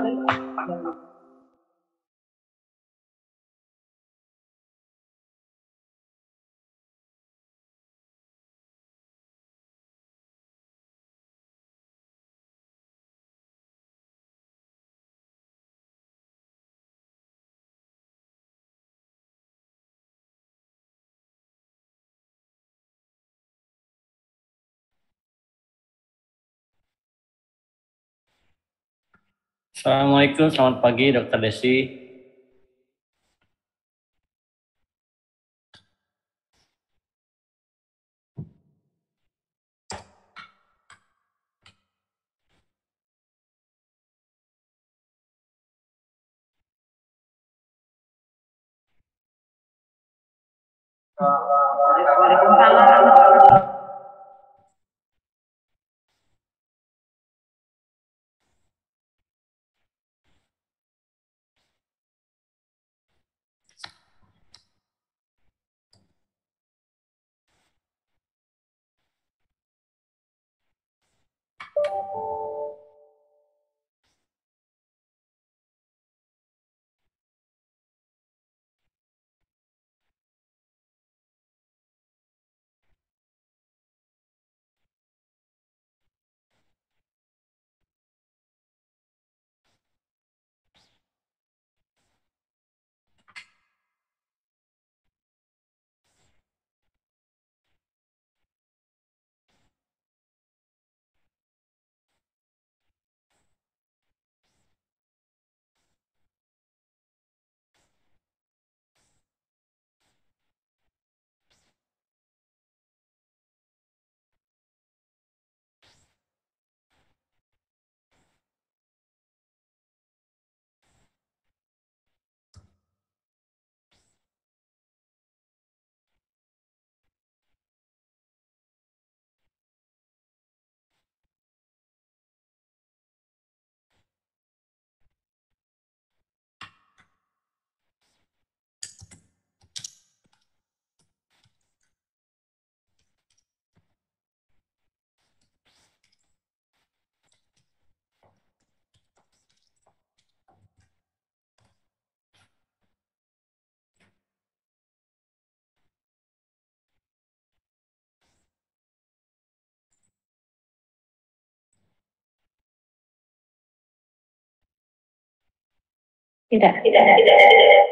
Assalamualaikum, selamat pagi Dokter Desi. Waalaikumsalam. Tidak, tidak, tidak.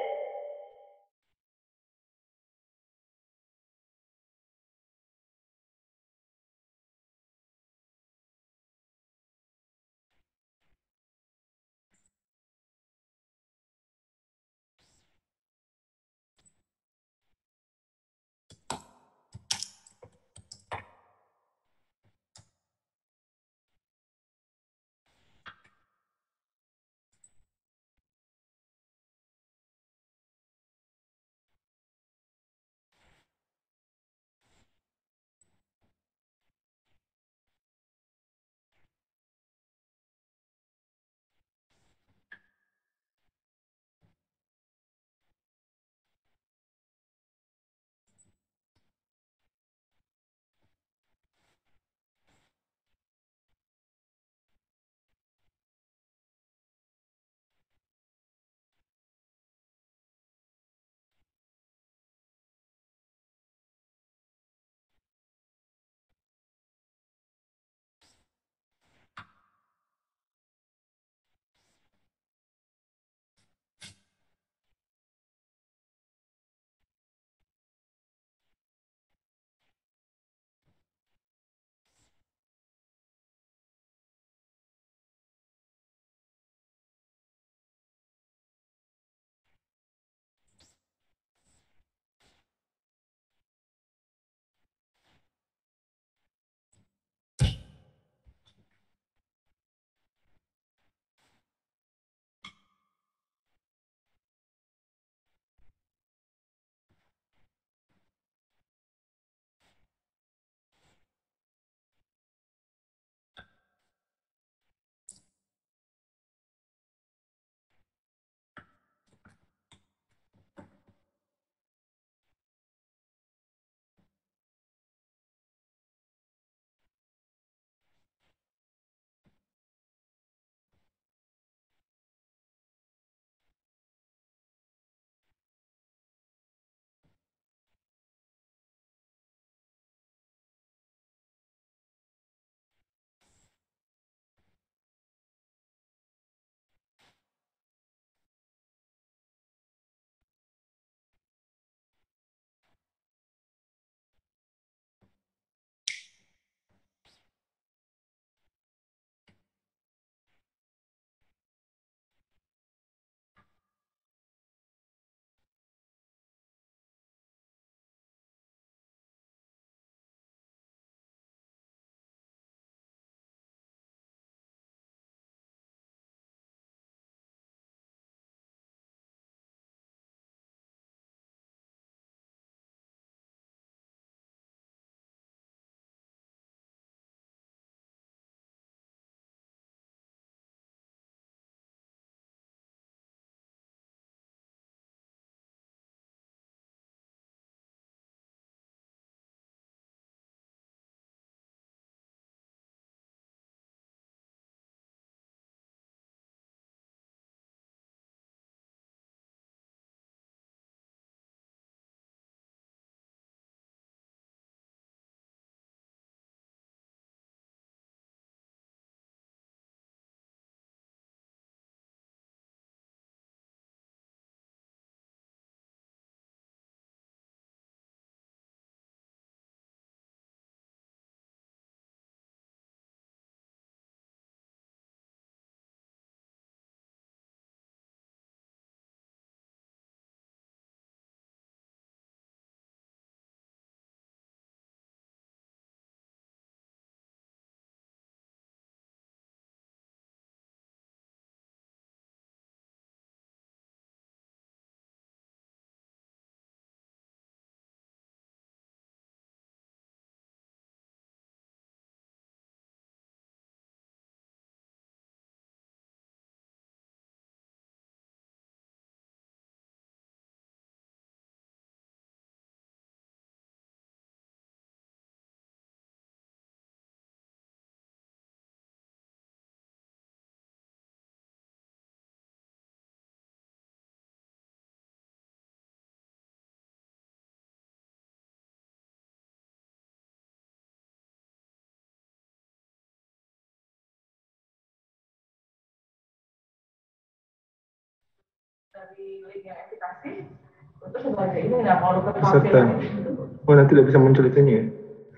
Peserta. Oh, nanti tidak bisa muncul itunya ya?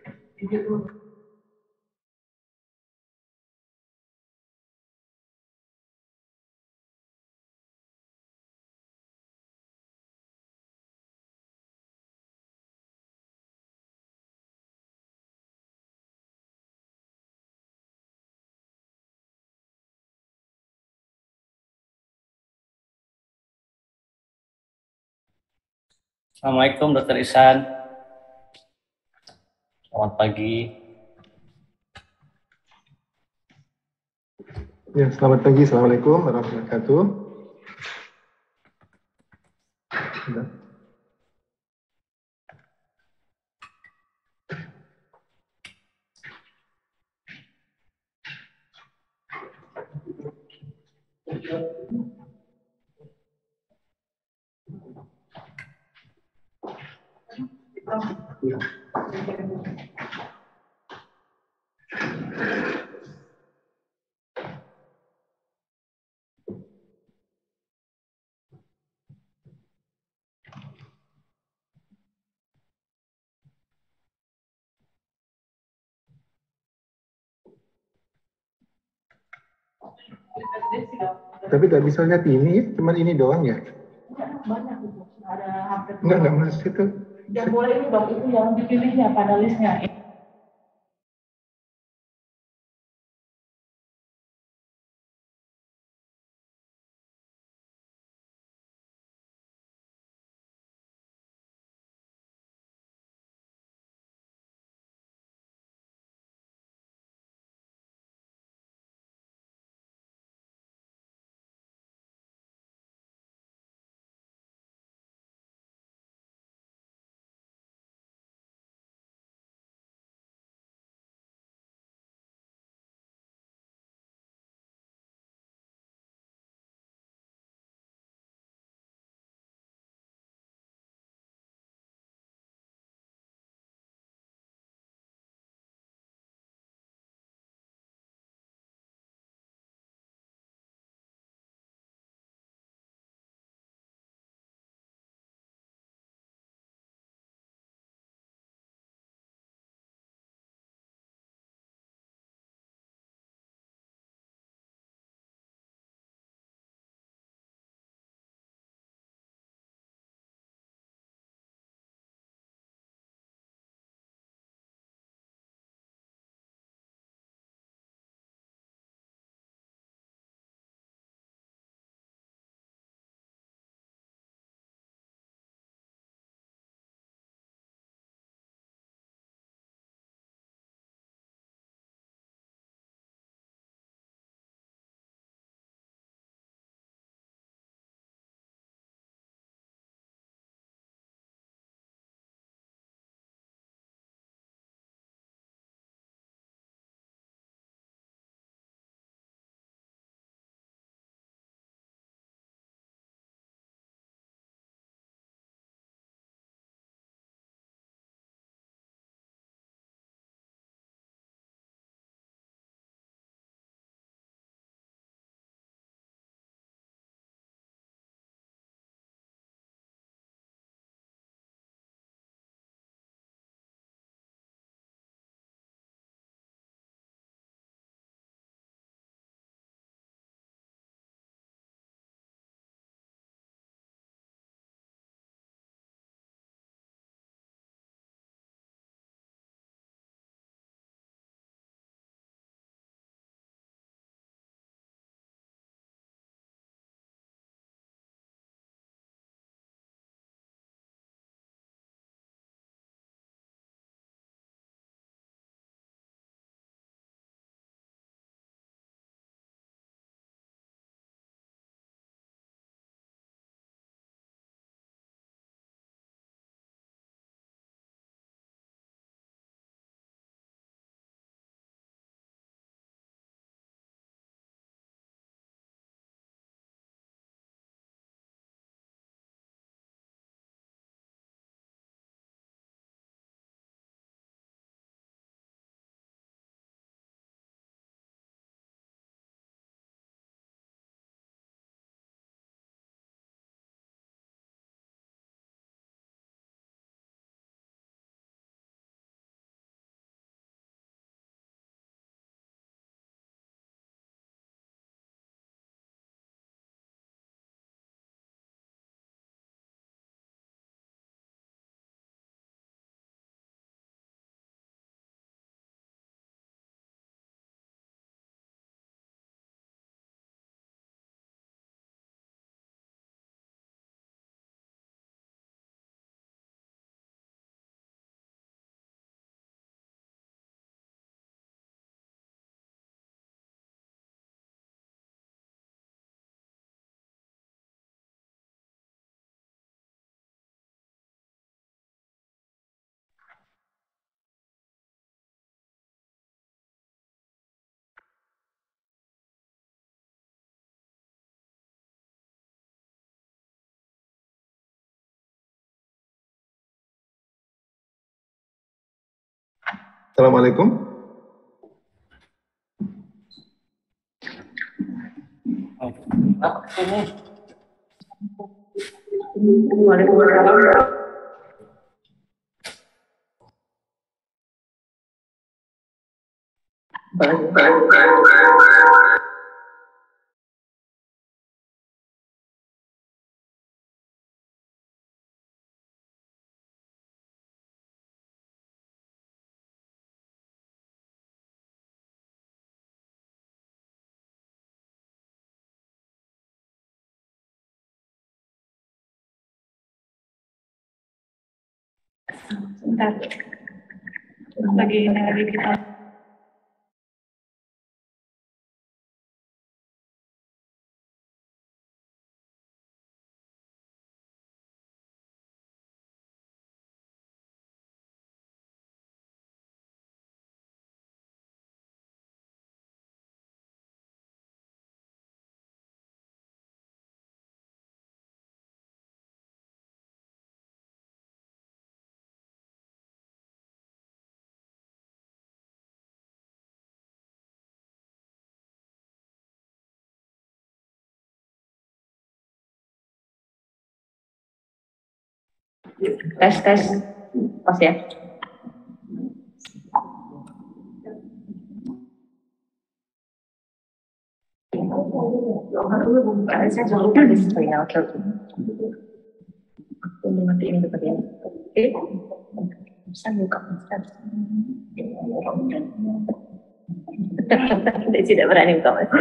Assalamualaikum Dokter Ihsan. Selamat pagi. Ya, selamat pagi. Assalamualaikum warahmatullahi wabarakatuh. Sudah. Ya. Tapi tidak bisa lihat ini ya, cuman ini doang ya? Banyak itu, ada hampir. Enggak masuk itu. Yang boleh ini dok, itu yang dipilihnya pada listnya. Assalamualaikum. Ini Waalaikumsalam. Sebentar. Lagi kita. Tes. Pas ya. Saya jangan lupa di screen. Oke. Aku matiin dulu ya. Oke. Bisa buka Ustaz. Tidak berani buka Mas.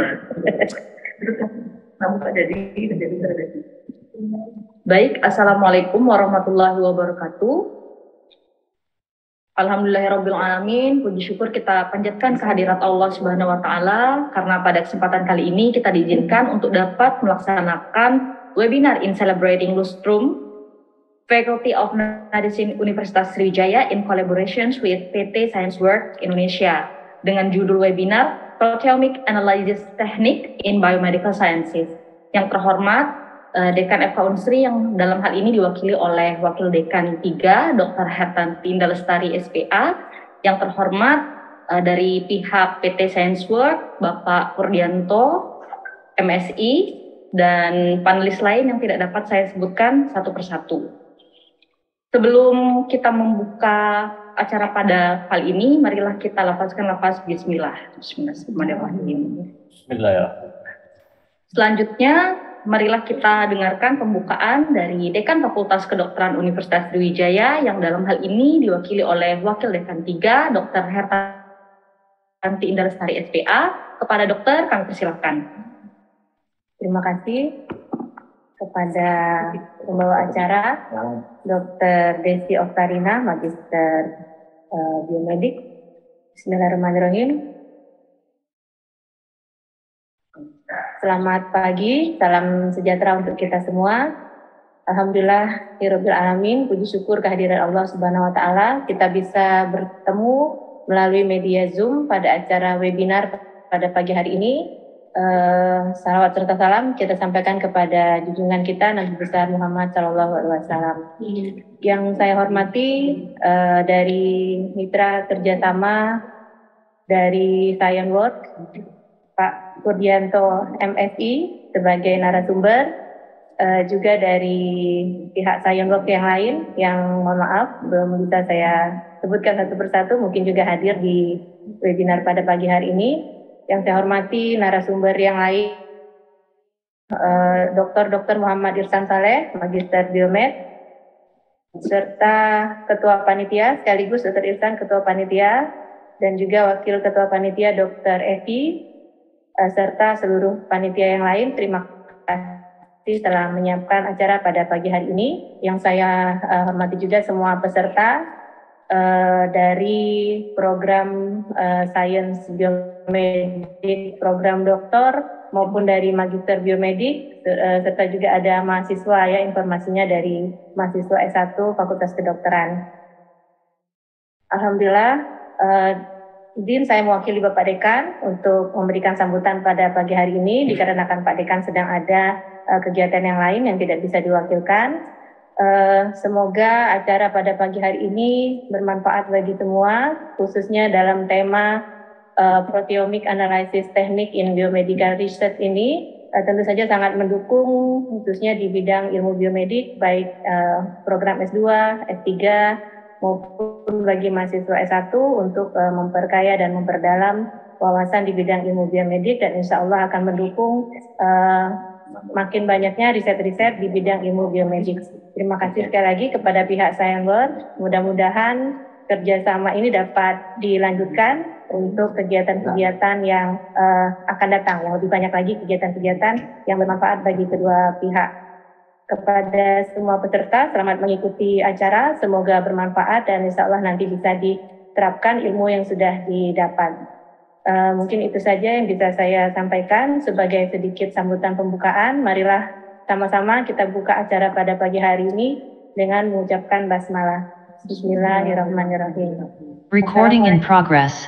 Baik, Assalamualaikum warahmatullahi wabarakatuh. Alhamdulillahirabbil alamin, puji syukur kita panjatkan kehadirat Allah Subhanahu wa taala karena pada kesempatan kali ini kita diizinkan untuk dapat melaksanakan webinar in celebrating Lustrum Faculty of Medicine Universitas Sriwijaya in collaborations with PT Science Work Indonesia dengan judul webinar Proteomic Analysis Technique in Biomedical Sciences. Yang terhormat Dekan FK Unsri yang dalam hal ini diwakili oleh Wakil Dekan 3, Dr. Hertanti Indah Lestari SPA, yang terhormat dari pihak PT Science Work, Bapak Purdianto, MSI, dan panelis lain yang tidak dapat saya sebutkan satu persatu. Sebelum kita membuka acara pada kali ini, marilah kita lafazkan lafaz Bismillah. Bismillahirrahmanirrahim. Bismillahirrahmanirrahim. Selanjutnya, marilah kita dengarkan pembukaan dari Dekan Fakultas Kedokteran Universitas Sriwijaya yang dalam hal ini diwakili oleh Wakil Dekan 3, Dr. Hertanti Indah Lestari SPA. Kepada dokter, kami persilakan. Terima kasih kepada pembawa acara, Dr. Desi Oktarina, Magister Biomedik. Bismillahirrahmanirrahim. Selamat pagi, salam sejahtera untuk kita semua. Alhamdulillah, Rabbil Alamin, puji syukur kehadiran Allah Subhanahu wa taala kita bisa bertemu melalui media Zoom pada acara webinar pada pagi hari ini. Salawat serta salam kita sampaikan kepada junjungan kita Nabi besar Muhammad sallallahu alaihi wasallam. Yang saya hormati dari mitra kerjasama dari Science Work, Pak Purdianto MSI sebagai narasumber, juga dari pihak Science Work yang lain yang mohon maaf belum bisa saya sebutkan satu persatu, mungkin juga hadir di webinar pada pagi hari ini. Yang saya hormati narasumber yang lain, Dr. Muhammad Irsan Saleh, Magister Biomed, serta Ketua Panitia sekaligus Dr. Irsan Ketua Panitia, dan juga Wakil Ketua Panitia Dr. Evi, serta seluruh panitia yang lain. Terima kasih telah menyiapkan acara pada pagi hari ini. Yang saya hormati juga semua peserta dari program Science Biomedik, program doktor maupun dari Magister Biomedik, serta juga ada mahasiswa ya, informasinya dari mahasiswa S1 Fakultas Kedokteran. Alhamdulillah, izin saya mewakili Bapak Dekan untuk memberikan sambutan pada pagi hari ini dikarenakan Pak Dekan sedang ada kegiatan yang lain yang tidak bisa diwakilkan. Semoga acara pada pagi hari ini bermanfaat bagi semua, khususnya dalam tema proteomic analysis technique in biomedical research ini. Tentu saja sangat mendukung khususnya di bidang ilmu biomedik, baik program S2, S3, maupun bagi mahasiswa S1 untuk memperkaya dan memperdalam wawasan di bidang ilmu biomedik, dan insya Allah akan mendukung makin banyaknya riset-riset di bidang ilmu biomedik. Terima kasih sekali lagi kepada pihak Science World. Mudah-mudahan kerjasama ini dapat dilanjutkan untuk kegiatan-kegiatan yang akan datang, yang lebih banyak lagi kegiatan-kegiatan yang bermanfaat bagi kedua pihak. Kepada semua peserta, selamat mengikuti acara, semoga bermanfaat dan insya Allah nanti bisa diterapkan ilmu yang sudah didapat. Mungkin itu saja yang bisa saya sampaikan sebagai sedikit sambutan pembukaan. Marilah sama-sama kita buka acara pada pagi hari ini dengan mengucapkan basmalah. Bismillahirrahmanirrahim. Recording in progress.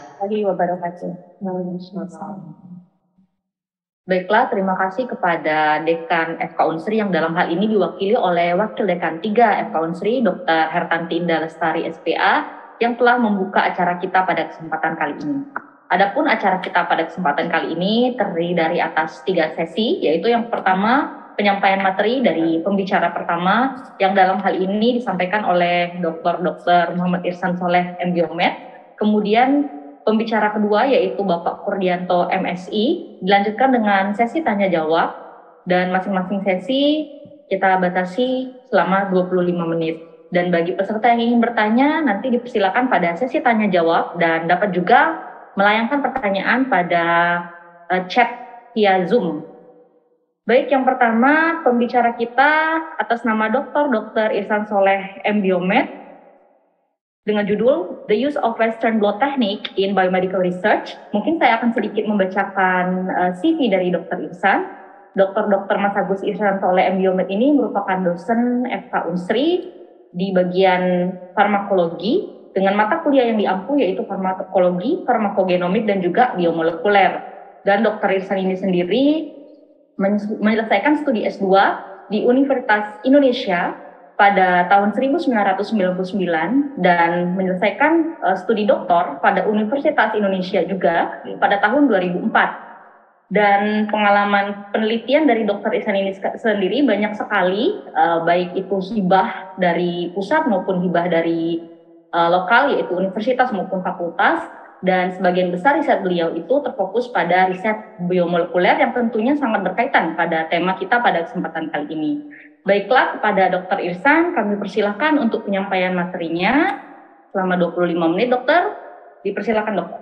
Baiklah, terima kasih kepada Dekan FK Unsri yang dalam hal ini diwakili oleh Wakil Dekan 3 FK Unsri, Dr. Hertanti Indah Lestari SPA, yang telah membuka acara kita pada kesempatan kali ini. Adapun acara kita pada kesempatan kali ini terdiri dari atas 3 sesi, yaitu yang pertama, penyampaian materi dari pembicara pertama, yang dalam hal ini disampaikan oleh Dr. Muhammad Irsan Soleh MBiomed. Kemudian pembicara kedua yaitu Bapak Kurdianto MSI, dilanjutkan dengan sesi tanya jawab, dan masing-masing sesi kita batasi selama 25 menit. Dan bagi peserta yang ingin bertanya, nanti dipersilakan pada sesi tanya jawab dan dapat juga melayangkan pertanyaan pada chat via Zoom. Baik, yang pertama pembicara kita atas nama Dr. Irsan Soleh MBiomed dengan judul The Use of Western Blot Technique in Biomedical Research. Mungkin saya akan sedikit membacakan CV dari Dr. Irsan. Dr. Mas Agus Irsan Soleh MBiomed ini merupakan dosen FK Unsri di bagian farmakologi dengan mata kuliah yang diampu yaitu farmakologi, farmakogenomik, dan juga biomolekuler. Dan Dr. Irsan ini sendiri menyelesaikan studi S2 di Universitas Indonesia pada tahun 1999 dan menyelesaikan studi doktor pada Universitas Indonesia juga pada tahun 2004. Dan pengalaman penelitian dari Dr. Irsan ini sendiri banyak sekali, baik itu hibah dari pusat maupun hibah dari lokal, yaitu universitas maupun fakultas, dan sebagian besar riset beliau itu terfokus pada riset biomolekuler yang tentunya sangat berkaitan pada tema kita pada kesempatan kali ini. Baiklah, kepada Dr. Irsan kami persilahkan untuk penyampaian materinya selama 25 menit, Dokter. Dipersilakan, Dokter.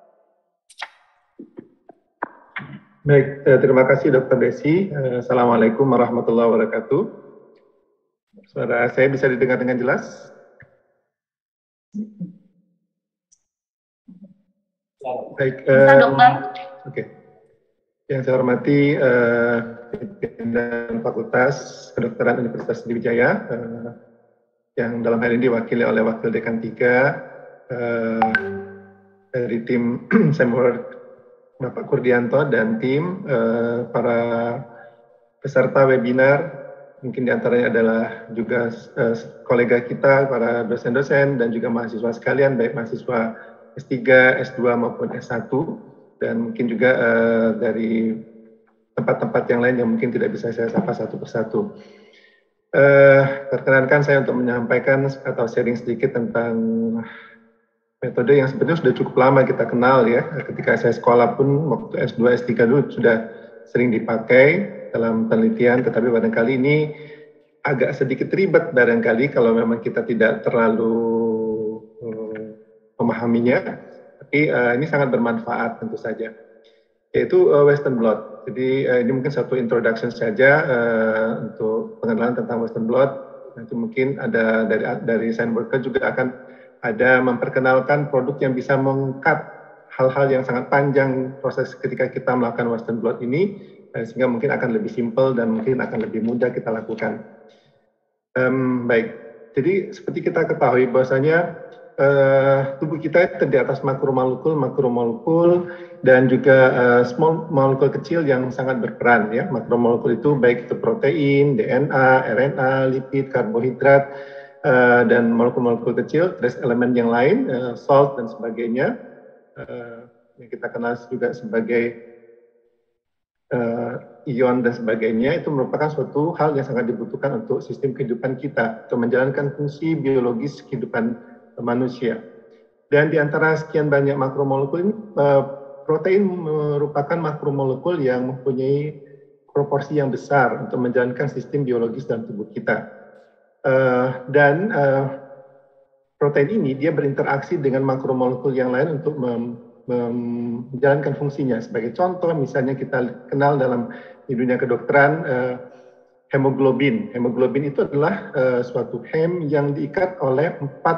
Baik, terima kasih Dr. Desi. Assalamualaikum warahmatullahi wabarakatuh. Suara saya bisa didengar dengan jelas? Baik, Dokter. Oke. Yang saya hormati pimpinan Fakultas Kedokteran Universitas Sriwijaya, yang dalam hal ini diwakili oleh Wakil Dekan 3 dari tim Science Bapak Kurdianto dan tim, para peserta webinar, mungkin diantaranya adalah juga kolega kita, para dosen-dosen dan juga mahasiswa sekalian, baik mahasiswa S3, S2 maupun S1, dan mungkin juga dari tempat-tempat yang lain yang mungkin tidak bisa saya sapa satu persatu. Perkenankan saya untuk menyampaikan atau sharing sedikit tentang metode yang sebenarnya sudah cukup lama kita kenal ya. Ketika saya sekolah pun waktu S2, S3 dulu sudah sering dipakai dalam penelitian, tetapi barangkali ini agak sedikit ribet barangkali kalau memang kita tidak terlalu memahaminya, tapi ini sangat bermanfaat tentu saja, yaitu Western blot. Jadi ini mungkin satu introduction saja untuk pengenalan tentang Western blot. Nanti mungkin ada dari Science Worker juga akan ada memperkenalkan produk yang bisa meng-cut hal-hal yang sangat panjang proses ketika kita melakukan Western blot ini, sehingga mungkin akan lebih simpel dan mungkin akan lebih mudah kita lakukan. Baik, jadi seperti kita ketahui bahwasanya tubuh kita terdiri atas makromolekul, dan juga small molekul kecil yang sangat berperan ya. Makromolekul itu baik itu protein, DNA, RNA, lipid, karbohidrat, dan molekul-molekul kecil, trace elemen yang lain, salt dan sebagainya, yang kita kenal juga sebagai ion dan sebagainya. Itu merupakan suatu hal yang sangat dibutuhkan untuk sistem kehidupan kita, untuk menjalankan fungsi biologis kehidupan manusia. Dan di antara sekian banyak makromolekul ini, protein merupakan makromolekul yang mempunyai proporsi yang besar untuk menjalankan sistem biologis dalam tubuh kita. Dan protein ini dia berinteraksi dengan makromolekul yang lain untuk menjalankan fungsinya. Sebagai contoh, misalnya kita kenal di dunia kedokteran hemoglobin. Hemoglobin itu adalah suatu hem yang diikat oleh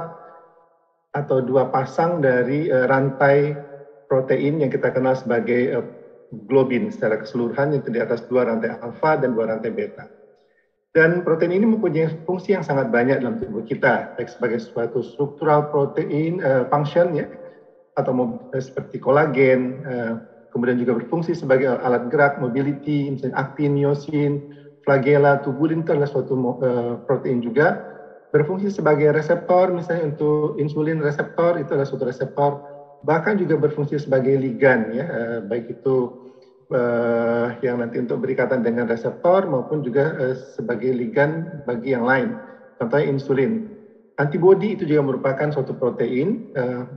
4 atau 2 pasang dari rantai protein yang kita kenal sebagai globin secara keseluruhan, yang terdiri atas 2 rantai alfa dan 2 rantai beta. Dan protein ini mempunyai fungsi yang sangat banyak dalam tubuh kita, baik sebagai suatu struktural protein function ya, atau seperti kolagen, kemudian juga berfungsi sebagai alat gerak, mobility, misalnya aktin, myosin, flagella, tubulin itu adalah suatu protein juga, berfungsi sebagai reseptor, misalnya untuk insulin reseptor itu adalah suatu reseptor, bahkan juga berfungsi sebagai ligan ya, baik itu yang nanti untuk berikatan dengan reseptor maupun juga sebagai ligan bagi yang lain, contohnya insulin. Antibodi itu juga merupakan suatu protein,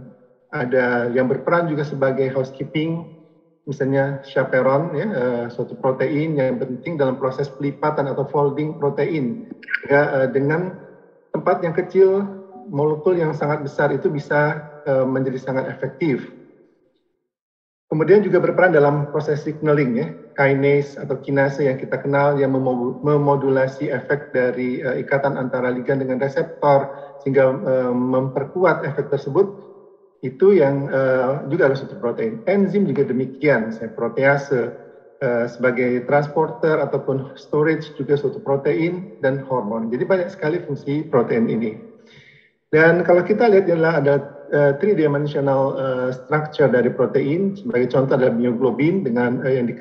ada yang berperan juga sebagai housekeeping, misalnya chaperone ya, suatu protein yang penting dalam proses pelipatan atau folding protein ya, dengan tempat yang kecil, molekul yang sangat besar itu bisa menjadi sangat efektif. Kemudian juga berperan dalam proses signaling ya, kinase atau kinase yang kita kenal, yang memodulasi efek dari ikatan antara ligan dengan reseptor sehingga memperkuat efek tersebut. Itu yang juga adalah suatu protein. Enzim juga demikian, protease sebagai transporter ataupun storage juga suatu protein, dan hormon. Jadi banyak sekali fungsi protein ini. Dan kalau kita lihat adalah ada three-dimensional structure dari protein. Sebagai contoh adalah myoglobin dengan yang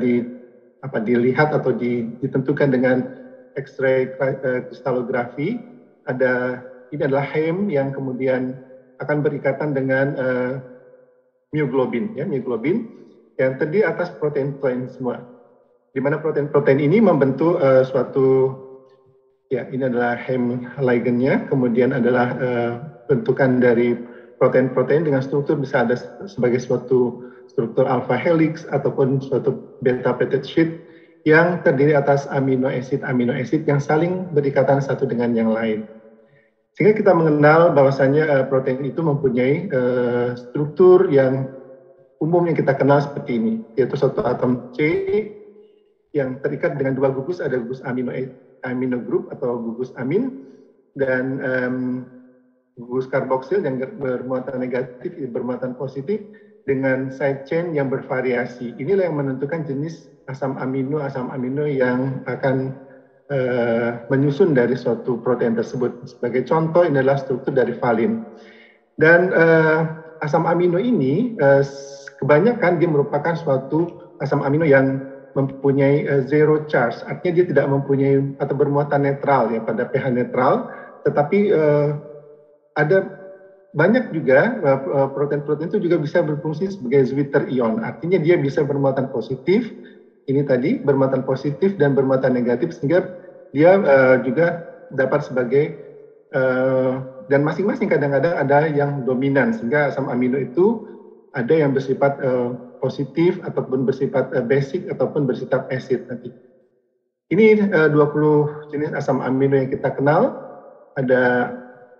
dilihat atau ditentukan dengan X-ray kristalografi. Ini adalah hem yang kemudian akan berikatan dengan myoglobin, ya, myoglobin yang terdiri atas protein-protein semua. Di mana protein-protein ini membentuk suatu, ya, ini adalah hem ligannya, kemudian adalah bentukan dari protein-protein dengan struktur bisa ada sebagai suatu struktur alpha helix ataupun suatu beta peptide sheet yang terdiri atas amino acid yang saling berikatan satu dengan yang lain. Sehingga kita mengenal bahwasanya protein itu mempunyai struktur yang umum yang kita kenal seperti ini, yaitu suatu atom C yang terikat dengan 2 gugus, ada gugus amino group atau gugus amin, dan gugus karboksil yang bermuatan negatif, bermuatan positif, dengan side chain yang bervariasi. Inilah yang menentukan jenis asam amino yang akan menyusun dari suatu protein tersebut. Sebagai contoh, ini adalah struktur dari valin. Dan asam amino ini kebanyakan dia merupakan suatu asam amino yang mempunyai zero charge, artinya dia tidak mempunyai atau bermuatan netral ya, pada pH netral, tetapi ada banyak juga protein-protein itu juga bisa berfungsi sebagai Zwitter ion, artinya dia bisa bermuatan positif, ini tadi bermuatan positif dan bermuatan negatif, sehingga dia juga dapat sebagai dan masing-masing kadang-kadang ada yang dominan, sehingga asam amino itu ada yang bersifat positif ataupun bersifat basic ataupun bersifat acid nanti. Ini 20 jenis asam amino yang kita kenal, ada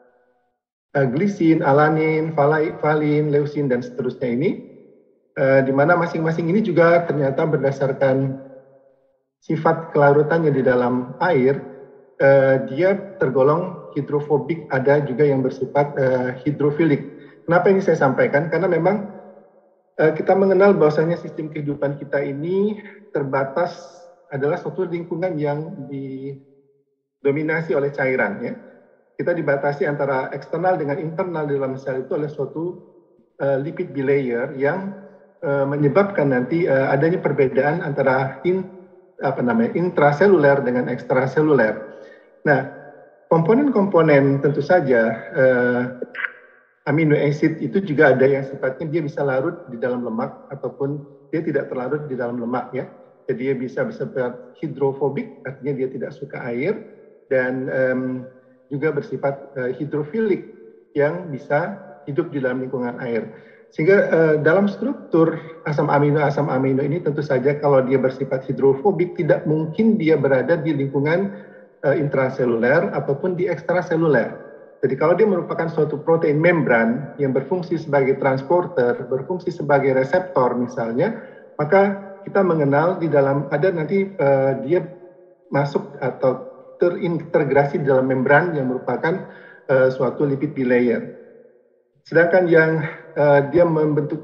glisin, alanin, valin, leusin, dan seterusnya ini, di mana masing-masing ini juga ternyata berdasarkan sifat kelarutannya di dalam air, dia tergolong hidrofobik, ada juga yang bersifat hidrofilik. Kenapa ini saya sampaikan? Karena memang kita mengenal bahwasanya sistem kehidupan kita ini terbatas, adalah suatu lingkungan yang didominasi oleh cairan ya. kita dibatasi antara eksternal dengan internal di dalam sel itu oleh suatu lipid bilayer yang menyebabkan nanti adanya perbedaan antara intraseluler dengan ekstraseluler. Nah, komponen-komponen tentu saja amino acid itu juga ada yang sifatnya dia bisa larut di dalam lemak ataupun dia tidak terlarut di dalam lemak ya. Jadi dia bisa bersifat hidrofobik, artinya dia tidak suka air, dan juga bersifat hidrofilik yang bisa hidup di dalam lingkungan air. Sehingga dalam struktur asam amino ini tentu saja kalau dia bersifat hidrofobik tidak mungkin dia berada di lingkungan intraseluler ataupun di ekstraseluler. Jadi kalau dia merupakan suatu protein membran yang berfungsi sebagai transporter, berfungsi sebagai reseptor misalnya, maka kita mengenal di dalam ada nanti dia masuk atau terintegrasi di dalam membran yang merupakan suatu lipid bilayer. Sedangkan yang dia membentuk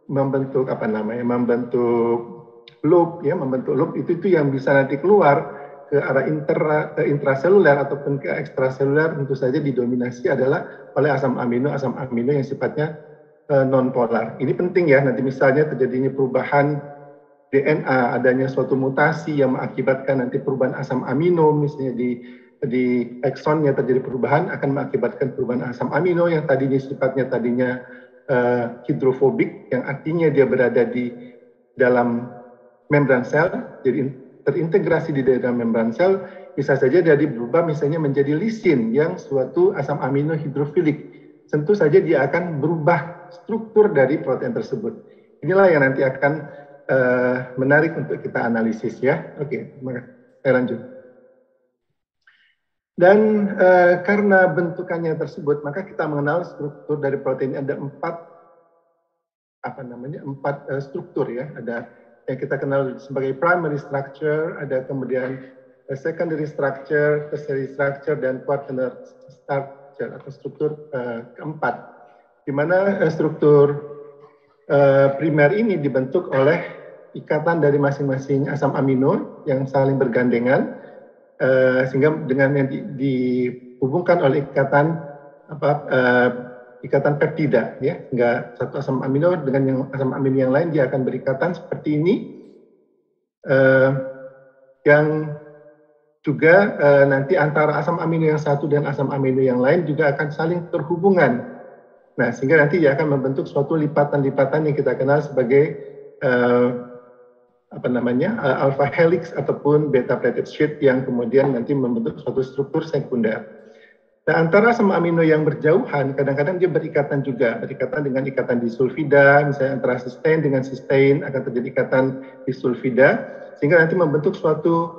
loop ya, membentuk loop itu yang bisa nanti keluar ke arah intraseluler ataupun ke ekstraseluler tentu saja didominasi adalah oleh asam amino yang sifatnya non polar. Ini penting ya, nanti misalnya terjadinya perubahan DNA, adanya suatu mutasi yang mengakibatkan nanti perubahan asam amino, misalnya di eksonnya terjadi perubahan, akan mengakibatkan perubahan asam amino yang tadinya hidrofobik, yang artinya dia berada di dalam membran sel, jadi terintegrasi di dalam membran sel, bisa saja jadi berubah misalnya menjadi lisin yang suatu asam amino hidrofilik. Tentu saja dia akan berubah struktur dari protein tersebut. Inilah yang nanti akan menarik untuk kita analisis ya. Oke, saya lanjut. Dan karena bentukannya tersebut, maka kita mengenal struktur dari protein. Ada empat struktur ya. Ada yang kita kenal sebagai primary structure, ada kemudian secondary structure, tertiary structure, dan quaternary structure atau struktur keempat. Di mana struktur primer ini dibentuk oleh ikatan dari masing-masing asam amino yang saling bergandengan, sehingga dengan yang dihubungkan oleh ikatan peptida ya, sehingga satu asam amino dengan yang asam amino yang lain dia akan berikatan seperti ini, yang juga nanti antara asam amino yang satu dan asam amino yang lain juga akan saling terhubungan. Nah, sehingga nanti dia akan membentuk suatu lipatan-lipatan yang kita kenal sebagai alpha helix ataupun beta plated sheet yang kemudian nanti membentuk suatu struktur sekunder. Nah, antara asam amino yang berjauhan kadang-kadang dia berikatan dengan ikatan disulfida, misalnya antara cysteine dengan cysteine akan terjadi ikatan disulfida, sehingga nanti membentuk suatu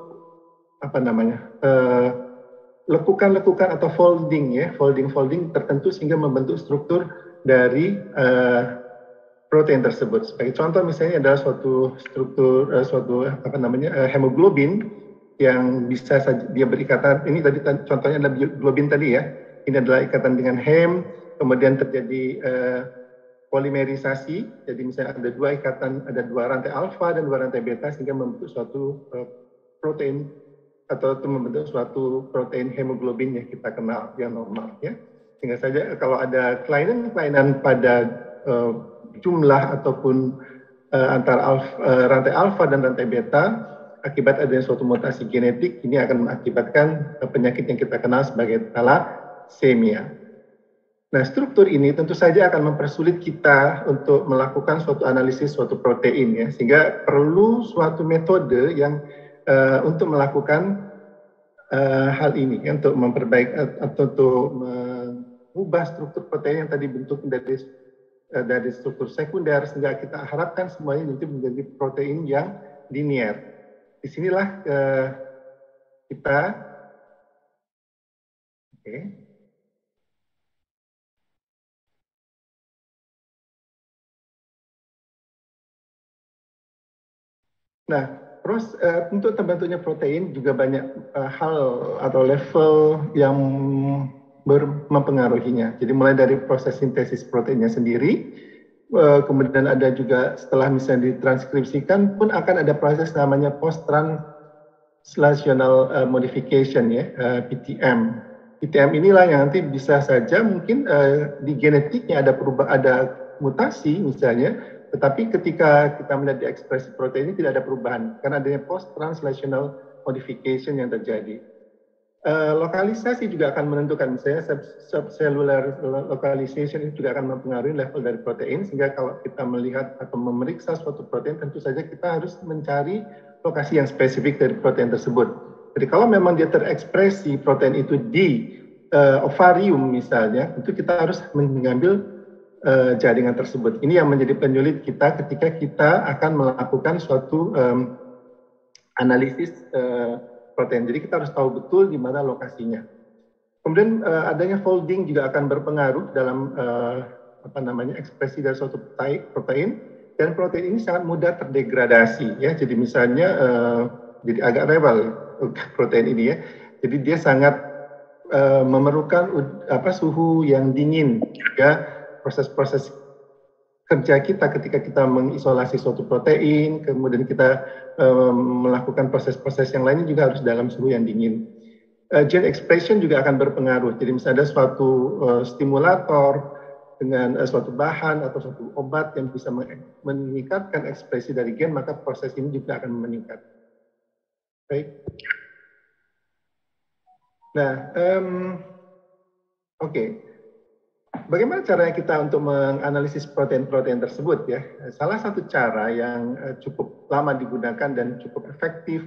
lekukan-lekukan atau folding tertentu sehingga membentuk struktur dari protein tersebut. Sebagai contoh misalnya adalah suatu struktur hemoglobin yang bisa saja dia berikatan. Ini tadi contohnya adalah globin tadi ya. Ini adalah ikatan dengan hem, kemudian terjadi polimerisasi. Jadi misalnya ada dua ikatan, ada dua rantai alfa dan dua rantai beta sehingga membentuk suatu protein atau itu membentuk suatu protein hemoglobin yang kita kenal yang normal ya. Sehingga saja kalau ada kelainan-kelainan pada jumlah ataupun antara rantai alfa dan rantai beta akibat adanya suatu mutasi genetik, ini akan mengakibatkan penyakit yang kita kenal sebagai thalassemia. Nah, struktur ini tentu saja akan mempersulit kita untuk melakukan suatu analisis suatu protein ya, sehingga perlu suatu metode yang untuk melakukan hal ini, ya, untuk memperbaiki atau untuk mengubah struktur protein yang tadi bentuk dari struktur sekunder, sehingga kita harapkan semuanya nanti menjadi protein yang linier. Disinilah kita, Nah, untuk terbentuknya protein juga banyak hal atau level yang mempengaruhinya. Jadi mulai dari proses sintesis proteinnya sendiri, kemudian ada juga setelah misalnya ditranskripsikan pun akan ada proses namanya post translational modification ya, PTM. ITM inilah yang nanti bisa saja mungkin di genetiknya ada mutasi misalnya, tetapi ketika kita melihat di ekspresi protein ini tidak ada perubahan karena adanya post-translational modification yang terjadi. Lokalisasi juga akan menentukan, misalnya subcellular localization itu juga akan mempengaruhi level dari protein, sehingga kalau kita melihat atau memeriksa suatu protein, tentu saja kita harus mencari lokasi yang spesifik dari protein tersebut. Jadi kalau memang dia terekspresi protein itu di ovarium misalnya, itu kita harus mengambil jaringan tersebut. Ini yang menjadi penyulit kita ketika kita akan melakukan suatu analisis protein. Jadi kita harus tahu betul di mana lokasinya. Kemudian adanya folding juga akan berpengaruh dalam ekspresi dari suatu protein, dan protein ini sangat mudah terdegradasi ya. Jadi misalnya jadi agak rebel protein ini ya. Jadi dia sangat memerlukan suhu yang dingin ya. Proses-proses kerja kita ketika kita mengisolasi suatu protein, kemudian kita melakukan proses-proses yang lainnya juga harus dalam suhu yang dingin. Gene expression juga akan berpengaruh. Jadi misalnya ada suatu stimulator dengan suatu bahan atau suatu obat yang bisa meningkatkan ekspresi dari gen, maka proses ini juga akan meningkat. Baik. Nah, oke. Bagaimana caranya kita untuk menganalisis protein-protein tersebut ya? Salah satu cara yang cukup lama digunakan dan cukup efektif,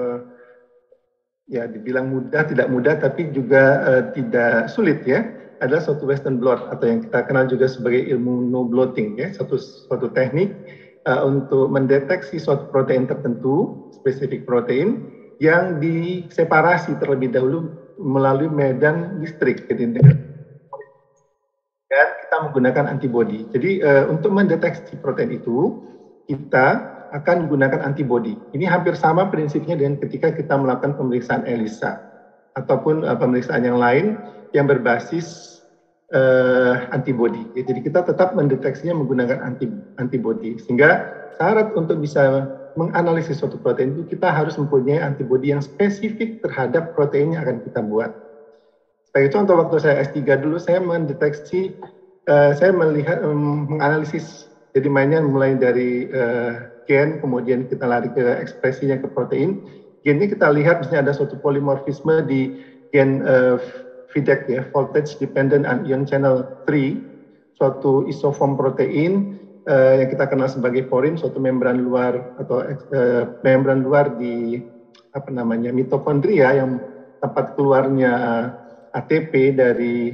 ya dibilang mudah, tidak mudah, tapi juga tidak sulit ya, adalah suatu Western blot atau yang kita kenal juga sebagai ilmu no blotting ya, suatu teknik untuk mendeteksi suatu protein tertentu, spesifik protein yang diseparasi terlebih dahulu melalui medan listrik. Jadi dan kita menggunakan antibodi. Jadi untuk mendeteksi protein itu, kita akan menggunakan antibodi. Ini hampir sama prinsipnya dengan ketika kita melakukan pemeriksaan ELISA ataupun pemeriksaan yang lain yang berbasis antibodi. Ya, jadi kita tetap mendeteksinya menggunakan antibodi. Sehingga syarat untuk bisa menganalisis suatu protein itu kita harus mempunyai antibodi yang spesifik terhadap protein yang akan kita buat. Sebagai contoh, waktu saya S3 dulu, saya mendeteksi, saya melihat, menganalisis, jadi mainnya mulai dari gen, kemudian kita lari ke ekspresinya ke protein. Gennya kita lihat, misalnya ada suatu polimorfisme di gen VDAC, ya, voltage dependent ion channel 3, suatu isoform protein yang kita kenal sebagai porin, suatu membran luar atau membran luar di mitokondria yang tempat keluarnya ATP dari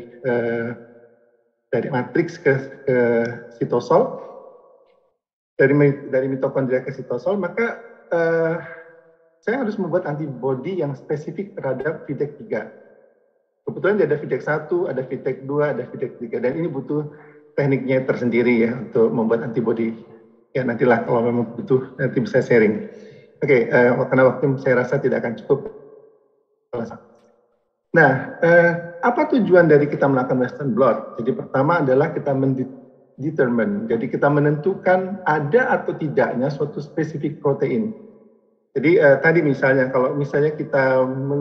matriks ke sitosol, dari mitokondria ke sitosol, maka saya harus membuat antibodi yang spesifik terhadap VDAC 3. Kebetulan ada VDAC 1, ada VDAC 2, ada VDAC 3, dan ini butuh tekniknya tersendiri ya untuk membuat antibodi. Ya nantilah kalau memang butuh, nanti bisa sharing. Oke, karena waktu saya rasa tidak akan cukup. Nah, apa tujuan dari kita melakukan Western blot? Jadi pertama adalah kita mendetermine, jadi kita menentukan ada atau tidaknya suatu spesifik protein. Jadi tadi misalnya, kalau misalnya kita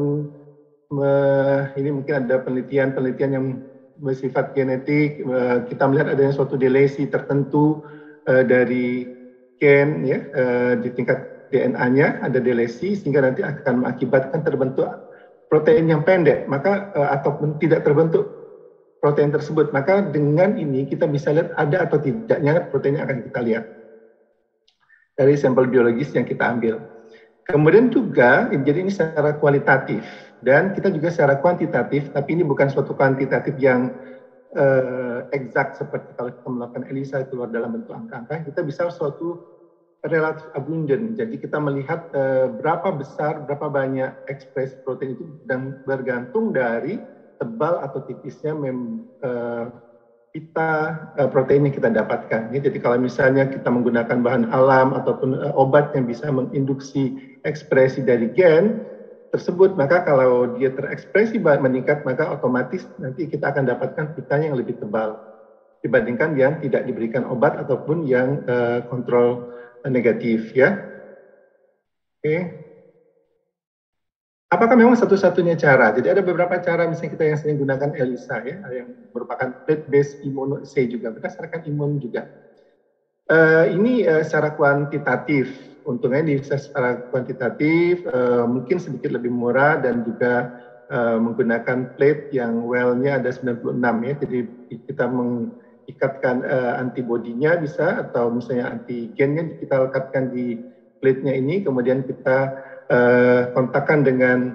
ini mungkin ada penelitian yang bersifat genetik, kita melihat adanya suatu delesi tertentu dari gen, ya, di tingkat DNA-nya ada delesi sehingga nanti akan mengakibatkan terbentuk protein yang pendek, maka ataupun tidak terbentuk protein tersebut, maka dengan ini kita bisa lihat ada atau tidaknya protein yang akan kita lihat dari sampel biologis yang kita ambil. Kemudian juga, jadi ini secara kualitatif dan kita juga secara kuantitatif, tapi ini bukan suatu kuantitatif yang exact seperti kalau kita melakukan ELISA keluar dalam bentuk angka-angka, kita bisa suatu relatif abundant. Jadi kita melihat berapa besar, berapa banyak ekspresi protein itu dan bergantung dari tebal atau tipisnya pita protein yang kita dapatkan. Jadi kalau misalnya kita menggunakan bahan alam ataupun obat yang bisa menginduksi ekspresi dari gen tersebut, maka kalau dia terekspresi meningkat, maka otomatis nanti kita akan dapatkan pitanya yang lebih tebal dibandingkan yang tidak diberikan obat ataupun yang kontrol negatif ya. Oke. Apakah memang satu-satunya cara? Jadi ada beberapa cara, misalnya kita yang sering gunakan ELISA ya, yang merupakan plate-based immunoassay juga, berdasarkan imun juga. Ini secara kuantitatif, untungnya bisa secara kuantitatif, mungkin sedikit lebih murah dan juga menggunakan plate yang well-nya ada 96 ya, jadi kita mengikatkan antibodinya bisa, atau misalnya antigennya kita lekatkan di plate-nya ini, kemudian kita kontakkan dengan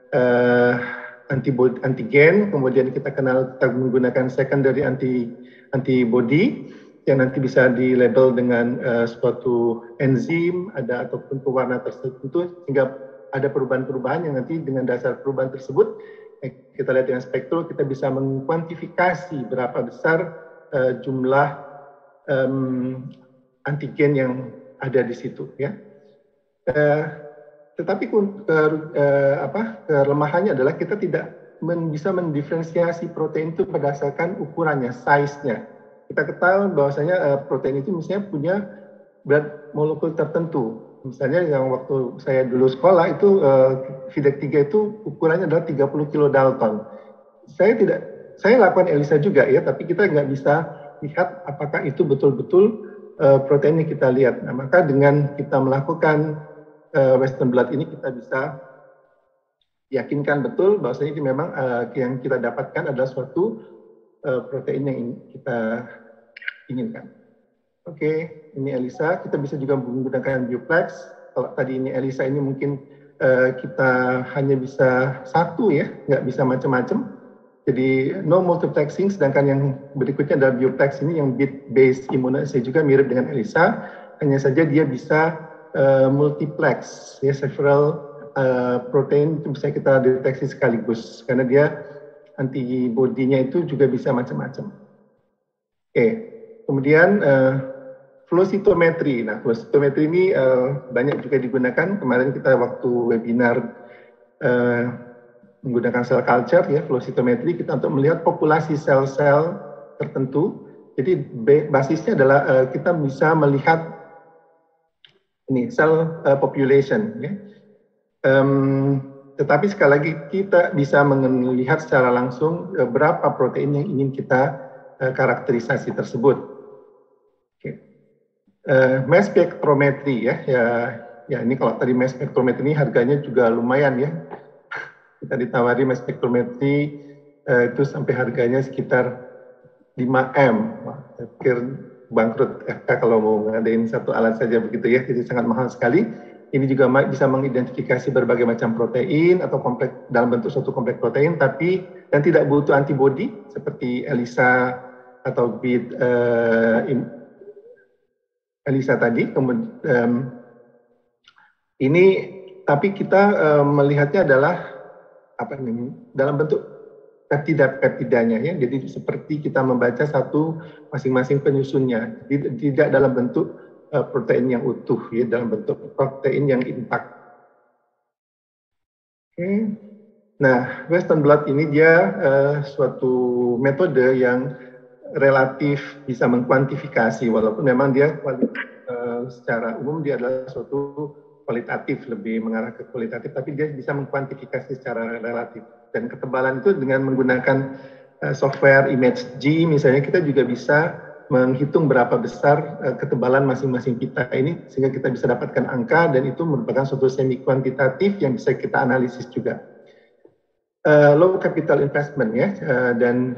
antigen, kemudian kita menggunakan secondary antibody yang nanti bisa di label dengan suatu enzim ataupun pewarna tertentu, sehingga ada perubahan-perubahan yang nanti dengan dasar perubahan tersebut kita lihat dengan spektrum, kita bisa mengkuantifikasi berapa besar jumlah antigen yang ada di situ ya. Tetapi kelemahannya adalah kita tidak bisa mendiferensiasi protein itu berdasarkan ukurannya, size-nya. Kita ketahui bahwasanya protein itu misalnya punya berat molekul tertentu. Misalnya yang waktu saya dulu sekolah itu FIDEC-3 itu ukurannya adalah 30 kilodalton. Saya lakukan ELISA juga ya, tapi kita nggak bisa lihat apakah itu betul-betul protein yang kita lihat. Nah, maka dengan kita melakukan Western blot ini kita bisa yakinkan betul bahwasanya ini memang yang kita dapatkan adalah suatu protein yang kita inginkan. Oke, ini ELISA. Kita bisa juga menggunakan bioplex. Kalau tadi ini ELISA ini mungkin kita hanya bisa satu ya, nggak bisa macam-macam. Jadi no multiplexing. Sedangkan yang berikutnya adalah bioplex ini yang bit-based immunoassay juga mirip dengan ELISA. Hanya saja dia bisa multiplex ya, several protein itu bisa kita deteksi sekaligus karena dia antibodinya itu juga bisa macam-macam. Oke, kemudian flow cytometry. Nah, flow cytometry ini banyak juga digunakan. Kemarin kita waktu webinar menggunakan cell culture ya, flow cytometry kita untuk melihat populasi sel-sel tertentu. Jadi basisnya adalah kita bisa melihat ini cell population ya. Tetapi sekali lagi kita bisa melihat secara langsung berapa protein yang ingin kita karakterisasi tersebut. Mass spectrometry ya, ini kalau tadi mass spectrometry ini harganya juga lumayan ya. Kita ditawari mass spectrometry itu sampai harganya sekitar 5M. Wah, saya pikir bangkrut FK kalau mau ngadain satu alat saja begitu ya, jadi sangat mahal sekali. Ini juga bisa mengidentifikasi berbagai macam protein atau kompleks dalam bentuk suatu kompleks protein, dan tidak butuh antibodi seperti ELISA atau ELISA tadi. Ini tapi kita melihatnya adalah dalam bentuk peptidanya ya, jadi seperti kita membaca satu masing-masing penyusunnya, tidak dalam bentuk protein yang utuh ya, dalam bentuk protein yang intak. Oke. Nah, Western blot ini dia suatu metode yang relatif bisa mengkuantifikasi, walaupun memang dia secara umum dia adalah suatu kualitatif, lebih mengarah ke kualitatif, tapi dia bisa mengkuantifikasi secara relatif. Dan ketebalan itu dengan menggunakan software ImageG misalnya, kita juga bisa menghitung berapa besar ketebalan masing-masing kita ini, sehingga kita bisa dapatkan angka, dan itu merupakan suatu semi kuantitatif yang bisa kita analisis juga. Low capital investment ya, dan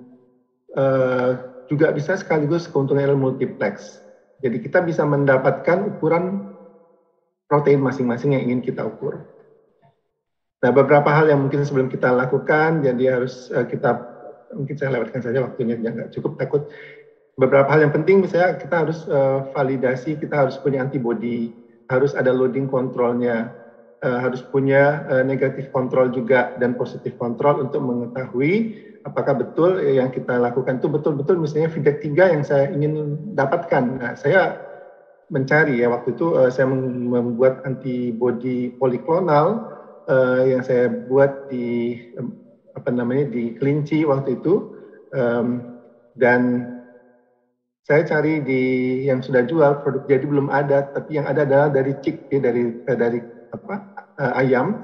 juga bisa sekaligus keuntungan multiplex. Jadi kita bisa mendapatkan ukuran protein masing-masing yang ingin kita ukur. Nah, beberapa hal yang mungkin sebelum kita lakukan, jadi harus mungkin saya lewatkan saja waktunya, nggak cukup takut. Beberapa hal yang penting, misalnya kita harus validasi, kita harus punya antibody, harus ada loading kontrolnya, harus punya negatif kontrol juga dan positif kontrol untuk mengetahui apakah betul yang kita lakukan itu betul-betul misalnya FIDEC-3 yang saya ingin dapatkan. Nah, saya mencari ya, waktu itu saya membuat antibody poliklonal yang saya buat di di kelinci waktu itu, dan saya cari di yang sudah jual produk jadi belum ada, tapi yang ada adalah dari chick ya, dari ayam.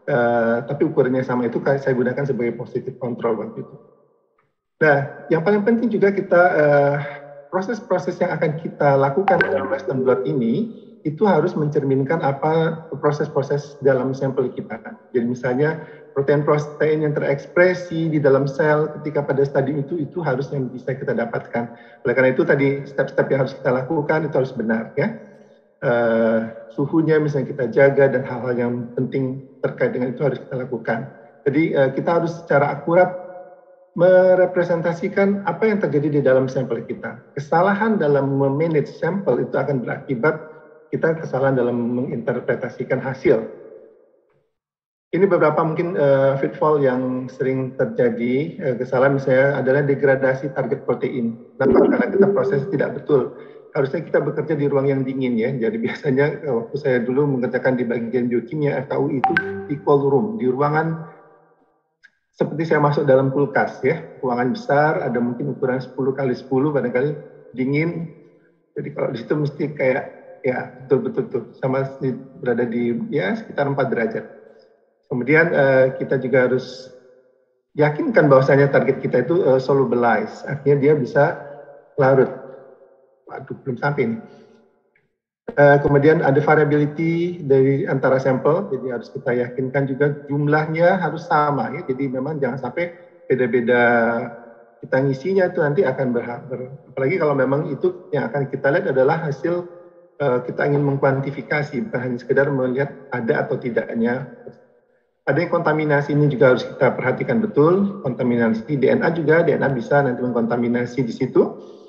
tapi ukurannya sama itu saya gunakan sebagai positive control waktu itu. Nah, yang paling penting juga kita proses-proses yang akan kita lakukan dalam Western blot ini itu harus mencerminkan apa proses-proses dalam sampel kita. Jadi misalnya protein-protein yang terekspresi di dalam sel ketika pada stadium itu harus yang bisa kita dapatkan. Oleh karena itu tadi step-step yang harus kita lakukan itu harus benar ya. Suhunya misalnya kita jaga dan hal-hal yang penting terkait dengan itu harus kita lakukan. Jadi kita harus secara akurat merepresentasikan apa yang terjadi di dalam sampel kita. Kesalahan dalam memanage sampel itu akan berakibat kita kesalahan dalam menginterpretasikan hasil. Ini beberapa mungkin pitfall yang sering terjadi. Kesalahan misalnya adalah degradasi target protein. Kenapa? Karena kita proses tidak betul. Harusnya kita bekerja di ruang yang dingin ya. Jadi biasanya waktu saya dulu mengerjakan di bagian biokimia FKUI itu di cold room, di ruangan seperti saya masuk dalam kulkas ya. Ruangan besar, ada mungkin ukuran 10 kali 10, barangkali dingin. Jadi kalau di situ mesti kayak ya betul-betul tuh sama berada di ya sekitar 4 derajat. Kemudian kita juga harus yakinkan bahwasanya target kita itu solubilize, artinya dia bisa larut. Waduh, belum sampai ini. Kemudian ada variability dari antara sampel, jadi harus kita yakinkan juga jumlahnya harus sama ya. Jadi memang jangan sampai beda-beda kita ngisinya itu nanti akan apalagi kalau memang itu yang akan kita lihat adalah hasil kita ingin mengkuantifikasi, bukan hanya sekedar melihat ada atau tidaknya. Ada yang kontaminasi ini juga harus kita perhatikan betul. Kontaminasi DNA juga, DNA bisa nanti mengkontaminasi di situ.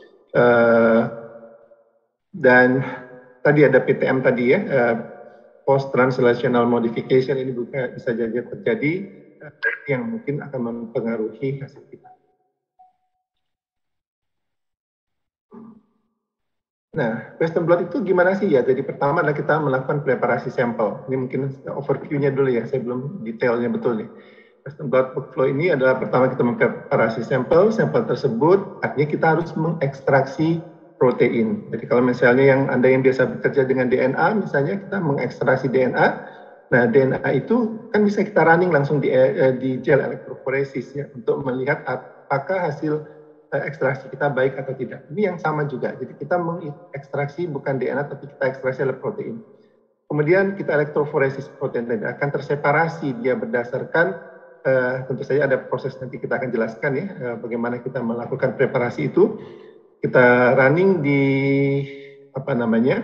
Dan tadi ada PTM tadi ya, post translational modification ini juga bisa jadi terjadi yang mungkin akan mempengaruhi hasil kita. Nah, Western blot itu gimana sih ya? Jadi pertama adalah kita melakukan preparasi sampel. Ini mungkin overview-nya dulu ya, saya belum detailnya betul nih. Western blot workflow ini adalah pertama kita mempreparasi sampel tersebut artinya kita harus mengekstraksi protein. Jadi kalau misalnya Anda yang biasa bekerja dengan DNA, misalnya kita mengekstraksi DNA, nah DNA itu kan bisa kita running langsung di gel elektroforesis ya, untuk melihat apakah hasil ekstraksi kita baik atau tidak. Ini yang sama juga. Jadi kita mengekstraksi bukan DNA tapi kita ekstraksi adalah protein. Kemudian kita elektroforesis protein dan akan terseparasi dia berdasarkan tentu saja ada proses nanti kita akan jelaskan ya bagaimana kita melakukan preparasi itu. Kita running di apa namanya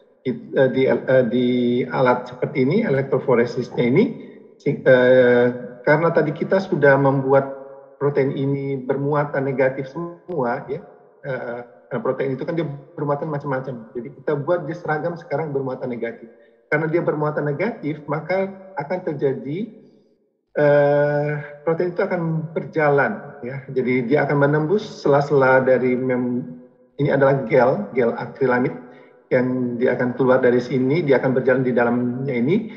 di alat seperti ini elektroforesisnya ini karena tadi kita sudah membuat protein ini bermuatan negatif semua ya. Protein itu kan dia bermuatan macam-macam. Jadi kita buat dia seragam sekarang bermuatan negatif. Karena dia bermuatan negatif, maka akan terjadi protein itu akan berjalan ya. Jadi dia akan menembus sela-sela dari ini adalah gel akrilamid yang dia akan keluar dari sini, dia akan berjalan di dalamnya ini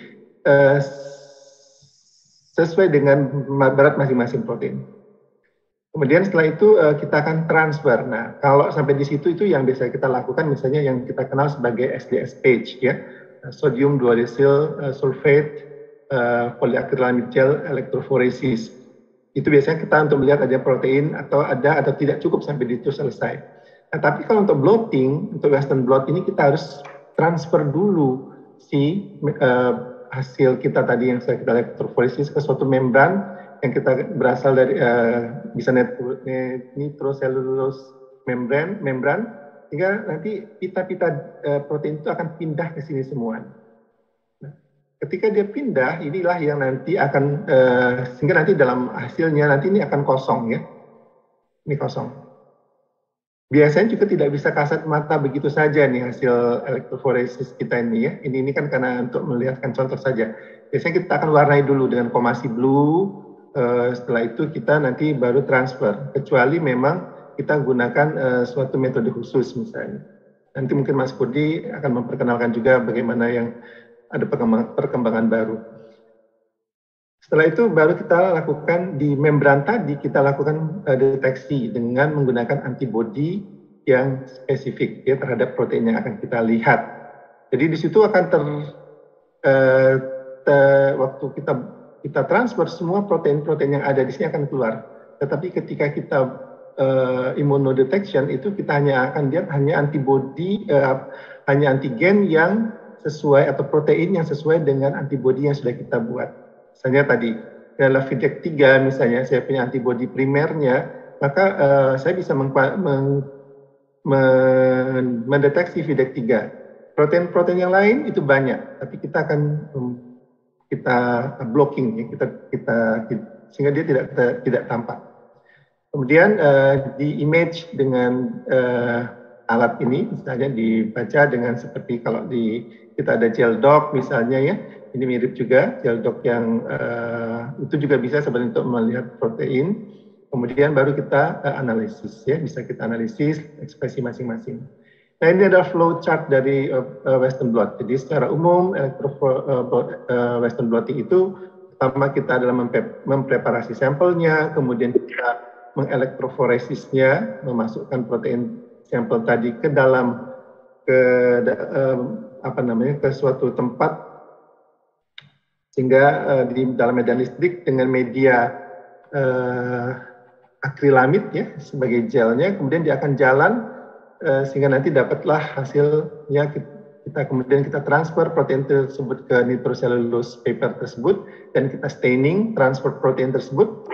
sesuai dengan berat masing-masing protein. Kemudian setelah itu kita akan transfer. Nah, kalau sampai di situ itu yang biasa kita lakukan misalnya yang kita kenal sebagai SDS stage ya. Sodium dua-desil sulfate polyacrylamide gel elektroforesis. Itu biasanya kita untuk melihat ada protein atau ada atau tidak cukup sampai di situ selesai. Nah, tapi kalau untuk blotting, untuk Western blot ini kita harus transfer dulu si hasil kita tadi yang kita elektroforesis ke suatu membran yang kita berasal dari bisa nitrocellulose membran sehingga nanti pita-pita protein itu akan pindah ke sini semua. Nah, ketika dia pindah, inilah yang nanti akan sehingga nanti dalam hasilnya nanti ini akan kosong ya. Ini kosong. Biasanya juga tidak bisa kasat mata begitu saja nih hasil elektroforesis kita ini ya. Ini kan karena untuk melihatkan contoh saja. Biasanya kita akan warnai dulu dengan komasi blue. Setelah itu kita nanti baru transfer, kecuali memang kita gunakan suatu metode khusus misalnya. Nanti mungkin Mas Kurdi akan memperkenalkan juga bagaimana yang ada perkembangan baru. Setelah itu baru kita lakukan di membran tadi, kita lakukan deteksi dengan menggunakan antibodi yang spesifik ya, terhadap protein yang akan kita lihat. Jadi di situ akan waktu kita kita transfer, semua protein-protein yang ada di sini akan keluar. Tetapi ketika kita immunodetection itu kita hanya akan lihat hanya antibody, hanya antigen yang sesuai atau protein yang sesuai dengan antibody yang sudah kita buat. Misalnya tadi adalah FIDEC3 misalnya, saya punya antibody primernya, maka saya bisa mendeteksi FIDEC3. Protein-protein yang lain itu banyak, tapi kita akan kita blocking, ya, kita sehingga dia tidak tampak. Kemudian di image dengan alat ini misalnya dibaca dengan seperti kalau kita ada gel doc misalnya ya, ini mirip juga gel doc yang itu juga bisa sebenarnya untuk melihat protein. Kemudian baru kita analisis ya, bisa kita analisis ekspresi masing-masing. Nah ini adalah flow chart dari Western blot. Jadi secara umum Western blotting itu pertama kita adalah mempreparasi sampelnya, kemudian kita mengelektroforesisnya, memasukkan protein sampel tadi ke dalam ke suatu tempat sehingga di dalam medan listrik dengan media akrilamid ya sebagai gelnya, kemudian dia akan jalan sehingga nanti dapatlah hasilnya. Kemudian kita transfer protein tersebut ke nitrocellulose paper tersebut dan kita staining, transfer protein tersebut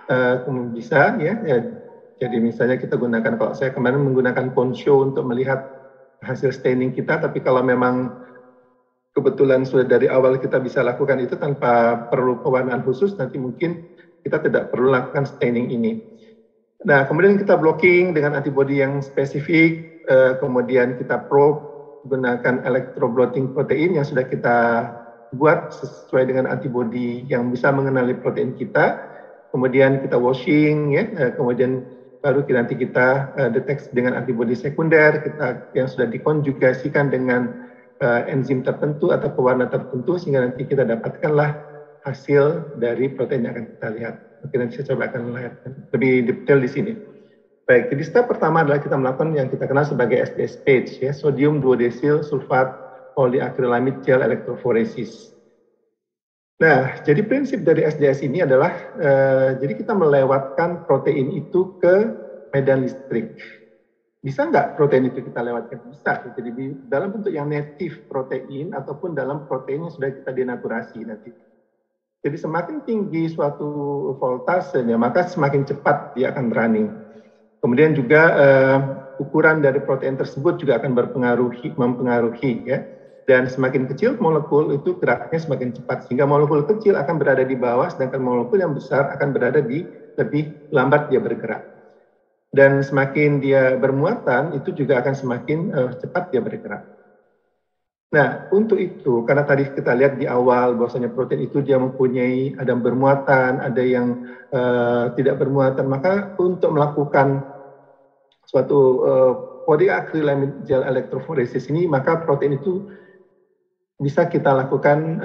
bisa ya. Jadi misalnya kita gunakan, kalau saya kemarin menggunakan Poncho untuk melihat hasil staining kita, tapi kalau memang kebetulan sudah dari awal kita bisa lakukan itu tanpa perlu pewarnaan khusus, nanti mungkin kita tidak perlu lakukan staining ini. Nah, kemudian kita blocking dengan antibody yang spesifik, kemudian kita probe gunakan electroblotting protein yang sudah kita buat sesuai dengan antibody yang bisa mengenali protein kita. Kemudian kita washing, ya, kemudian baru nanti kita deteksi dengan antibody sekunder yang sudah dikonjugasikan dengan enzim tertentu atau pewarna tertentu sehingga nanti kita dapatkanlah hasil dari protein yang akan kita lihat. Oke, nanti saya coba akan lihat lebih detail di sini. Baik, jadi step pertama adalah kita melakukan yang kita kenal sebagai SDS page, ya, sodium duodesil sulfat polyacrylamide gel electrophoresis. Nah, jadi prinsip dari SDS ini adalah, jadi kita melewatkan protein itu ke medan listrik. Bisa nggak protein itu kita lewatkan? Bisa. Jadi dalam bentuk yang native protein ataupun dalam protein yang sudah kita denaturasi nanti. Jadi semakin tinggi suatu voltasenya, maka semakin cepat dia akan running. Kemudian juga ukuran dari protein tersebut juga akan mempengaruhi ya. Dan semakin kecil molekul itu geraknya semakin cepat, sehingga molekul kecil akan berada di bawah, sedangkan molekul yang besar akan berada di lebih lambat dia bergerak. Dan semakin dia bermuatan, itu juga akan semakin cepat dia bergerak. Nah, untuk itu, karena tadi kita lihat di awal bahwasanya protein itu dia mempunyai, ada bermuatan, ada yang tidak bermuatan, maka untuk melakukan suatu polyacrylamide gel electrophoresis ini, maka protein itu bisa kita lakukan,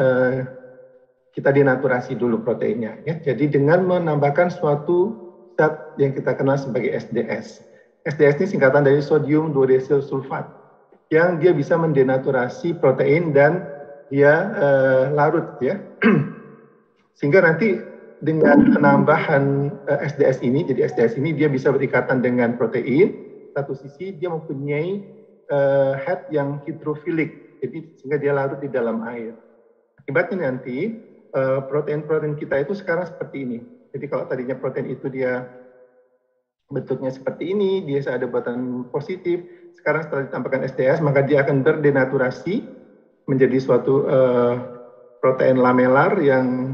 kita denaturasi dulu proteinnya. Ya. Jadi dengan menambahkan suatu zat yang kita kenal sebagai SDS. SDS ini singkatan dari sodium duodesil sulfat, yang dia bisa mendenaturasi protein dan dia larut, ya. Sehingga nanti dengan penambahan SDS ini, jadi SDS ini dia bisa berikatan dengan protein. Satu sisi dia mempunyai head yang hidrofilik, jadi sehingga dia larut di dalam air. Akibatnya nanti protein-protein kita itu sekarang seperti ini. Jadi kalau tadinya protein itu dia bentuknya seperti ini, dia ada buatan positif. Sekarang setelah ditambahkan SDS, maka dia akan berdenaturasi menjadi suatu protein lamelar yang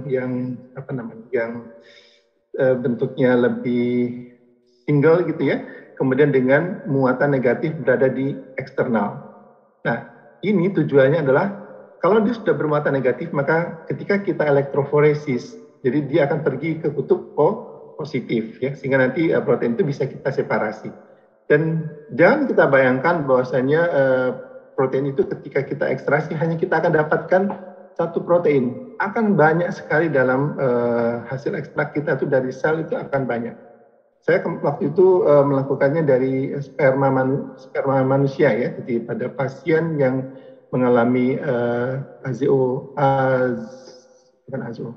bentuknya lebih single gitu ya. Kemudian dengan muatan negatif berada di eksternal. Nah, ini tujuannya adalah kalau dia sudah bermuatan negatif, maka ketika kita elektroforesis, jadi dia akan pergi ke kutub positif, ya, sehingga nanti protein itu bisa kita separasi. Dan jangan kita bayangkan bahwasanya protein itu ketika kita ekstraksi hanya kita akan dapatkan satu protein, akan banyak sekali dalam hasil ekstrak kita itu dari sel itu akan banyak. Saya waktu itu melakukannya dari sperma manusia, ya, jadi pada pasien yang mengalami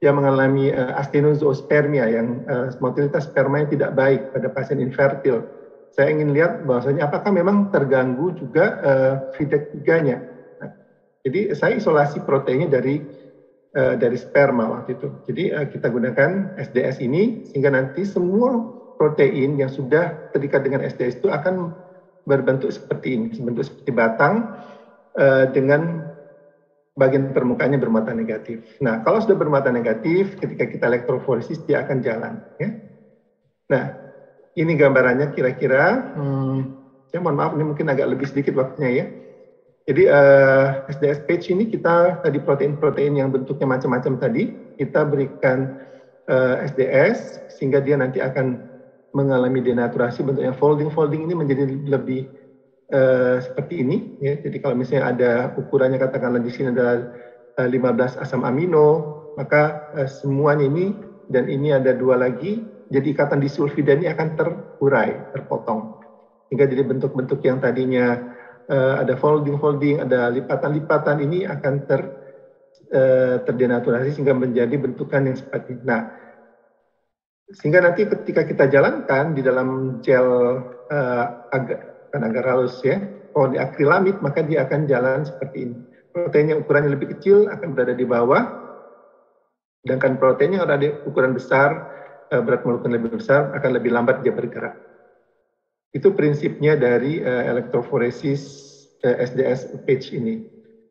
yang mengalami astenozoospermia, yang motilitas spermanya tidak baik pada pasien infertil. Saya ingin lihat bahwasanya apakah memang terganggu juga FIDEC-3-nya. Nah, jadi saya isolasi proteinnya dari sperma waktu itu. Jadi kita gunakan SDS ini sehingga nanti semua protein yang sudah terikat dengan SDS itu akan berbentuk seperti ini, berbentuk seperti batang dengan bagian permukaannya bermuatan negatif. Nah, kalau sudah bermuatan negatif, ketika kita elektroforesis dia akan jalan. Ya. Nah, ini gambarannya kira-kira. Ya mohon maaf, ini mungkin agak lebih sedikit waktunya ya. Jadi SDS page ini kita tadi protein-protein yang bentuknya macam-macam tadi kita berikan SDS sehingga dia nanti akan mengalami denaturasi, bentuknya folding ini menjadi lebih seperti ini ya. Jadi kalau misalnya ada ukurannya katakanlah di sini adalah 15 asam amino, maka semuanya ini dan ini ada 2 lagi, jadi ikatan disulfida ini akan terurai, terpotong. Hingga jadi bentuk-bentuk yang tadinya ada folding, ada lipatan-lipatan ini akan terdenaturasi sehingga menjadi bentukan yang seperti ini. Nah, sehingga nanti ketika kita jalankan di dalam gel agar halus ya, poliakrilamid, maka dia akan jalan seperti ini. Protein yang ukurannya lebih kecil akan berada di bawah, sedangkan protein yang ada di ukuran besar, berat molekul lebih besar, akan lebih lambat dia bergerak. Itu prinsipnya dari elektroforesis SDS page ini.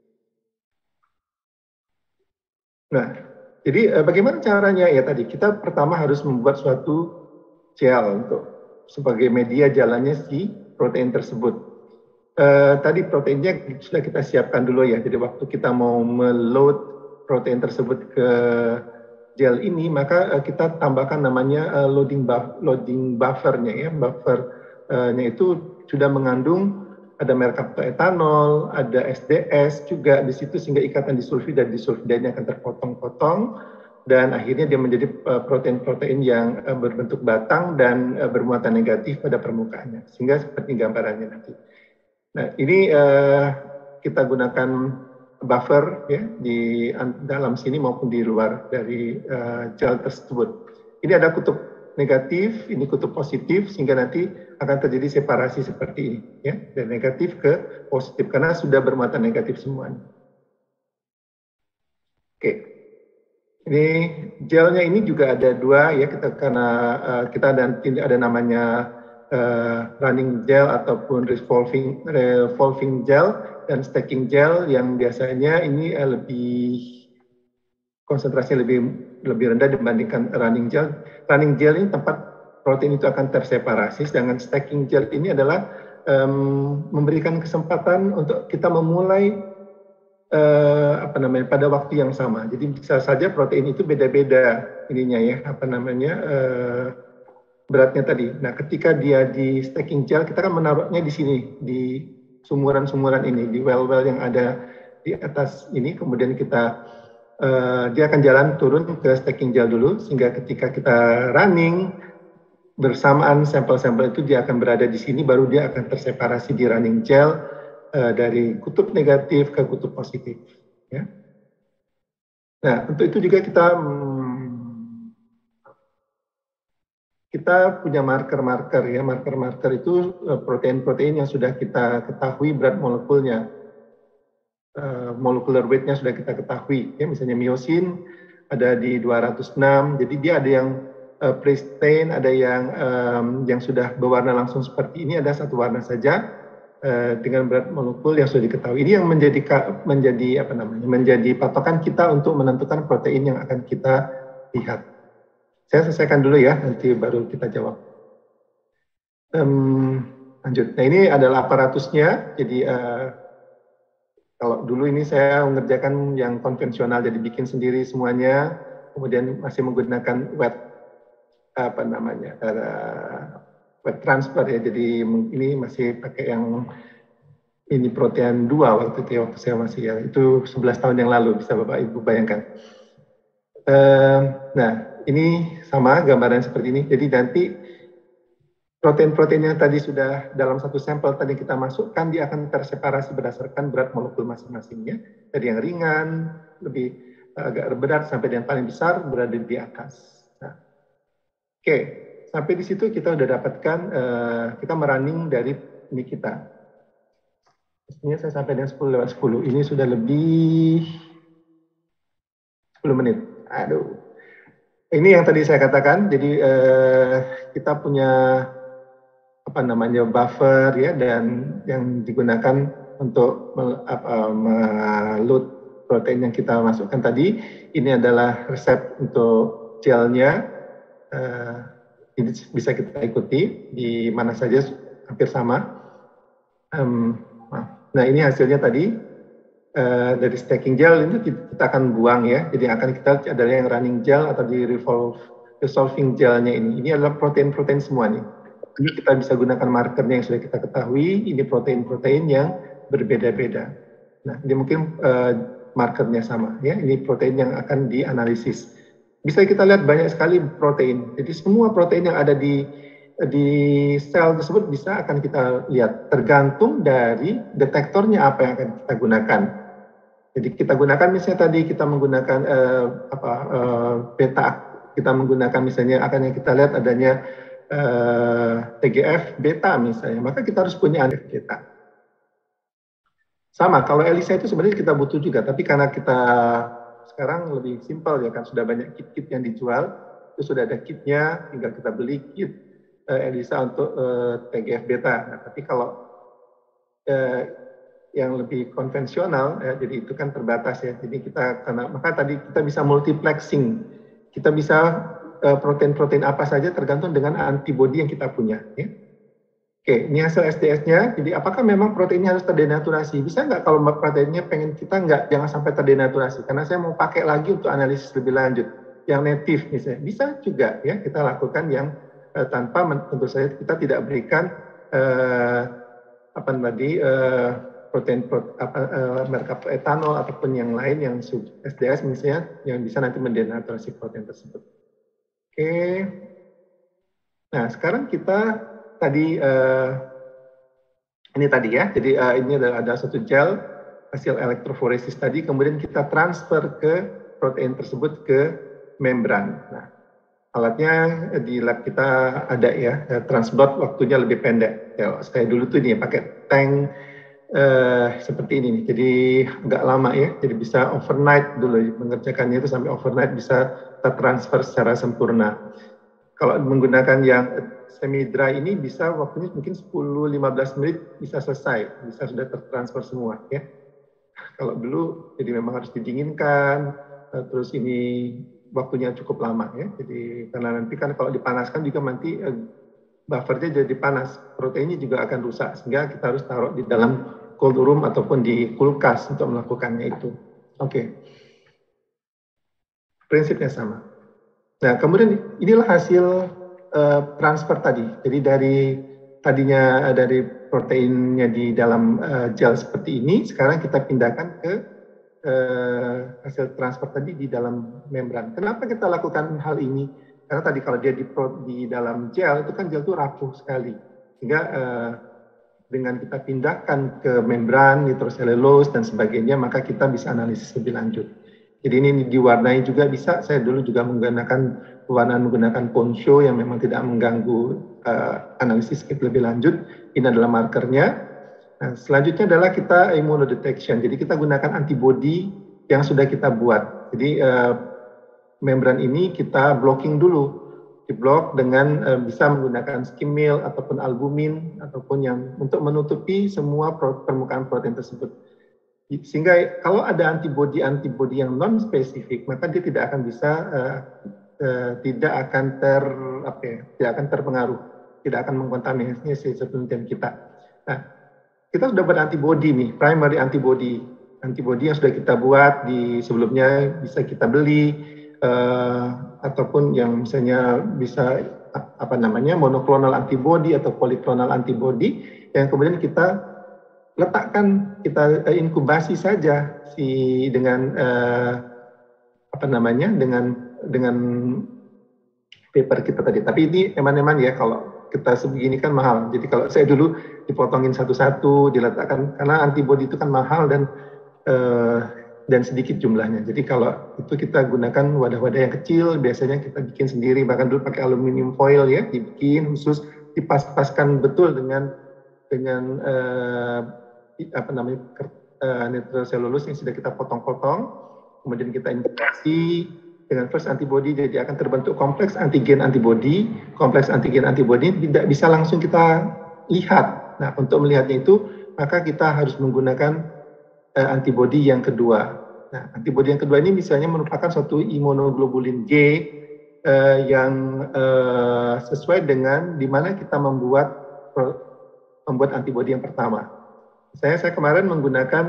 Nah, jadi bagaimana caranya ya tadi? Kita pertama harus membuat suatu gel untuk sebagai media jalannya si protein tersebut. Tadi proteinnya sudah kita siapkan dulu ya. Jadi waktu kita mau meload protein tersebut ke gel ini, maka kita tambahkan namanya loading buffernya ya. Buffernya itu sudah mengandung ada mercaptoetanol, ada SDS juga di situ sehingga ikatan disulfida ini akan terpotong-potong dan akhirnya dia menjadi protein-protein yang berbentuk batang dan bermuatan negatif pada permukaannya, sehingga seperti gambarannya nanti. Nah, ini kita gunakan buffer ya di dalam sini maupun di luar dari gel tersebut. Ini ada kutub negatif, ini kutub positif, sehingga nanti akan terjadi separasi seperti ini ya, dari negatif ke positif karena sudah bermuatan negatif semuanya. Oke. Ini gelnya ini juga ada 2 ya, karena kita ada namanya running gel ataupun revolving gel dan stacking gel yang biasanya ini lebih konsentrasinya lebih rendah dibandingkan running gel. Running gel ini tempat protein itu akan terseparasi, sedangkan stacking gel ini adalah memberikan kesempatan untuk kita memulai pada waktu yang sama. Jadi bisa saja protein itu beda-beda ininya ya, beratnya tadi. Nah, ketika dia di stacking gel, kita kan menaruhnya di sini, di sumuran-sumuran ini, di well-well yang ada di atas ini, kemudian dia akan jalan turun ke stacking gel dulu, sehingga ketika kita running, bersamaan sampel-sampel itu dia akan berada di sini, baru dia akan terseparasi di running gel, dari kutub negatif ke kutub positif. Ya. Nah, untuk itu juga kita punya marker-marker ya. Marker-marker itu protein-protein yang sudah kita ketahui berat molekulnya, molecular weight-nya sudah kita ketahui. Ya, misalnya myosin ada di 206, jadi dia ada yang pristine, ada yang sudah berwarna langsung seperti ini, ada satu warna saja. Dengan berat molekul yang sudah diketahui. Ini yang menjadi patokan kita untuk menentukan protein yang akan kita lihat. Saya selesaikan dulu ya, nanti baru kita jawab. Lanjut. Nah, ini adalah aparatusnya. Jadi kalau dulu ini saya mengerjakan yang konvensional, jadi bikin sendiri semuanya, kemudian masih menggunakan wet transfer ya, jadi ini masih pakai yang ini protein 2 waktu itu ya, waktu saya masih ya, itu 11 tahun yang lalu, bisa Bapak Ibu bayangkan. Nah, ini sama gambaran seperti ini, jadi nanti protein-protein yang tadi sudah dalam satu sampel tadi kita masukkan, dia akan terseparasi berdasarkan berat molekul masing-masingnya, dari yang ringan, lebih agak berat sampai yang paling besar berada di atas. Nah, oke, sampai di situ kita udah dapatkan, kita merunning dari ini kita. Ini saya sampai dengan 10:10. Ini sudah lebih 10 menit. Aduh. Ini yang tadi saya katakan. Jadi kita punya buffer ya, dan yang digunakan untuk load protein yang kita masukkan tadi. Ini adalah resep untuk gelnya. Ini bisa kita ikuti di mana saja, hampir sama. Nah, ini hasilnya tadi dari stacking gel itu kita akan buang ya. Jadi akan kita adalah yang running gel atau di resolving gelnya ini. Ini adalah protein-protein semua nih. Ini kita bisa gunakan markernya yang sudah kita ketahui. Ini protein-protein yang berbeda-beda. Nah, ini mungkin markernya sama ya. Ini protein yang akan dianalisis. Bisa kita lihat banyak sekali protein. Jadi semua protein yang ada di sel tersebut bisa akan kita lihat tergantung dari detektornya apa yang akan kita gunakan. Jadi kita gunakan misalnya tadi kita menggunakan beta, kita menggunakan misalnya akan yang kita lihat adanya TGF beta misalnya, maka kita harus punya beta. Sama kalau ELISA itu sebenarnya kita butuh juga, tapi karena kita sekarang lebih simpel ya kan, sudah banyak kit-kit yang dijual, itu sudah ada kitnya, tinggal kita beli kit ELISA untuk TGF beta. Nah, tapi kalau yang lebih konvensional, jadi itu kan terbatas ya. Jadi maka tadi kita bisa multiplexing, kita bisa protein-protein apa saja tergantung dengan antibodi yang kita punya. Ya. Oke, ini hasil SDS-nya. Jadi apakah memang proteinnya harus terdenaturasi? Bisa nggak kalau proteinnya pengen kita jangan sampai terdenaturasi? Karena saya mau pakai lagi untuk analisis lebih lanjut. Yang native misalnya, bisa juga ya kita lakukan yang tanpa tentu saja kita tidak berikan protein merkap etanol ataupun yang lain yang SDS misalnya yang bisa nanti mendenaturasi protein tersebut. Oke. Nah, sekarang kita tadi ini tadi ya. Jadi ini ada satu gel hasil elektroforesis tadi, kemudian kita transfer ke protein tersebut ke membran. Nah, alatnya di lab kita ada ya, transblot waktunya lebih pendek. Ya, saya dulu tuh ini pakai tank seperti ini nih, jadi agak lama ya, jadi bisa overnight dulu mengerjakannya itu sampai overnight bisa tertransfer secara sempurna. Kalau menggunakan yang semi dry ini bisa waktunya mungkin 10-15 menit bisa selesai, bisa sudah tertransfer semua ya. Kalau dulu jadi memang harus didinginkan, terus ini waktunya cukup lama ya. Jadi karena nanti kan kalau dipanaskan juga nanti buffernya jadi panas, proteinnya juga akan rusak sehingga kita harus taruh di dalam cold room ataupun di kulkas untuk melakukannya itu. Oke. Prinsipnya sama. Nah, kemudian inilah hasil transfer tadi. Jadi tadinya dari proteinnya di dalam gel seperti ini, sekarang kita pindahkan ke hasil transfer tadi di dalam membran. Kenapa kita lakukan hal ini? Karena tadi kalau dia di dalam gel itu kan gel itu rapuh sekali, sehingga dengan kita pindahkan ke membran, nitroselulose dan sebagainya, maka kita bisa analisis lebih lanjut. Jadi ini diwarnai juga bisa. Saya dulu juga menggunakan poncho yang memang tidak mengganggu analisis lebih lanjut. Ini adalah markernya. Nah, selanjutnya adalah kita immunodetection. Jadi kita gunakan antibodi yang sudah kita buat. Jadi membran ini kita blocking dulu, diblok dengan bisa menggunakan skim meal ataupun albumin ataupun yang untuk menutupi semua permukaan protein tersebut. Sehingga kalau ada antibodi yang non spesifik, maka dia tidak akan bisa tidak akan terpengaruh, tidak akan mengkontaminasi sistem kita. Nah, kita sudah berantibodi nih, primary antibody yang sudah kita buat sebelumnya bisa kita beli ataupun yang misalnya bisa monoklonal antibody atau poliklonal antibody yang kemudian kita letakkan, kita inkubasi saja dengan dengan paper kita tadi. Tapi ini eman-eman ya, kalau kita sebegini kan mahal. Jadi kalau saya dulu dipotongin satu-satu, diletakkan, karena antibody itu kan mahal dan dan sedikit jumlahnya. Jadi kalau itu kita gunakan wadah-wadah yang kecil, biasanya kita bikin sendiri, bahkan dulu pakai aluminium foil ya, dibikin khusus, dipas-paskan betul dengan nitrocellulose yang sudah kita potong-potong, kemudian kita injeksi dengan first antibody, jadi akan terbentuk kompleks antigen antibody. Kompleks antigen antibody tidak bisa langsung kita lihat. Nah, untuk melihatnya itu maka kita harus menggunakan antibody yang kedua. Nah, antibody yang kedua ini misalnya merupakan suatu imunoglobulin G yang sesuai dengan di mana kita membuat antibody yang pertama. Saya kemarin menggunakan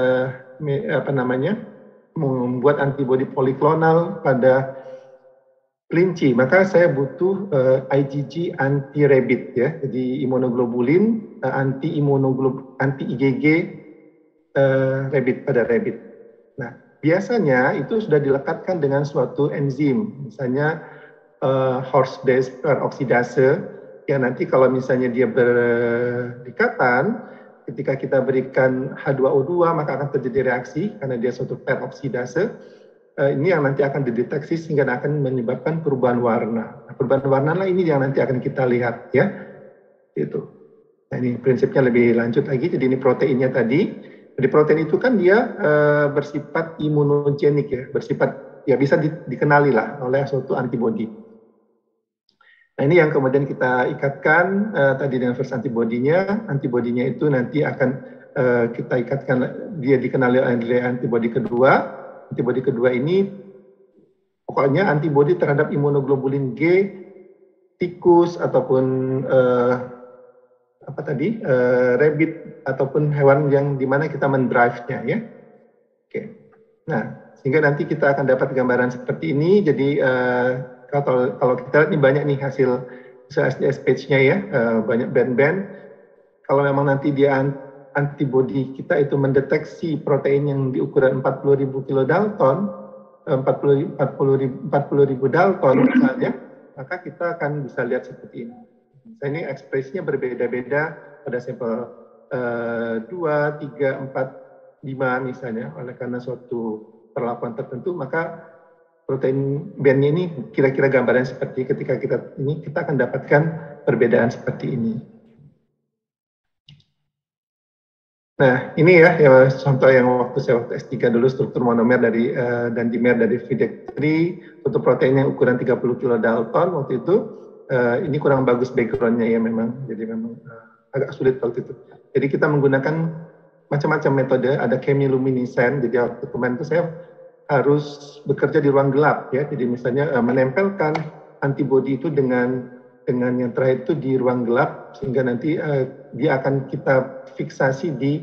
membuat antibody poliklonal pada kelinci, maka saya butuh IgG anti-rabbit ya, jadi imunoglobulin anti IgG rabbit pada rabbit. Nah, biasanya itu sudah dilekatkan dengan suatu enzim, misalnya horse-base peroksidase, yang nanti kalau misalnya dia berdekatan, ketika kita berikan H2O2 maka akan terjadi reaksi karena dia suatu peroksidase. Ini yang nanti akan dideteksi sehingga akan menyebabkan perubahan warna. Nah, perubahan warna lah ini yang nanti akan kita lihat ya. Itu. Nah, ini prinsipnya lebih lanjut lagi. Jadi ini proteinnya tadi. Jadi protein itu kan dia bersifat imunogenik ya, bersifat ya bisa dikenali lah oleh suatu antibody. Nah, ini yang kemudian kita ikatkan tadi dengan first antibody-nya. Antibody-nya itu nanti akan kita ikatkan, dia dikenali oleh antibody kedua. Antibody kedua ini pokoknya antibody terhadap imunoglobulin G, tikus ataupun rabbit ataupun hewan yang dimana kita mendrive-nya ya. Oke. Nah, sehingga nanti kita akan dapat gambaran seperti ini. Jadi kalau kita lihat ini banyak nih hasil SDS page-nya ya, banyak band-band. Kalau memang nanti dia antibody kita itu mendeteksi protein yang di ukuran 40.000 kilodalton, 40.000 dalton misalnya, maka kita akan bisa lihat seperti ini. Misalnya ini ekspresinya berbeda-beda pada sampel 2, 3, 4, 5 misalnya, oleh karena suatu perlakuan tertentu, maka protein bandnya ini kira-kira gambaran seperti ketika kita akan dapatkan perbedaan seperti ini. Nah, ini ya contoh yang waktu S3 dulu struktur monomer dan dimer dari FIDEC3 untuk protein yang ukuran 30 kilodalton waktu itu. Ini kurang bagus background-nya ya memang, jadi memang agak sulit waktu itu. Jadi kita menggunakan macam-macam metode, ada chemiluminescent. Jadi waktu kemarin itu saya harus bekerja di ruang gelap ya. Jadi misalnya menempelkan antibody itu dengan yang terakhir itu di ruang gelap, sehingga nanti dia akan kita fiksasi di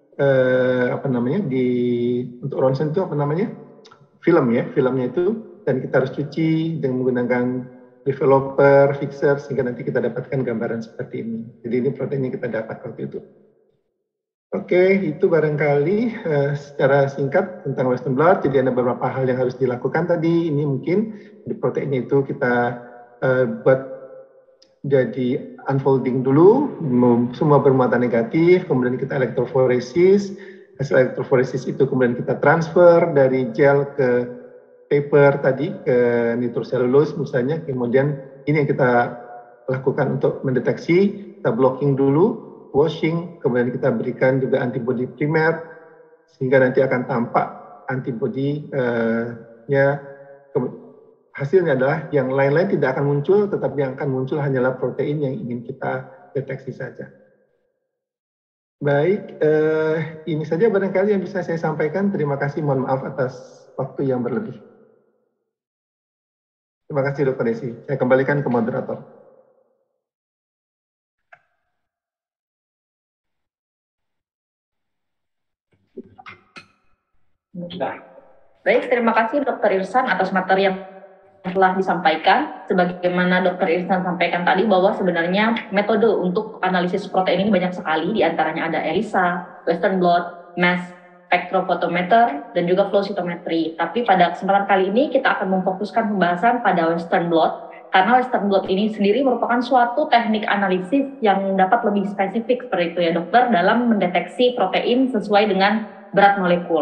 untuk ronsen itu film ya, filmnya itu, dan kita harus cuci dengan menggunakan developer, fixer, sehingga nanti kita dapatkan gambaran seperti ini. Jadi ini protein yang kita dapat waktu itu. Oke, itu barangkali secara singkat tentang Western blot. Jadi ada beberapa hal yang harus dilakukan tadi. Ini mungkin di proteinnya itu kita buat jadi unfolding dulu, semua bermuatan negatif, kemudian kita elektroforesis. Hasil elektroforesis itu kemudian kita transfer dari gel ke paper tadi, ke nitrocellulose misalnya, kemudian ini yang kita lakukan untuk mendeteksi, kita blocking dulu, washing, kemudian kita berikan juga antibody primer, sehingga nanti akan tampak antibody-nya. Hasilnya adalah yang lain-lain tidak akan muncul, tetapi yang akan muncul hanyalah protein yang ingin kita deteksi saja. Baik, ini saja barangkali yang bisa saya sampaikan. Terima kasih, mohon maaf atas waktu yang berlebih. Terima kasih Dr. Desi. Saya kembalikan ke moderator. Baik, terima kasih Dr. Irsan atas materi yang telah disampaikan. Sebagaimana Dr. Irsan sampaikan tadi bahwa sebenarnya metode untuk analisis protein ini banyak sekali, diantaranya ada ELISA, Western blot, mass spectrophotometer, dan juga flow cytometry. Tapi pada kesempatan kali ini kita akan memfokuskan pembahasan pada Western blot, karena Western blot ini sendiri merupakan suatu teknik analisis yang dapat lebih spesifik seperti itu ya dokter, dalam mendeteksi protein sesuai dengan berat molekul.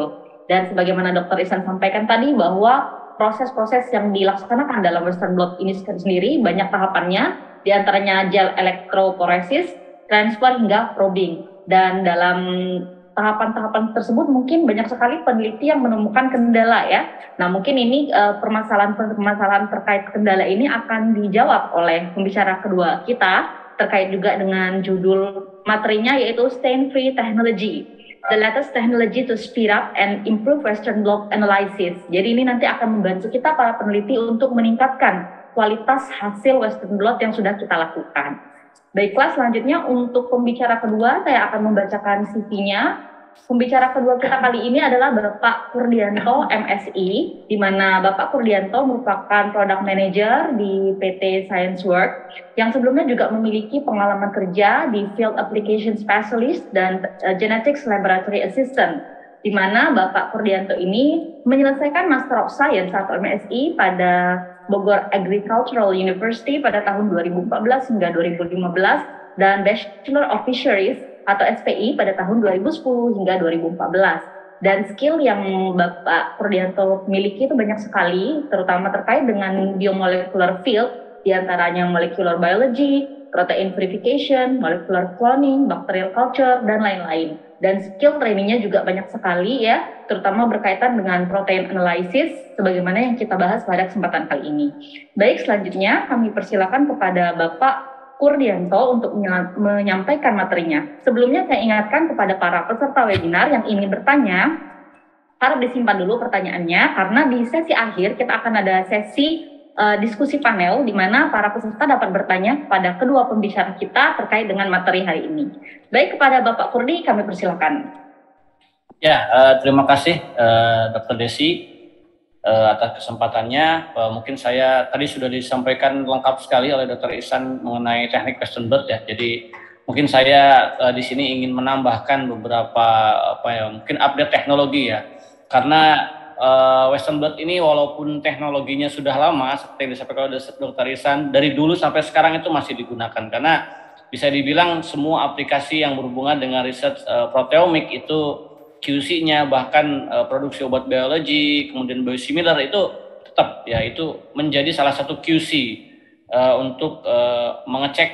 Dan sebagaimana Dr. Ihsan sampaikan tadi bahwa proses-proses yang dilaksanakan dalam Western blot ini sendiri banyak tahapannya, diantaranya gel electrophoresis, transfer hingga probing. Dan dalam tahapan-tahapan tersebut mungkin banyak sekali peneliti yang menemukan kendala ya. Nah mungkin ini permasalahan terkait kendala ini akan dijawab oleh pembicara kedua kita terkait juga dengan judul materinya yaitu Stain Free Technology, the latest technology to speed up and improve Western blot analysis. Jadi ini nanti akan membantu kita para peneliti untuk meningkatkan kualitas hasil Western blot yang sudah kita lakukan. Baiklah, selanjutnya untuk pembicara kedua saya akan membacakan CV-nya. Pembicara kedua kita kali ini adalah Bapak Kurdianto MSI, di mana Bapak Kurdianto merupakan Product Manager di PT ScienceWorks yang sebelumnya juga memiliki pengalaman kerja di Field Application Specialist dan Genetics Laboratory Assistant, di mana Bapak Kurdianto ini menyelesaikan Master of Science atau MSI pada Bogor Agricultural University pada tahun 2014 hingga 2015 dan Bachelor of Fisheries atau SPI pada tahun 2010 hingga 2014. Dan skill yang Bapak Kurdianto miliki itu banyak sekali, terutama terkait dengan biomolecular field, diantaranya molecular biology, protein purification, molecular cloning, bacterial culture, dan lain-lain. Dan skill trainingnya juga banyak sekali ya, terutama berkaitan dengan protein analysis, sebagaimana yang kita bahas pada kesempatan kali ini. Baik, selanjutnya kami persilakan kepada Bapak Kurdianto untuk menyampaikan materinya. Sebelumnya saya ingatkan kepada para peserta webinar yang ingin bertanya, harap disimpan dulu pertanyaannya, karena di sesi akhir kita akan ada sesi diskusi panel di mana para peserta dapat bertanya kepada kedua pembicara kita terkait dengan materi hari ini. Baik, kepada Bapak Kurdi kami persilakan. Ya, terima kasih Dr. Desi atas kesempatannya. Mungkin saya tadi sudah disampaikan lengkap sekali oleh Dr. Ihsan mengenai teknik Western blot ya. Jadi mungkin saya di sini ingin menambahkan beberapa mungkin update teknologi ya. Karena Western blot ini walaupun teknologinya sudah lama seperti yang disampaikan oleh Dr. Ihsan, dari dulu sampai sekarang itu masih digunakan karena bisa dibilang semua aplikasi yang berhubungan dengan riset proteomik itu QC-nya bahkan produksi obat biologi kemudian biosimilar itu tetap ya itu menjadi salah satu QC untuk mengecek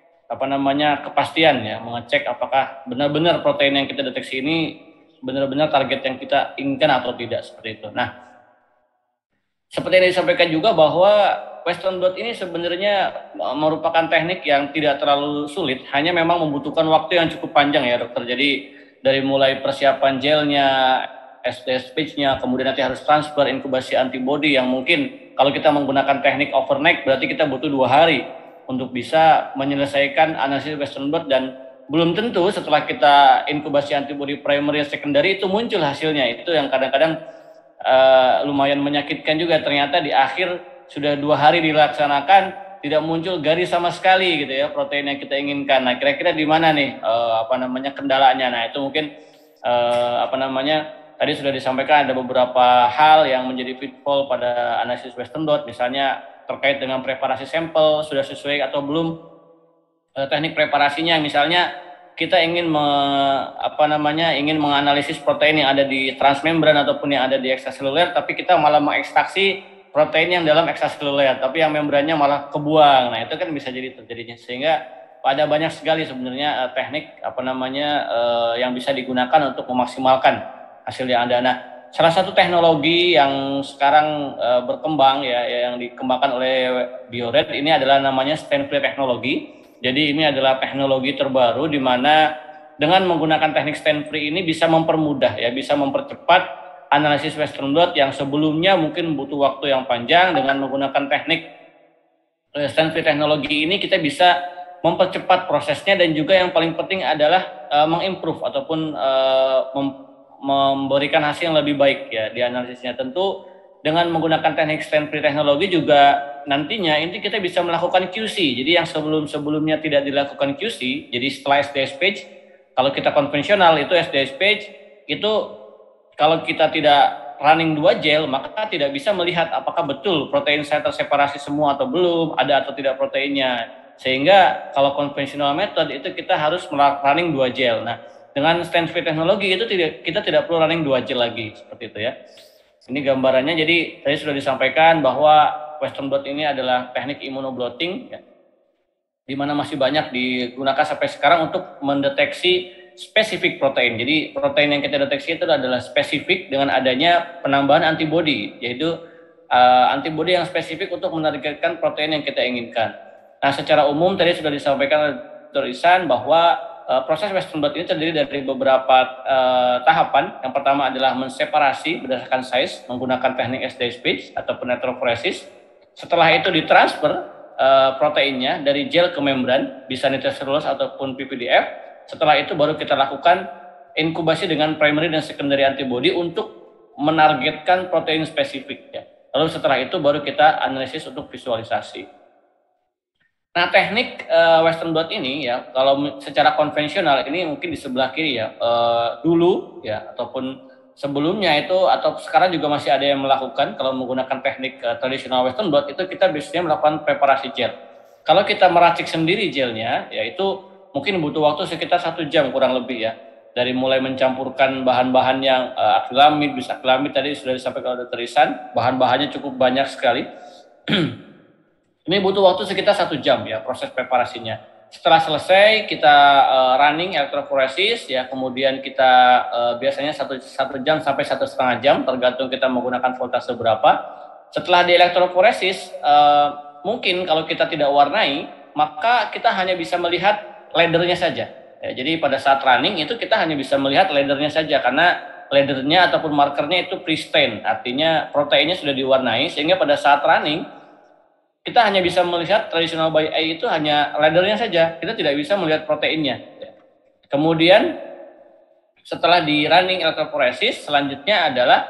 kepastian ya, mengecek apakah benar-benar protein yang kita deteksi ini benar-benar target yang kita inginkan atau tidak, seperti itu. Nah, seperti yang disampaikan juga bahwa Western blot ini sebenarnya merupakan teknik yang tidak terlalu sulit, hanya memang membutuhkan waktu yang cukup panjang ya dokter. Jadi dari mulai persiapan gelnya, SDS page-nya, kemudian nanti harus transfer inkubasi antibody yang mungkin kalau kita menggunakan teknik overnight berarti kita butuh 2 hari untuk bisa menyelesaikan analisis Western blot, dan belum tentu setelah kita inkubasi antibody primary dan secondary itu muncul hasilnya. Itu yang kadang-kadang lumayan menyakitkan juga, ternyata di akhir sudah 2 hari dilaksanakan tidak muncul garis sama sekali gitu ya protein yang kita inginkan. Nah, kira-kira di mana nih kendalanya? Nah, itu mungkin tadi sudah disampaikan ada beberapa hal yang menjadi pitfall pada analisis Western blot, misalnya terkait dengan preparasi sampel sudah sesuai atau belum teknik preparasinya. Misalnya kita ingin ingin menganalisis protein yang ada di transmembran ataupun yang ada di ekstraseluler, tapi kita malah mengekstraksi protein yang dalam ekstraseluler, tapi yang membrannya malah kebuang. Nah, itu kan bisa jadi terjadinya, sehingga ada banyak sekali sebenarnya teknik yang bisa digunakan untuk memaksimalkan hasil yang ada. Nah, salah satu teknologi yang sekarang berkembang ya yang dikembangkan oleh Bio-Rad ini adalah namanya Stain Free Technology. Jadi ini adalah teknologi terbaru di mana dengan menggunakan teknik Stain Free ini bisa mempermudah ya, bisa mempercepat analisis Western blot yang sebelumnya mungkin butuh waktu yang panjang. Dengan menggunakan teknik Stain Free Technology ini kita bisa mempercepat prosesnya, dan juga yang paling penting adalah mengimprove ataupun memberikan hasil yang lebih baik ya di analisisnya. Tentu dengan menggunakan teknik Stain Free Technology juga nantinya ini kita bisa melakukan QC. Jadi yang sebelum-sebelumnya tidak dilakukan QC, jadi setelah SDS page, kalau kita konvensional itu SDS page itu kalau kita tidak running 2 gel maka tidak bisa melihat apakah betul protein saya terseparasi semua atau belum, ada atau tidak proteinnya. Sehingga kalau konvensional method itu kita harus running 2 gel. Nah, Dengan stand free teknologi itu kita tidak perlu running 2 gel lagi, seperti itu ya. Ini gambarannya. Jadi tadi sudah disampaikan bahwa Western blot ini adalah teknik immunoblotting ya, di mana masih banyak digunakan sampai sekarang untuk mendeteksi spesifik protein. Jadi protein yang kita deteksi itu adalah spesifik dengan adanya penambahan antibodi, yaitu antibodi yang spesifik untuk menargetkan protein yang kita inginkan. Nah, secara umum tadi sudah disampaikan oleh Dr. Ihsan bahwa proses Western blot ini terdiri dari beberapa tahapan. Yang pertama adalah menseparasi berdasarkan size menggunakan teknik SD-Speech ataupun electrophoresis. Setelah itu ditransfer proteinnya dari gel ke membran, bisa nitroselulose ataupun PPDF. Setelah itu baru kita lakukan inkubasi dengan primary dan secondary antibody untuk menargetkan protein spesifik ya. Lalu setelah itu baru kita analisis untuk visualisasi. Nah, teknik Western blot ini ya, kalau secara konvensional ini mungkin di sebelah kiri ya, dulu ya ataupun sebelumnya itu atau sekarang juga masih ada yang melakukan. Kalau menggunakan teknik tradisional Western blot itu kita biasanya melakukan preparasi gel. Kalau kita meracik sendiri gelnya, ya itu mungkin butuh waktu sekitar 1 jam kurang lebih ya. Dari mulai mencampurkan bahan-bahan yang akrilamid, bisakrilamid tadi sudah disampaikan oleh Dr. Ihsan, bahan-bahannya cukup banyak sekali. Ini butuh waktu sekitar 1 jam ya proses preparasinya. Setelah selesai kita running electrophoresis ya, kemudian kita biasanya 1 jam sampai 1,5 jam tergantung kita menggunakan voltase berapa. Setelah di electrophoresis mungkin kalau kita tidak warnai maka kita hanya bisa melihat laddernya saja. Ya, jadi pada saat running itu kita hanya bisa melihat laddernya saja karena laddernya ataupun markernya itu pre-stain, artinya proteinnya sudah diwarnai sehingga pada saat running kita hanya bisa melihat traditional by eye itu hanya laddernya saja, kita tidak bisa melihat proteinnya. Kemudian setelah di running electrophoresis, selanjutnya adalah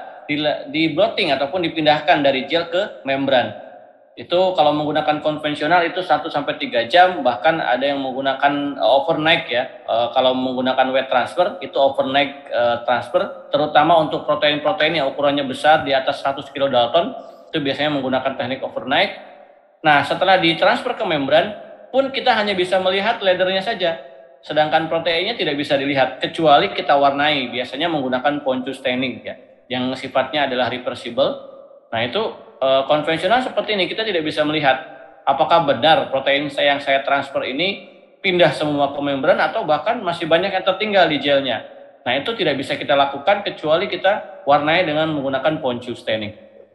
di blotting ataupun dipindahkan dari gel ke membran. Itu kalau menggunakan konvensional itu 1-3 jam, bahkan ada yang menggunakan overnight ya. Kalau menggunakan wet transfer itu overnight transfer, terutama untuk protein-protein yang ukurannya besar di atas 100 kilodalton, itu biasanya menggunakan teknik overnight. Nah, setelah ditransfer ke membran pun kita hanya bisa melihat laddernya saja. Sedangkan proteinnya tidak bisa dilihat kecuali kita warnai, biasanya menggunakan Ponchus staining ya, yang sifatnya adalah reversible. Nah, itu konvensional seperti ini kita tidak bisa melihat apakah benar protein yang saya transfer ini pindah semua ke membran atau bahkan masih banyak yang tertinggal di gelnya. Nah, itu tidak bisa kita lakukan kecuali kita warnai dengan menggunakan Ponchus staining.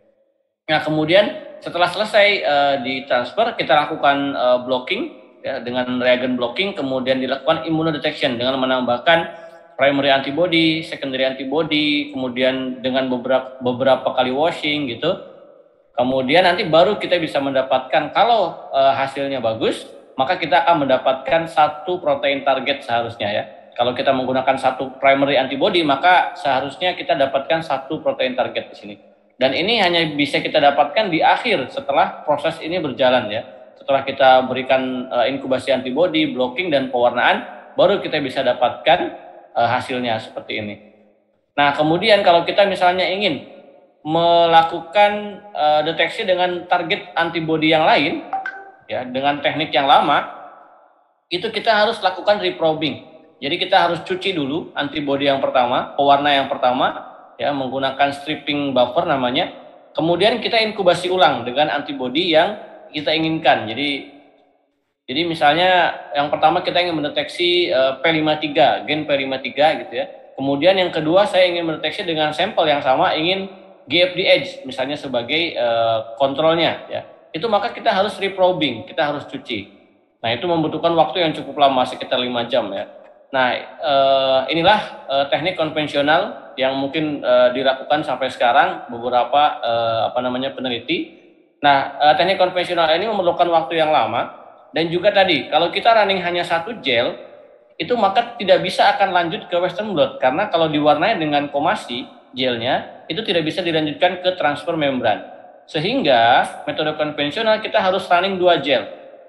Nah, kemudian setelah selesai ditransfer, kita lakukan blocking ya, dengan reagen blocking, kemudian dilakukan immunodetection dengan menambahkan primary antibody, secondary antibody, kemudian dengan beberapa kali washing gitu. Kemudian nanti baru kita bisa mendapatkan kalau hasilnya bagus, maka kita akan mendapatkan 1 protein target seharusnya ya. Kalau kita menggunakan 1 primary antibody, maka seharusnya kita dapatkan 1 protein target di sini. Dan ini hanya bisa kita dapatkan di akhir setelah proses ini berjalan ya. Setelah kita berikan inkubasi antibody, blocking dan pewarnaan, baru kita bisa dapatkan hasilnya seperti ini. Nah, kemudian kalau kita misalnya ingin melakukan deteksi dengan target antibody yang lain ya, dengan teknik yang lama, itu kita harus lakukan reprobing. Jadi kita harus cuci dulu antibody yang pertama, pewarna yang pertama ya, menggunakan stripping buffer namanya. Kemudian kita inkubasi ulang dengan antibody yang kita inginkan. Jadi misalnya yang pertama kita ingin mendeteksi P53, gen P53 gitu ya. Kemudian yang kedua saya ingin mendeteksi dengan sampel yang sama, ingin GFDH misalnya sebagai kontrolnya ya. Itu maka kita harus reprobing, kita harus cuci. Nah, itu membutuhkan waktu yang cukup lama, sekitar 5 jam ya. Nah, inilah teknik konvensional yang mungkin dilakukan sampai sekarang beberapa peneliti. Nah, teknik konvensional ini memerlukan waktu yang lama dan juga tadi kalau kita running hanya 1 gel itu maka tidak bisa akan lanjut ke Western blot karena kalau diwarnai dengan komasi gelnya itu tidak bisa dilanjutkan ke transfer membran. Sehingga metode konvensional kita harus running 2 gel.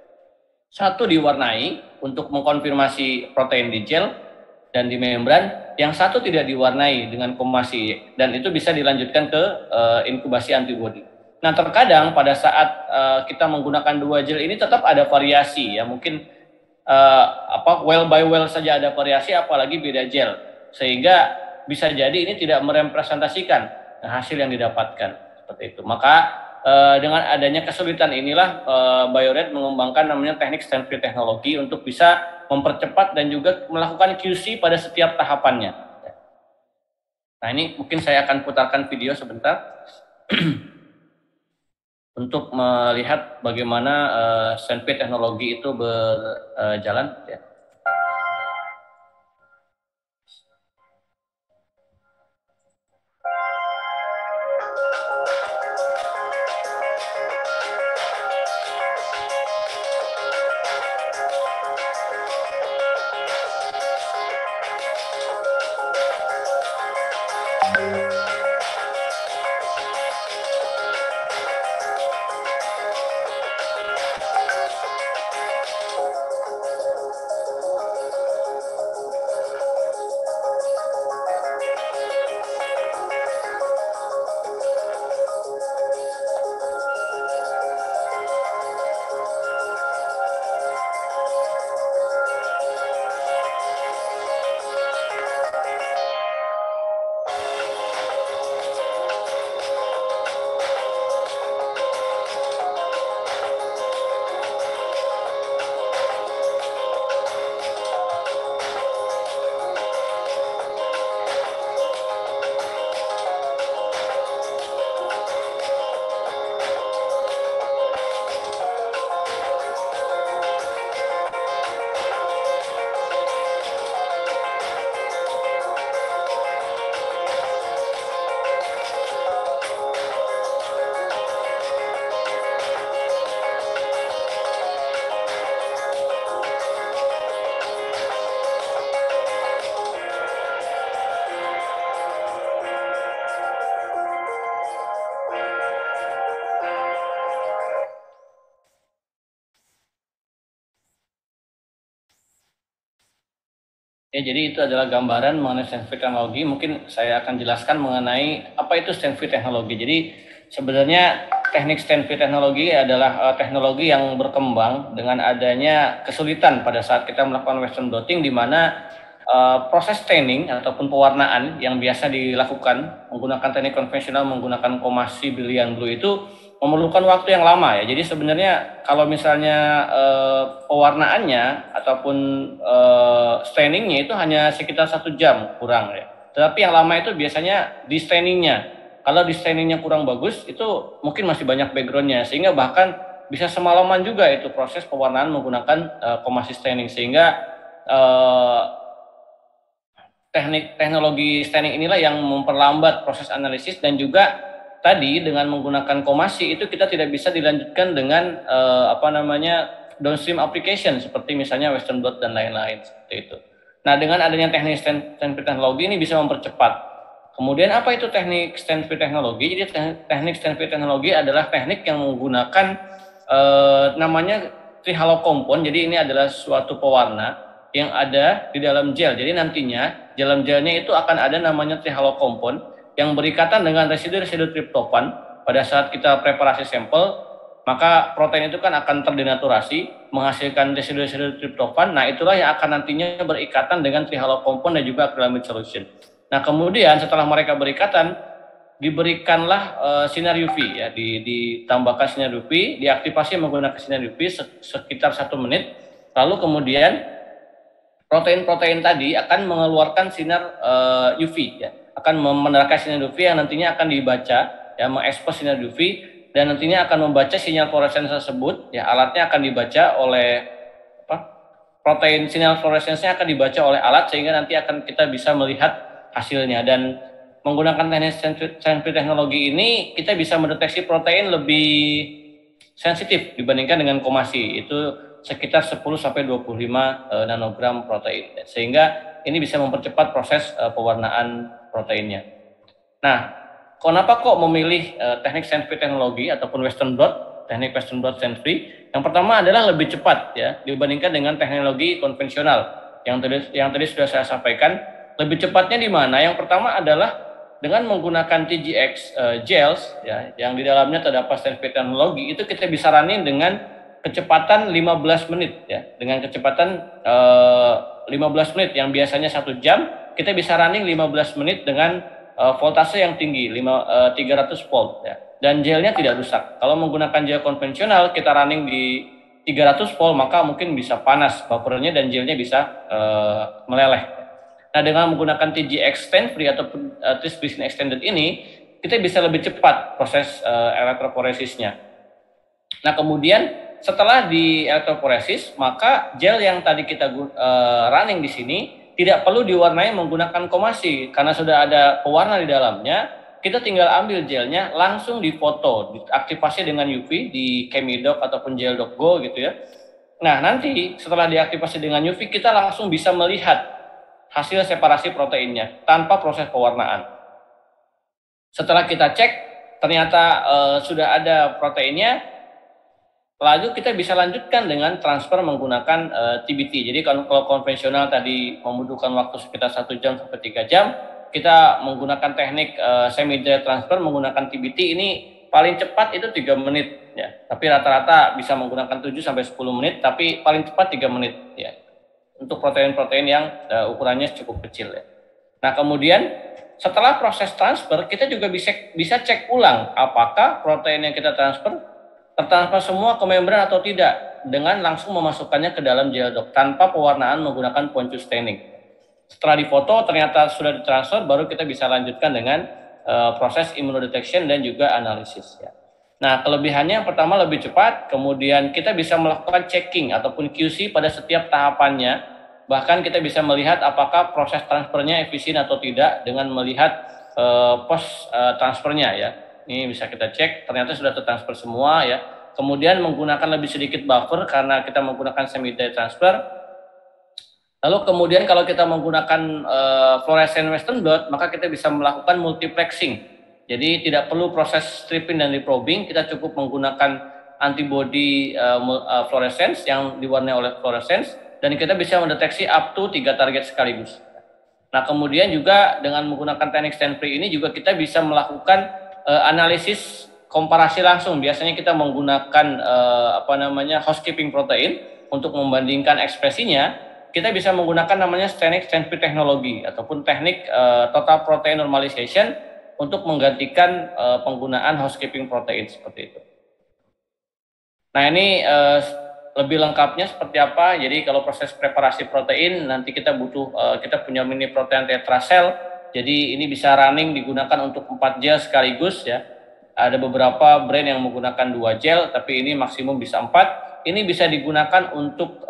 1 diwarnai untuk mengkonfirmasi protein di gel dan di membran, yang 1 tidak diwarnai dengan komasi dan itu bisa dilanjutkan ke inkubasi antibody. Nah, terkadang pada saat kita menggunakan 2 gel ini tetap ada variasi ya, mungkin well by well saja ada variasi, apalagi beda gel, sehingga bisa jadi ini tidak merepresentasikan hasil yang didapatkan seperti itu. Maka dengan adanya kesulitan inilah Bio-Rad mengembangkan namanya teknik stent-free teknologi untuk bisa mempercepat dan juga melakukan QC pada setiap tahapannya. Nah, ini mungkin saya akan putarkan video sebentar untuk melihat bagaimana stent-free teknologi itu berjalan. Ya. Ya, jadi itu adalah gambaran mengenai stent-free teknologi. Mungkin saya akan jelaskan mengenai apa itu stent-free teknologi. Jadi sebenarnya teknik stent-free teknologi adalah teknologi yang berkembang dengan adanya kesulitan pada saat kita melakukan Western blotting, di mana proses staining ataupun pewarnaan yang biasa dilakukan menggunakan teknik konvensional menggunakan komasi Brilliant Blue itu memerlukan waktu yang lama ya. Jadi sebenarnya kalau misalnya pewarnaannya ataupun stainingnya itu hanya sekitar 1 jam kurang ya. Tetapi yang lama itu biasanya di stainingnya. Kalau di stainingnya kurang bagus itu mungkin masih banyak backgroundnya, sehingga bahkan bisa semalaman juga itu proses pewarnaan menggunakan komasi staining, sehingga teknologi staining inilah yang memperlambat proses analisis. Dan juga tadi dengan menggunakan komasi itu kita tidak bisa dilanjutkan dengan downstream application seperti misalnya Western blot dan lain-lain seperti itu. Nah, dengan adanya teknik stent-free teknologi ini bisa mempercepat. Kemudian apa itu teknik stent-free teknologi? Jadi teknik stent-free teknologi adalah teknik yang menggunakan namanya trihalo compound. Jadi ini adalah suatu pewarna yang ada di dalam gel. Jadi nantinya dalam gelnya itu akan ada namanya trihalo compound yang berikatan dengan residu-residu triptofan. Pada saat kita preparasi sampel, maka protein itu kan akan terdenaturasi, menghasilkan residu-residu triptofan. Nah, itulah yang akan nantinya berikatan dengan trihalo compound dan juga acrylamide solution. Nah, kemudian setelah mereka berikatan, diberikanlah sinar UV ya, ditambahkan sinar UV, diaktifasi menggunakan sinar UV sekitar 1 menit. Lalu kemudian protein-protein tadi akan mengeluarkan sinar UV ya, akan menerangkan sinar UV yang nantinya akan dibaca ya, mengekspos sinar UV, dan nantinya akan membaca sinyal fluoresens tersebut ya. Alatnya akan dibaca oleh protein, sinyal fluoresensnya akan dibaca oleh alat, sehingga nanti akan kita bisa melihat hasilnya. Dan menggunakan teknik stent-free teknologi ini kita bisa mendeteksi protein lebih sensitif dibandingkan dengan komasi, itu sekitar 10-25 nanogram protein, sehingga ini bisa mempercepat proses pewarnaan proteinnya. Nah, kenapa kok memilih teknik stent-free teknologi ataupun Western blot, teknik Western blot stent-free? Yang pertama adalah lebih cepat ya dibandingkan dengan teknologi konvensional yang tadi sudah saya sampaikan. Lebih cepatnya di mana? Yang pertama adalah dengan menggunakan TGX gels ya, yang di dalamnya terdapat stent-free teknologi, itu kita bisa running dengan kecepatan 15 menit ya. Dengan kecepatan 15 menit yang biasanya 1 jam, kita bisa running 15 menit dengan voltase yang tinggi 300 volt ya. Dan gelnya tidak rusak. Kalau menggunakan gel konvensional kita running di 300 volt maka mungkin bisa panas buffernya dan gelnya bisa meleleh. Nah, dengan menggunakan TG Extend Free ataupun T-Splitting Extended ini, kita bisa lebih cepat proses elektroforesisnya. Nah, kemudian setelah di elektroforesis, maka gel yang tadi kita running di sini tidak perlu diwarnai menggunakan komasi karena sudah ada pewarna di dalamnya. Kita tinggal ambil gelnya, langsung difoto, diaktifasi dengan UV di Chemidoc ataupun Gel.go gitu ya. Nah, nanti setelah diaktifasi dengan UV, kita langsung bisa melihat hasil separasi proteinnya tanpa proses pewarnaan. Setelah kita cek, ternyata sudah ada proteinnya, lalu kita bisa lanjutkan dengan transfer menggunakan TBT. Jadi kalau konvensional tadi membutuhkan waktu sekitar 1 jam sampai 3 jam, kita menggunakan teknik semi-dry transfer menggunakan TBT ini paling cepat itu 3 menit ya. Tapi rata-rata bisa menggunakan 7 sampai 10 menit, tapi paling cepat 3 menit ya. Untuk protein-protein yang ukurannya cukup kecil ya. Nah, kemudian setelah proses transfer, kita juga bisa cek ulang apakah protein yang kita tertransfer semua ke membran atau tidak dengan langsung memasukkannya ke dalam gel doc tanpa pewarnaan menggunakan point to staining. Setelah difoto ternyata sudah ditransfer, baru kita bisa lanjutkan dengan proses immunodetection dan juga analisis ya. Nah, kelebihannya yang pertama lebih cepat, kemudian kita bisa melakukan checking ataupun QC pada setiap tahapannya. Bahkan kita bisa melihat apakah proses transfernya efisien atau tidak dengan melihat post transfernya ya. Ini bisa kita cek, ternyata sudah tertransfer semua ya. Kemudian menggunakan lebih sedikit buffer karena kita menggunakan semi-dry transfer. Lalu kemudian kalau kita menggunakan fluorescent western blot, maka kita bisa melakukan multiplexing. Jadi tidak perlu proses stripping dan reprobing, kita cukup menggunakan antibody fluorescence yang diwarnai oleh fluorescence, dan kita bisa mendeteksi up to 3 target sekaligus. Nah, kemudian juga dengan menggunakan teknik stain-free ini juga kita bisa melakukan analisis komparasi langsung. Biasanya kita menggunakan housekeeping protein untuk membandingkan ekspresinya. Kita bisa menggunakan namanya teknik stain-free teknologi ataupun teknik total protein normalization untuk menggantikan penggunaan housekeeping protein seperti itu. Nah, ini lebih lengkapnya seperti apa. Jadi kalau proses preparasi protein nanti kita punya mini protein tetracell. Jadi ini bisa running digunakan untuk 4 gel sekaligus ya. Ada beberapa brand yang menggunakan 2 gel, tapi ini maksimum bisa 4. Ini bisa digunakan untuk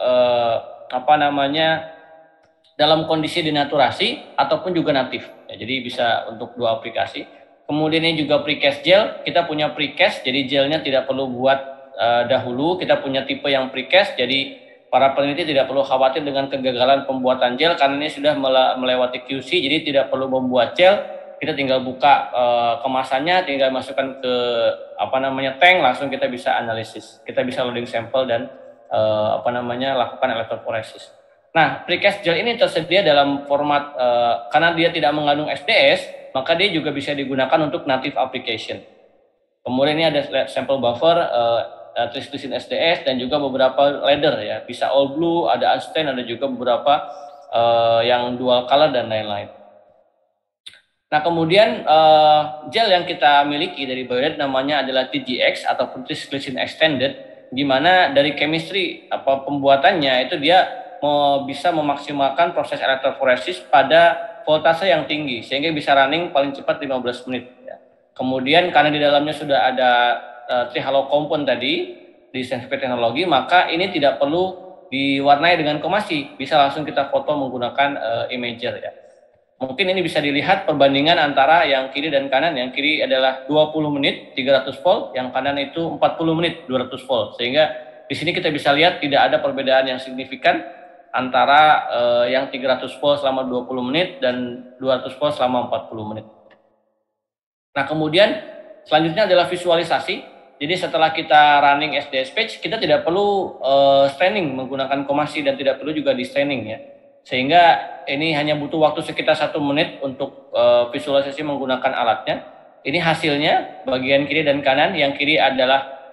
dalam kondisi denaturasi ataupun juga natif. Ya, jadi bisa untuk 2 aplikasi. Kemudian ini juga precast gel. Kita punya precast, jadi gelnya tidak perlu buat dahulu. Kita punya tipe yang precast, jadi para peneliti tidak perlu khawatir dengan kegagalan pembuatan gel karena ini sudah melewati QC, jadi tidak perlu membuat gel. Kita tinggal buka kemasannya, tinggal masukkan ke tank, langsung kita bisa analisis. Kita bisa loading sampel dan lakukan elektroforesis. Nah, precast gel ini tersedia dalam format karena dia tidak mengandung SDS, maka dia juga bisa digunakan untuk native application. Kemudian ini ada sampel buffer, T-Splitting SDS dan juga beberapa ladder ya, bisa all blue, ada unstained, ada juga beberapa yang dual color dan lain-lain. Nah, kemudian gel yang kita miliki dari Biodet namanya adalah TGX ataupun T-Splitting Extended, di mana dari chemistry pembuatannya itu dia bisa memaksimalkan proses elektroforesis pada voltase yang tinggi sehingga bisa running paling cepat 15 menit ya. Kemudian karena di dalamnya sudah ada trihalo compound tadi di stain-free teknologi, maka ini tidak perlu diwarnai dengan komasi, bisa langsung kita foto menggunakan imager ya. Mungkin ini bisa dilihat perbandingan antara yang kiri dan kanan. Yang kiri adalah 20 menit 300 volt, yang kanan itu 40 menit 200 volt. Sehingga di sini kita bisa lihat tidak ada perbedaan yang signifikan antara yang 300 volt selama 20 menit dan 200 volt selama 40 menit. Nah, kemudian selanjutnya adalah visualisasi. Jadi setelah kita running SDS page, kita tidak perlu staining menggunakan komasi dan tidak perlu juga di staining ya. Sehingga ini hanya butuh waktu sekitar 1 menit untuk visualisasi menggunakan alatnya. Ini hasilnya bagian kiri dan kanan. Yang kiri adalah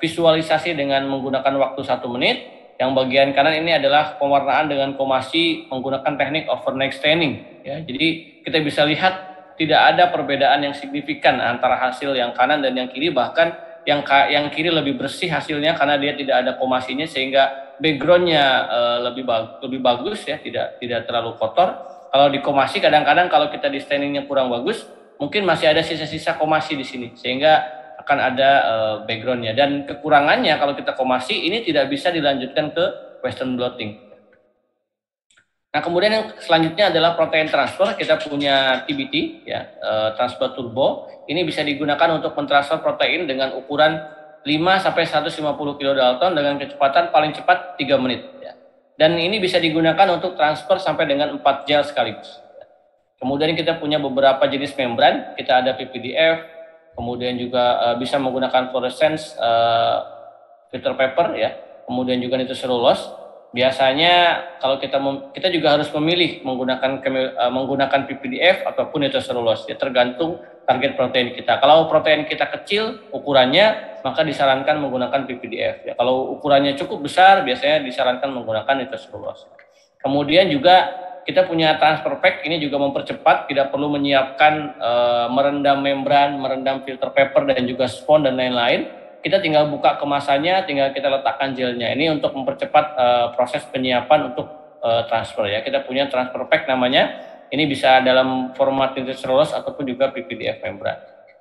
visualisasi dengan menggunakan waktu 1 menit. Yang bagian kanan ini adalah pewarnaan dengan komasi menggunakan teknik overnight staining. Ya, jadi kita bisa lihat tidak ada perbedaan yang signifikan antara hasil yang kanan dan yang kiri, bahkan yang kiri lebih bersih hasilnya karena dia tidak ada komasinya, sehingga backgroundnya lebih bagus ya, tidak terlalu kotor. Kalau di komasi kadang-kadang kalau kita di stainingnya kurang bagus, mungkin masih ada sisa-sisa komasi di sini, sehingga akan ada backgroundnya. Dan kekurangannya kalau kita komasi ini tidak bisa dilanjutkan ke western blotting. Nah, kemudian yang selanjutnya adalah protein transfer. Kita punya TBT ya, transfer turbo. Ini bisa digunakan untuk mentransfer protein dengan ukuran 5 sampai 150 kilodalton dengan kecepatan paling cepat 3 menit ya. Dan ini bisa digunakan untuk transfer sampai dengan 4 gel sekaligus. Kemudian kita punya beberapa jenis membran. Kita ada PPDF, kemudian juga bisa menggunakan fluorescence filter paper ya, kemudian juga nitroselulose. Biasanya kalau kita juga harus memilih menggunakan PPDF ataupun nitroselulose ya, tergantung target protein kita. Kalau protein kita kecil ukurannya, maka disarankan menggunakan PPDF ya. Kalau ukurannya cukup besar, biasanya disarankan menggunakan nitroselulose. Kemudian juga kita punya transfer pack, ini juga mempercepat, tidak perlu menyiapkan merendam membran, merendam filter paper dan juga spons dan lain-lain. Kita tinggal buka kemasannya, tinggal kita letakkan gelnya. Ini untuk mempercepat proses penyiapan untuk transfer ya. Kita punya transfer pack namanya. Ini bisa dalam format nitroselulose ataupun juga PPDF membran.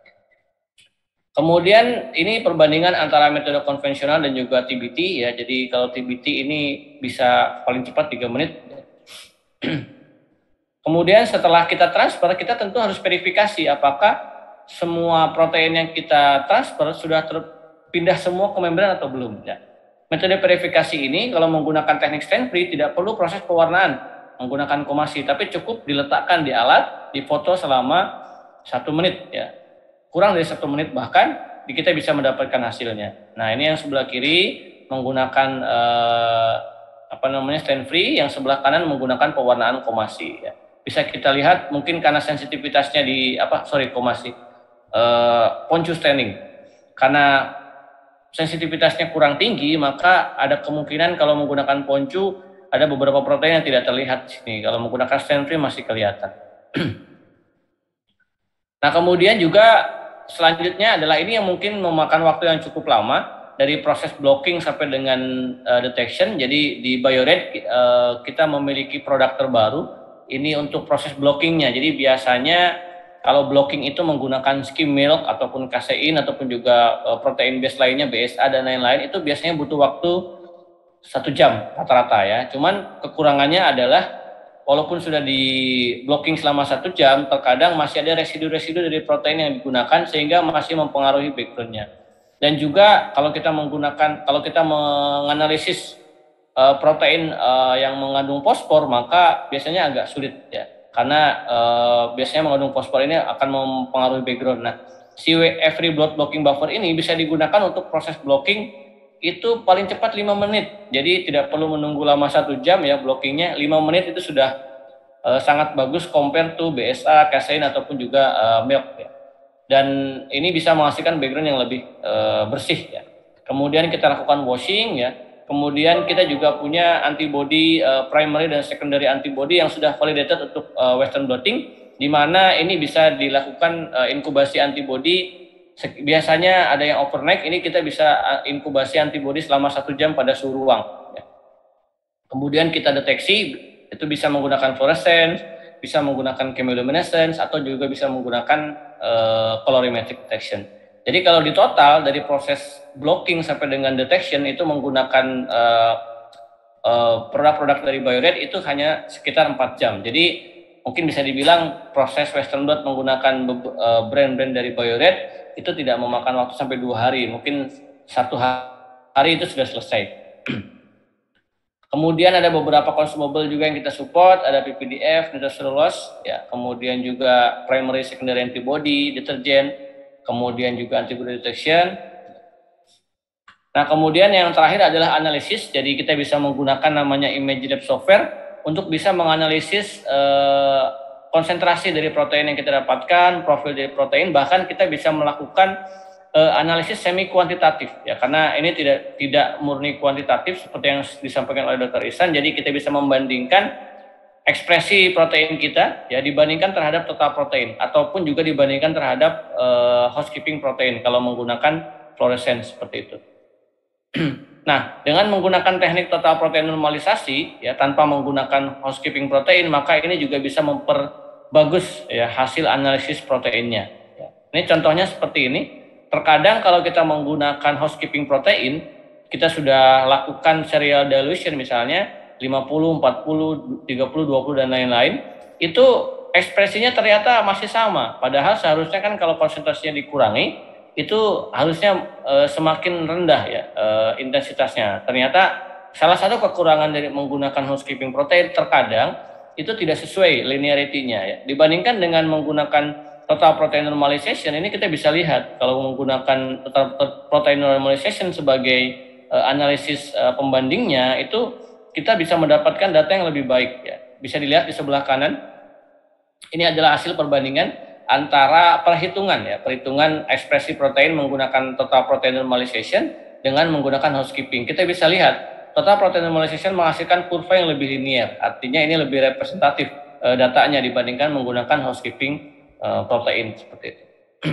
Kemudian ini perbandingan antara metode konvensional dan juga TBT ya. Jadi kalau TBT ini bisa paling cepat 3 menit. Kemudian setelah kita transfer, kita tentu harus verifikasi apakah semua protein yang kita transfer sudah terpindah semua ke membran atau belum ya. Metode verifikasi ini kalau menggunakan teknik stain free tidak perlu proses pewarnaan menggunakan komasi, tapi cukup diletakkan di alat, difoto selama 1 menit ya. Kurang dari 1 menit bahkan kita bisa mendapatkan hasilnya. Nah, ini yang sebelah kiri menggunakan stain free, yang sebelah kanan menggunakan pewarnaan komasi ya. Bisa kita lihat mungkin karena sensitivitasnya poncu staining. Karena sensitivitasnya kurang tinggi, maka ada kemungkinan kalau menggunakan poncu ada beberapa protein yang tidak terlihat di sini. Kalau menggunakan stain free masih kelihatan. Nah, kemudian juga selanjutnya adalah ini yang mungkin memakan waktu yang cukup lama, dari proses blocking sampai dengan detection. Jadi di Bio-Rad kita memiliki produk terbaru ini untuk proses blockingnya. Jadi biasanya kalau blocking itu menggunakan skim milk ataupun kasein ataupun juga protein base lainnya BSA dan lain-lain, itu biasanya butuh waktu 1 jam rata-rata ya. Cuman kekurangannya adalah walaupun sudah di blocking selama 1 jam, terkadang masih ada residu-residu dari protein yang digunakan sehingga masih mempengaruhi backgroundnya. Dan juga kalau kita menganalisis protein yang mengandung fosfor, maka biasanya agak sulit ya, karena biasanya mengandung fosfor ini akan mempengaruhi background. Nah, si every blood blocking buffer ini bisa digunakan untuk proses blocking itu paling cepat 5 menit. Jadi tidak perlu menunggu lama 1 jam ya blockingnya. 5 menit itu sudah sangat bagus compare to BSA, kasein ataupun juga milk ya. Dan ini bisa menghasilkan background yang lebih bersih ya. Kemudian kita lakukan washing ya. Kemudian kita juga punya antibody primary dan secondary antibody yang sudah validated untuk western blotting, di mana ini bisa dilakukan inkubasi antibody. Biasanya ada yang overnight, ini kita bisa inkubasi antibody selama 1 jam pada suhu ruang ya. Kemudian kita deteksi, itu bisa menggunakan fluorescence, bisa menggunakan chemiluminescence, atau juga bisa menggunakan colorimetric detection. Jadi kalau di total dari proses blocking sampai dengan detection itu menggunakan produk-produk dari Bio-Rad itu hanya sekitar 4 jam. Jadi mungkin bisa dibilang proses western blot menggunakan brand-brand dari Bio-Rad itu tidak memakan waktu sampai 2 hari. Mungkin 1 hari itu sudah selesai. Kemudian ada beberapa consumable juga yang kita support, ada PPDF, nitroselulose, ya, kemudian juga primary secondary antibody, deterjen, kemudian juga antibody detection. Nah, kemudian yang terakhir adalah analisis. Jadi kita bisa menggunakan namanya ImageLab software untuk bisa menganalisis konsentrasi dari protein yang kita dapatkan, profil dari protein, bahkan kita bisa melakukan analisis semi kuantitatif ya, karena ini tidak murni kuantitatif seperti yang disampaikan oleh Dr. Ihsan. Jadi kita bisa membandingkan ekspresi protein kita ya dibandingkan terhadap total protein ataupun juga dibandingkan terhadap housekeeping protein kalau menggunakan fluorescence seperti itu. Nah, dengan menggunakan teknik total protein normalisasi ya tanpa menggunakan housekeeping protein, maka ini juga bisa memperbagus ya hasil analisis proteinnya. Ya. Ini contohnya seperti ini. Terkadang kalau kita menggunakan housekeeping protein, kita sudah lakukan serial dilution misalnya 50, 40, 30, 20 dan lain-lain, itu ekspresinya ternyata masih sama. Padahal seharusnya kan kalau konsentrasinya dikurangi, itu harusnya semakin rendah ya intensitasnya. Ternyata salah satu kekurangan dari menggunakan housekeeping protein terkadang itu tidak sesuai linearity-nya ya. Dibandingkan dengan menggunakan total protein normalization, ini kita bisa lihat kalau menggunakan total protein normalization sebagai analisis pembandingnya, itu kita bisa mendapatkan data yang lebih baik ya. Bisa dilihat di sebelah kanan. Ini adalah hasil perbandingan antara perhitungan ekspresi protein menggunakan total protein normalization dengan menggunakan housekeeping. Kita bisa lihat total protein normalization menghasilkan kurva yang lebih linear. Artinya ini lebih representatif datanya dibandingkan menggunakan housekeeping protein seperti itu.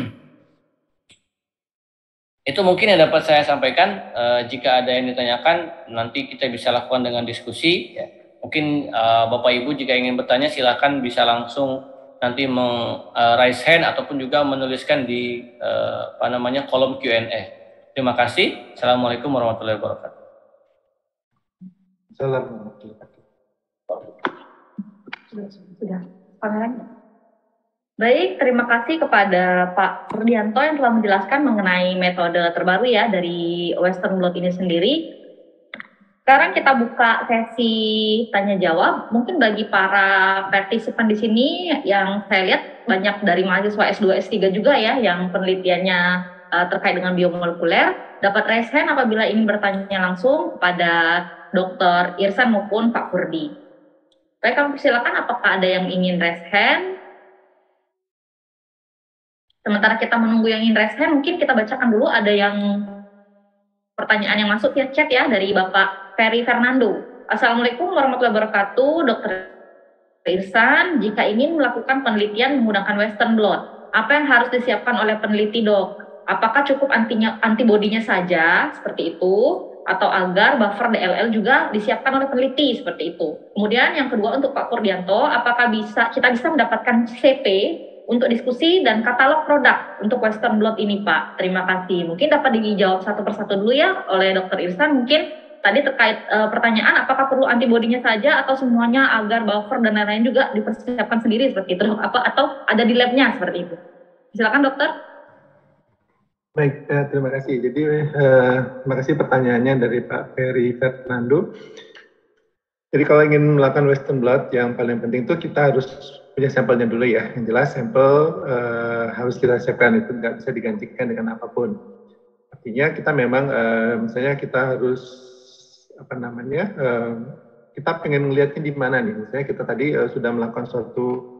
Itu mungkin yang dapat saya sampaikan. Jika ada yang ditanyakan, nanti kita bisa lakukan dengan diskusi. Ya. Mungkin Bapak Ibu jika ingin bertanya, silakan bisa langsung nanti raise hand ataupun juga menuliskan di kolom Q&A. Terima kasih. Assalamualaikum warahmatullahi wabarakatuh. Assalamualaikum. Sudah. Kameranya. Baik, terima kasih kepada Pak Rudianto yang telah menjelaskan mengenai metode terbaru ya dari Western blot ini sendiri. Sekarang kita buka sesi tanya jawab. Mungkin bagi para partisipan di sini yang saya lihat banyak dari mahasiswa S2, S3 juga ya yang penelitiannya terkait dengan biomolekuler, dapat raise hand apabila ingin bertanya langsung kepada Dr. Ihsan maupun Pak Kurdi. Baik, kami silakan apakah ada yang ingin raise hand? Sementara kita menunggu yang ingin raise hand, mungkin kita bacakan dulu ada yang pertanyaan yang masuk ya chat ya dari Bapak Ferry Fernando. Assalamualaikum warahmatullahi wabarakatuh, Dr. Ihsan. Jika ingin melakukan penelitian menggunakan Western blot, apa yang harus disiapkan oleh peneliti dok? Apakah cukup antibodinya saja seperti itu? Atau agar buffer DLL juga disiapkan oleh peneliti seperti itu? Kemudian yang kedua untuk Pak Kurdianto, apakah kita bisa mendapatkan CP untuk diskusi dan katalog produk untuk Western blot ini Pak? Terima kasih. Mungkin dapat dijawab satu persatu dulu ya oleh Dr. Ihsan. Mungkin tadi terkait pertanyaan apakah perlu antibodinya saja atau semuanya agar buffer dan lain-lain juga dipersiapkan sendiri seperti itu atau ada di labnya seperti itu. Silakan dokter. Baik, terima kasih. Jadi terima kasih pertanyaannya dari Pak Ferry Fernando. Jadi kalau ingin melakukan Western blot, yang paling penting itu kita harus punya sampelnya dulu ya. Yang jelas sampel harus kita siapkan, itu nggak bisa digantikan dengan apapun. Artinya kita memang misalnya kita harus kita pengen melihatnya di mana nih. Misalnya kita tadi sudah melakukan suatu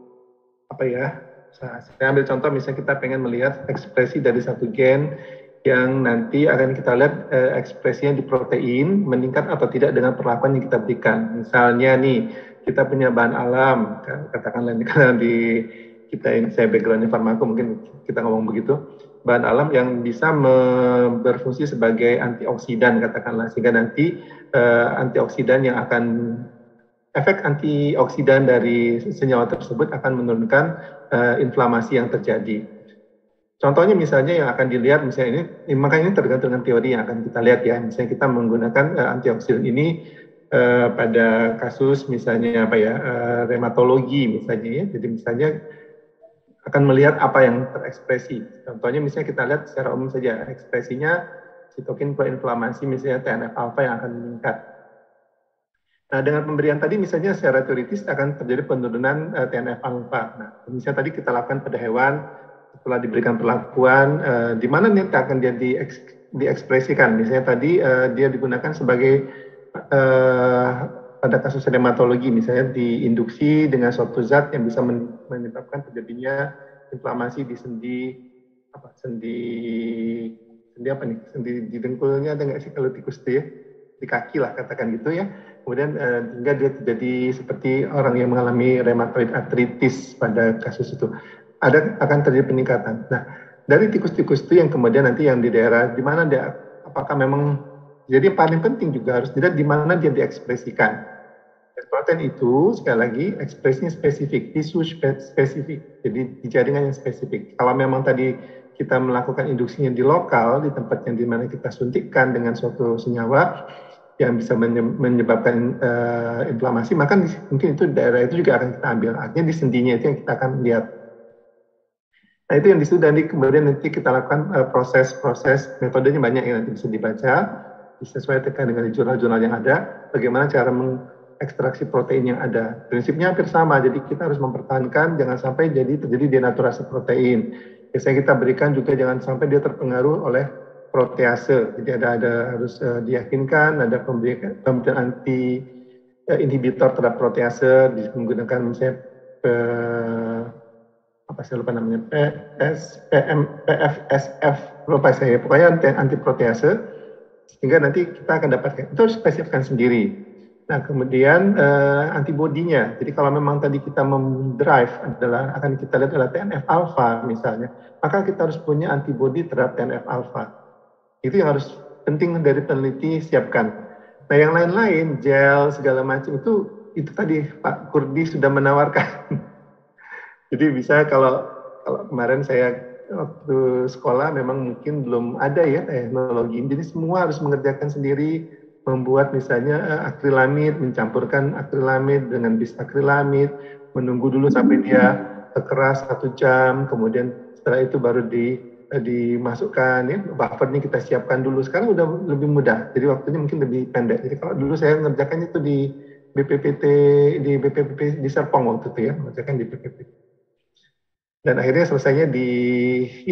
saya ambil contoh misalnya kita pengen melihat ekspresi dari satu gen yang nanti akan kita lihat ekspresinya di protein meningkat atau tidak dengan perlakuan yang kita berikan. Misalnya nih, kita punya bahan alam, katakanlah di kita ini, saya backgroundnya farmako, mungkin kita ngomong begitu, bahan alam yang bisa berfungsi sebagai antioksidan, katakanlah, sehingga nanti antioksidan yang akan, efek antioksidan dari senyawa tersebut akan menurunkan inflamasi yang terjadi. Contohnya misalnya yang akan dilihat, misalnya ini, makanya ini tergantung dengan teori yang akan kita lihat ya. Misalnya kita menggunakan antioksidan ini pada kasus misalnya reumatologi misalnya ya. Jadi misalnya akan melihat apa yang terekspresi. Contohnya misalnya kita lihat secara umum saja ekspresinya sitokin proinflamasi misalnya TNF-alpha yang akan meningkat. Nah, dengan pemberian tadi misalnya secara teoritis akan terjadi penurunan TNF-alpha. Nah, misalnya tadi kita lakukan pada hewan, setelah diberikan perlakuan, di mana nih akan dia diekspresikan. Misalnya tadi dia digunakan sebagai pada kasus reumatologi, misalnya diinduksi dengan suatu zat yang bisa menyebabkan terjadinya inflamasi di sendi sendi apa nih? Sendi di dengkulnya ada nggak sih kalau tikus itu ya? Di kaki lah katakan gitu ya. Kemudian hingga dia jadi seperti orang yang mengalami rheumatoid arthritis pada kasus itu. Akan terjadi peningkatan. Nah, dari tikus-tikus itu yang kemudian nanti yang di daerah di mana dia, apakah memang, jadi yang paling penting juga harus dilihat di mana dia diekspresikan. Protein itu sekali lagi ekspresinya spesifik, tisu spesifik, jadi di jaringan yang spesifik. Kalau memang tadi kita melakukan induksinya di lokal, di tempat yang dimana kita suntikkan dengan suatu senyawa yang bisa menyebabkan inflamasi, maka mungkin itu daerah itu juga akan kita ambil. Artinya di sendinya itu yang kita akan lihat. Nah, itu yang disudah, kemudian nanti kita lakukan proses-proses, metodenya banyak yang nanti bisa dibaca, disesuaikan dengan jurnal-jurnal yang ada, bagaimana cara ekstraksi protein yang ada. Prinsipnya hampir sama, jadi kita harus mempertahankan jangan sampai terjadi denaturasi protein. Biasanya kita berikan juga jangan sampai dia terpengaruh oleh protease. Jadi harus diyakinkan ada pemberian anti inhibitor terhadap protease menggunakan misalnya PFSF, lupa saya, pokoknya anti protease, sehingga nanti kita akan dapatkan, itu harus spesifikkan sendiri. Nah, kemudian antibodinya. Jadi kalau memang tadi kita mendrive akan kita lihat adalah TNF alpha misalnya, maka kita harus punya antibodi terhadap TNF alpha. Itu yang harus penting dari peneliti siapkan. Nah, yang lain-lain, gel segala macam itu tadi Pak Kurdi sudah menawarkan. Jadi bisa kalau kemarin saya waktu sekolah memang mungkin belum ada ya teknologi. Jadi semua harus mengerjakan sendiri, membuat misalnya akrilamid, mencampurkan akrilamid dengan bisakrilamid, menunggu dulu sampai dia keras 1 jam, kemudian setelah itu baru dimasukkan ya, buffernya kita siapkan dulu. Sekarang udah lebih mudah, jadi waktunya mungkin lebih pendek. Jadi kalau dulu saya ngerjakannya itu di BPPT di Serpong waktu itu ya, mengerjakan di BPPT. Dan akhirnya selesainya di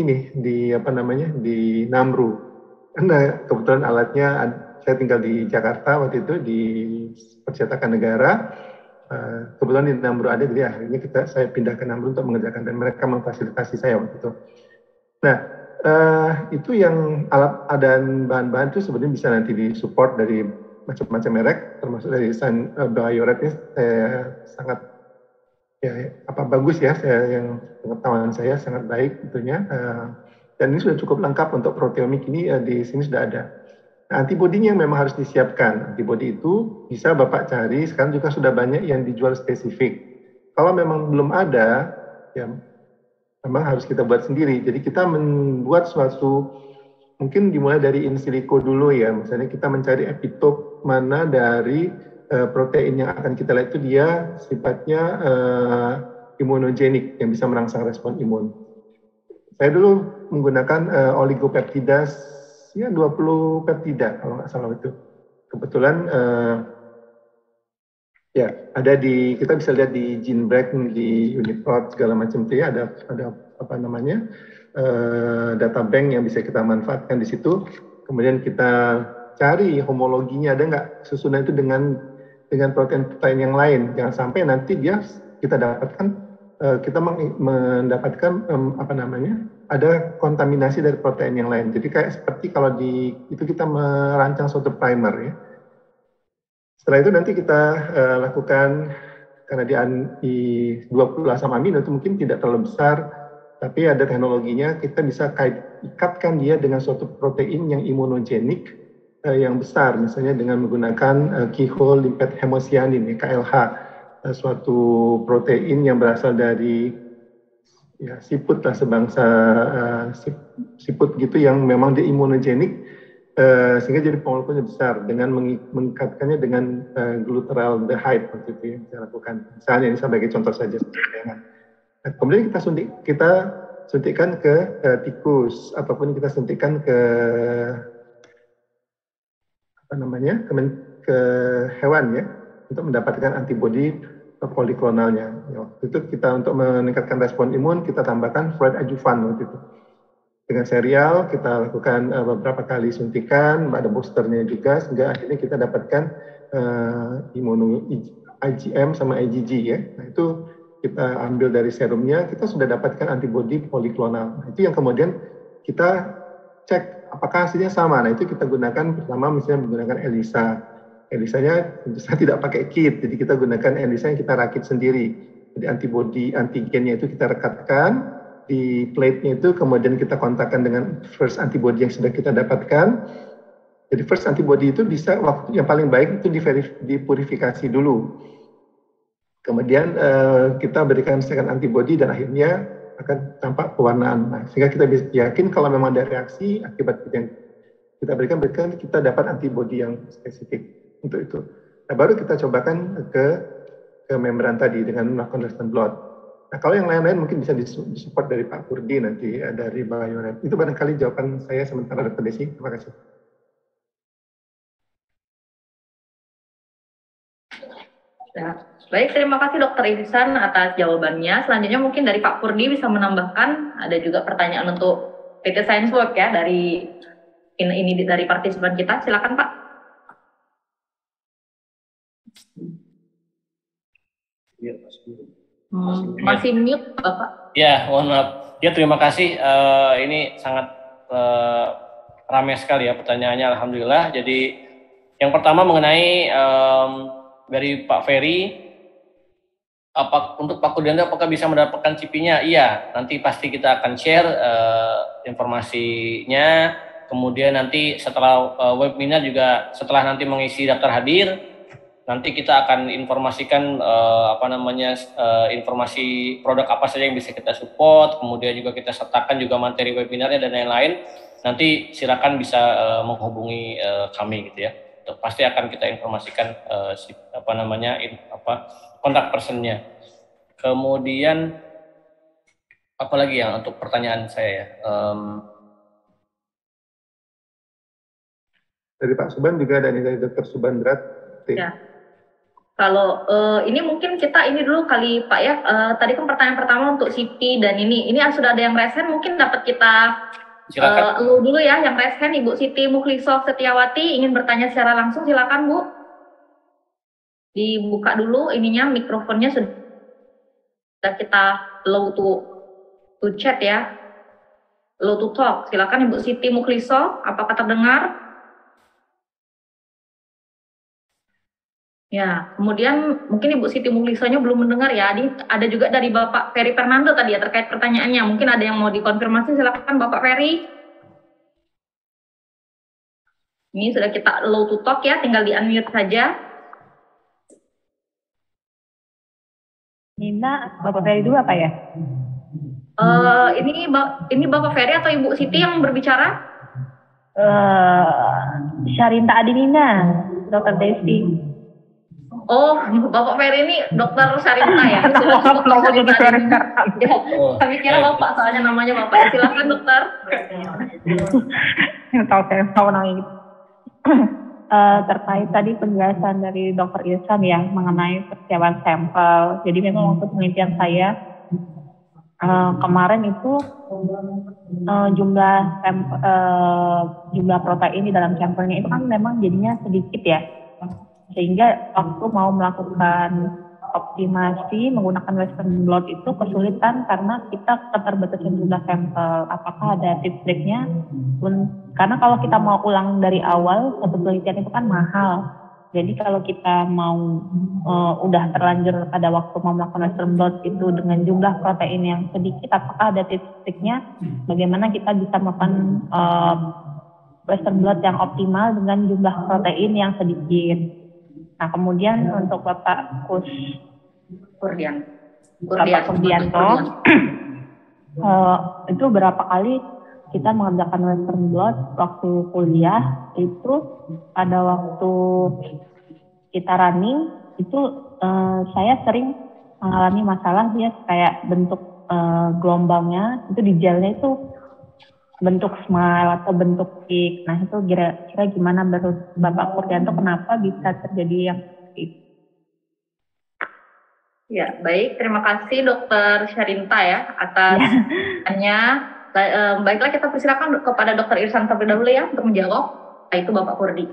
Namru. Karena kebetulan alatnya, saya tinggal di Jakarta waktu itu di Percetakan Negara. Kebetulan di Namru ada, jadi akhirnya saya pindah ke Namru untuk mengerjakan, dan mereka memfasilitasi saya waktu itu. Nah, itu yang alat dan bahan-bahan itu sebenarnya bisa nanti disupport dari macam-macam merek, termasuk dari Bioret ini sangat bagus ya, yang pengetahuan saya sangat baik tentunya, dan ini sudah cukup lengkap untuk proteomik ini, di sini sudah ada. Nah, antibodinya memang harus disiapkan. Antibodi itu bisa Bapak cari, sekarang juga sudah banyak yang dijual spesifik. Kalau memang belum ada, ya memang harus kita buat sendiri. Jadi kita membuat suatu, mungkin dimulai dari in silico dulu ya, misalnya kita mencari epitop mana dari protein yang akan kita lihat itu dia sifatnya imunogenik, yang bisa merangsang respon imun. Saya dulu menggunakan oligopeptida, ya 20 peptida kalau nggak salah itu. Kebetulan ya ada kita bisa lihat di GeneBreak, di Uniprot segala macam itu ya, ada data bank yang bisa kita manfaatkan di situ. Kemudian kita cari homologinya, ada nggak susunan itu dengan protein yang lain. Jangan sampai nanti kita mendapatkan ada kontaminasi dari protein yang lain. Jadi kayak seperti kalau itu kita merancang suatu primer ya. Setelah itu nanti kita lakukan, karena di 20 asam amino itu mungkin tidak terlalu besar, tapi ada teknologinya, kita bisa ikatkan dia dengan suatu protein yang imunogenik yang besar, misalnya dengan menggunakan keyhole limpet hemosianin, KLH, suatu protein yang berasal dari siput lah, sebangsa siput gitu, yang memang dia imunogenik, sehingga jadi molekulnya besar, dengan mengikatkannya dengan glutaraldehyde waktu itu yang saya lakukan. Misalnya ini sebagai contoh saja. Nah, kemudian kita suntikkan ke tikus, ataupun kita suntikkan ke ke hewan ya, untuk mendapatkan antibodi poliklonalnya. Waktu itu kita untuk meningkatkan respon imun, kita tambahkan fluid adjuvan waktu itu. Dengan serial kita lakukan beberapa kali suntikan, ada boosternya juga, sehingga akhirnya kita dapatkan IgM sama IgG ya. Nah, itu kita ambil dari serumnya, kita sudah dapatkan antibodi poliklonal. Nah, itu yang kemudian kita cek apakah hasilnya sama. Nah, itu kita gunakan pertama misalnya menggunakan ELISA. ELISA-nya tentu saja tidak pakai kit, jadi kita gunakan ELISA yang kita rakit sendiri. Jadi antibody antigennya itu kita rekatkan di plate-nya itu, kemudian kita kontakkan dengan first antibody yang sudah kita dapatkan. Jadi first antibody itu bisa waktu yang paling baik itu dipurifikasi dulu. Kemudian kita berikan second antibody dan akhirnya akan tampak pewarnaan. Nah, sehingga kita bisa yakin kalau memang ada reaksi akibat yang kita berikan kita dapat antibody yang spesifik untuk itu. Nah, baru kita cobakan ke membran tadi dengan melakukan Western blot. Nah, kalau yang lain-lain mungkin bisa disupport dari Pak Kurdi nanti dari Bioret. Itu barangkali jawaban saya sementara Dr. Desi. Terima kasih. Ya. Baik, terima kasih Dokter Ihsan atas jawabannya. Selanjutnya mungkin dari Pak Kurdi bisa menambahkan, ada juga pertanyaan untuk PT Science Work ya dari ini dari partisipan kita. Silakan Pak. Masih mute Bapak. Ya, mohon maaf. Ya, terima kasih. Ini sangat ramai sekali ya pertanyaannya, alhamdulillah. Jadi yang pertama mengenai dari Pak Ferry, untuk Pak Kurdianto apakah bisa mendapatkan CP-nya? Iya, nanti pasti kita akan share informasinya. Kemudian nanti setelah webinar juga, setelah nanti mengisi daftar hadir, nanti kita akan informasikan informasi produk apa saja yang bisa kita support. Kemudian juga kita sertakan juga materi webinarnya dan lain-lain. Nanti silakan bisa menghubungi kami gitu ya. Pasti akan kita informasikan kontak personnya. Kemudian apalagi yang untuk pertanyaan saya ya. Dari Pak Suban juga ada dari Dr. Subandrat. Ya. Kalau ini mungkin kita ini dulu kali Pak ya. Tadi kan pertanyaan pertama untuk CP dan ini sudah ada yang resen, mungkin dapat kita lu dulu ya yang resen. Ibu Siti Mukhlisah Setiawati ingin bertanya secara langsung, silakan Bu. Dibuka dulu ininya, mikrofonnya sudah kita allow to chat ya, allow to talk. Silakan Ibu Siti Mukhlisah, apakah terdengar? Ya, kemudian mungkin Ibu Siti Mukhlisahnya belum mendengar ya. Ada juga dari Bapak Ferry Fernando tadi ya terkait pertanyaannya. Mungkin ada yang mau dikonfirmasi, silakan Bapak Ferry. Ini sudah kita allow to talk ya, tinggal di-unmute saja. Nina, Bapak Ferry dulu apa ya? Ini Bapak Ferry atau Ibu Siti yang berbicara? Syarinta Adinina, Dr. Desi. Oh, Bapak Ferry ini Dokter Syarinta ya? Kami kira Bapak, soalnya namanya Bapak. Silakan Dokter. Tahu saya tahu namanya gitu. Terkait tadi penjelasan dari Dr. Ihsan ya mengenai persiapan sampel. Jadi memang untuk penelitian saya kemarin itu jumlah protein di dalam sampelnya itu kan memang jadinya sedikit ya, sehingga waktu mau melakukan optimasi menggunakan Western blot itu kesulitan karena kita keterbatasan jumlah sampel. Apakah ada tips triknya? Karena kalau kita mau ulang dari awal, satu penelitian itu kan mahal. Jadi kalau kita mau udah terlanjur pada waktu mau melakukan Western blot itu dengan jumlah protein yang sedikit, apakah ada tips triknya? Bagaimana kita bisa melakukan Western blot yang optimal dengan jumlah protein yang sedikit? Nah, kemudian untuk Bapak Kurdianto, itu berapa kali kita mengerjakan Western blot waktu kuliah itu pada waktu kita running itu saya sering mengalami masalah dia kayak bentuk gelombangnya itu di gelnya itu bentuk smile atau bentuk peak. Nah itu kira-kira gimana menurut Bapak Kurdianto, kenapa bisa terjadi yang seperti itu? Ya, baik. Terima kasih Dokter Syarinta ya atas pertanyaannya. Baiklah, kita persilakan kepada Dokter Ihsan terlebih dahulu ya untuk menjawab. Itu Bapak Kurdi.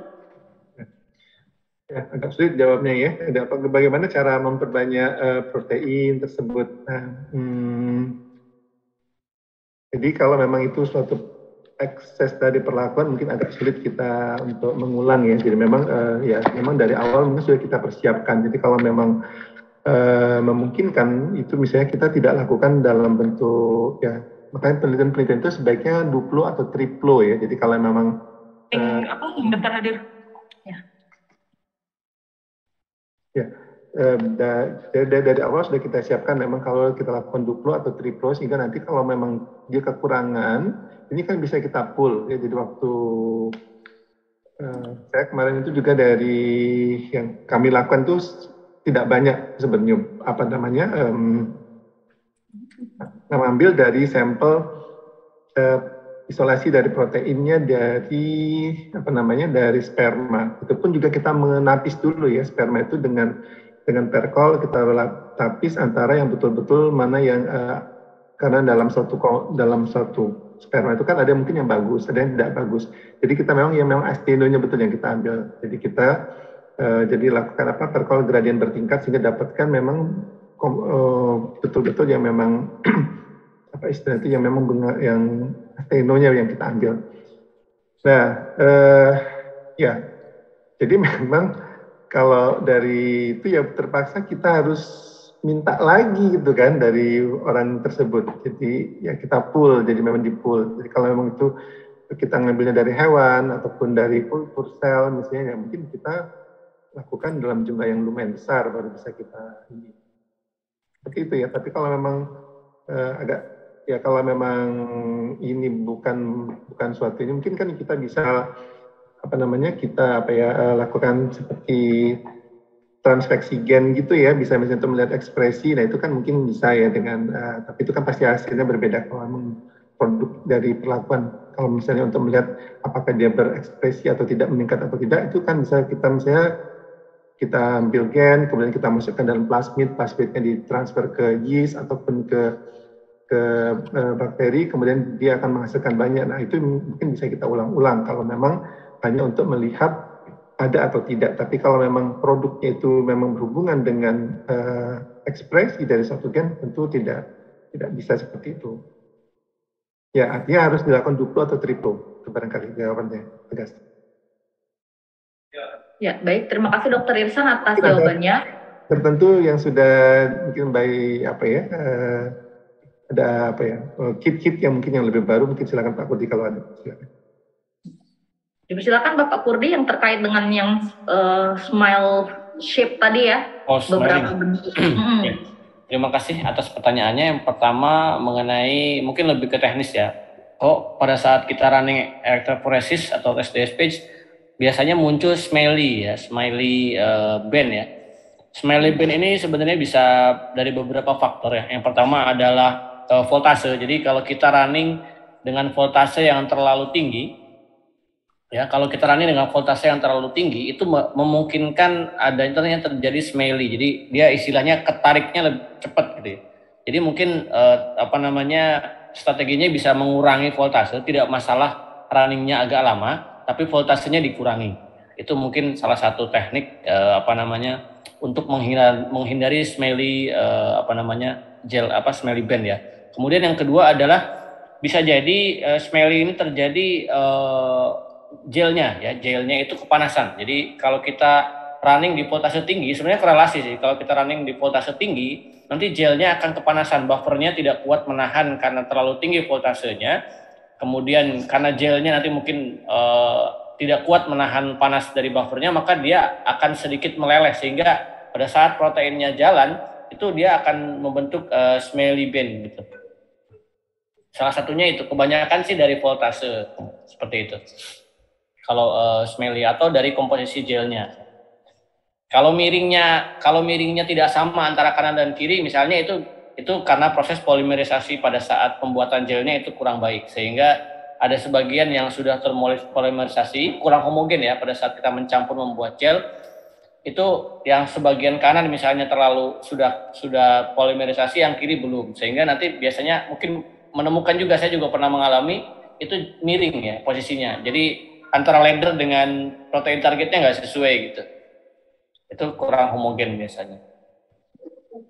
Ya, agak sulit jawabnya ya. Bagaimana cara memperbanyak protein tersebut? Jadi kalau memang itu suatu akses dari perlakuan mungkin agak sulit kita untuk mengulang ya. Jadi memang memang dari awal mungkin sudah kita persiapkan. Jadi kalau memang memungkinkan itu misalnya kita tidak lakukan dalam bentuk ya, makanya penelitian-penelitian itu sebaiknya duplo atau triplo ya. Jadi kalau memang dokter hadir dari awal sudah kita siapkan memang kalau kita lakukan duplo atau triplo, sehingga nanti kalau memang dia kekurangan ini kan bisa kita pull ya. Jadi waktu saya kemarin itu juga dari yang kami lakukan tuh tidak banyak sebenarnya mengambil dari sampel isolasi dari proteinnya dari sperma. Itu pun juga kita menapis dulu ya sperma itu dengan perkol kita tapis antara yang betul-betul mana yang karena dalam satu sperma itu kan ada mungkin yang bagus, ada yang tidak bagus. Jadi kita memang astenonya betul yang kita ambil. Jadi kita jadi lakukan perkol gradien bertingkat sehingga dapatkan memang betul-betul yang memang istilah itu yang memang yang astenonya yang kita ambil. Nah, jadi memang kalau dari itu ya terpaksa kita harus minta lagi gitu kan dari orang tersebut. Jadi ya kita pull, jadi memang di pull. Jadi kalau memang itu kita ngambilnya dari hewan ataupun dari kultur sel misalnya, ya mungkin kita lakukan dalam jumlah yang lumayan besar baru bisa kita ini. Seperti itu ya. Tapi kalau memang kalau memang ini bukan suatu ini, mungkin kan kita bisa lakukan seperti transveksi gen gitu ya, bisa misalnya untuk melihat ekspresi. Nah itu kan mungkin bisa ya dengan tapi itu kan pasti hasilnya berbeda kalau memang produk dari perlakuan. Kalau misalnya untuk melihat apakah dia berekspresi atau tidak, meningkat atau tidak, itu kan bisa kita ambil gen, kemudian kita masukkan dalam plasmidnya ditransfer ke yeast ataupun ke bakteri, kemudian dia akan menghasilkan banyak. Nah itu mungkin bisa kita ulang-ulang kalau memang hanya untuk melihat ada atau tidak. Tapi kalau memang produknya itu memang berhubungan dengan ekspresi dari satu gen, tentu tidak bisa seperti itu. Ya, artinya harus dilakukan duplo atau triplo. Itu barangkali jawabannya, tegas. Ya, baik. Terima kasih Dokter Irsan atas jawabannya. Tertentu yang sudah mungkin ada kit-kit yang mungkin yang lebih baru, mungkin silakan Pak Kurdi kalau ada. Silakan. Dipersilakan Bapak Kurdi yang terkait dengan yang smile shape tadi ya. Beberapa bentuk. Terima kasih atas pertanyaannya. Yang pertama mengenai mungkin lebih ke teknis ya. Pada saat kita running electrophoresis atau SDS page biasanya muncul smiley band ya. Smiley band ini sebenarnya bisa dari beberapa faktor ya. Yang pertama adalah voltase. Jadi kalau kita running dengan voltase yang terlalu tinggi, ya kalau kita running dengan voltase yang terlalu tinggi itu memungkinkan adanya terjadi smiley. Jadi dia istilahnya ketariknya lebih cepat gitu ya. Jadi mungkin strateginya bisa mengurangi voltase, tidak masalah runningnya agak lama, tapi voltasenya dikurangi. Itu mungkin salah satu teknik untuk menghindari smiley smiley band ya. Kemudian yang kedua adalah bisa jadi smiley ini terjadi gelnya itu kepanasan. Jadi kalau kita running di voltase tinggi, sebenarnya korelasi sih. Kalau kita running di voltase tinggi, nanti gelnya akan kepanasan, buffernya tidak kuat menahan karena terlalu tinggi voltasenya. Kemudian karena gelnya nanti mungkin tidak kuat menahan panas dari buffernya, maka dia akan sedikit meleleh sehingga pada saat proteinnya jalan itu dia akan membentuk smiley band gitu. Salah satunya itu, kebanyakan sih dari voltase seperti itu. Kalau smiley atau dari komposisi gelnya. Kalau miringnya tidak sama antara kanan dan kiri, misalnya itu karena proses polimerisasi pada saat pembuatan gelnya itu kurang baik, sehingga ada sebagian yang sudah terpolimerisasi kurang homogen ya pada saat kita mencampur membuat gel. Itu yang sebagian kanan misalnya terlalu sudah polimerisasi, yang kiri belum, sehingga nanti biasanya mungkin menemukan juga, saya juga pernah mengalami itu miring ya posisinya. Jadi antara ladder dengan protein targetnya nggak sesuai gitu. Itu kurang homogen biasanya.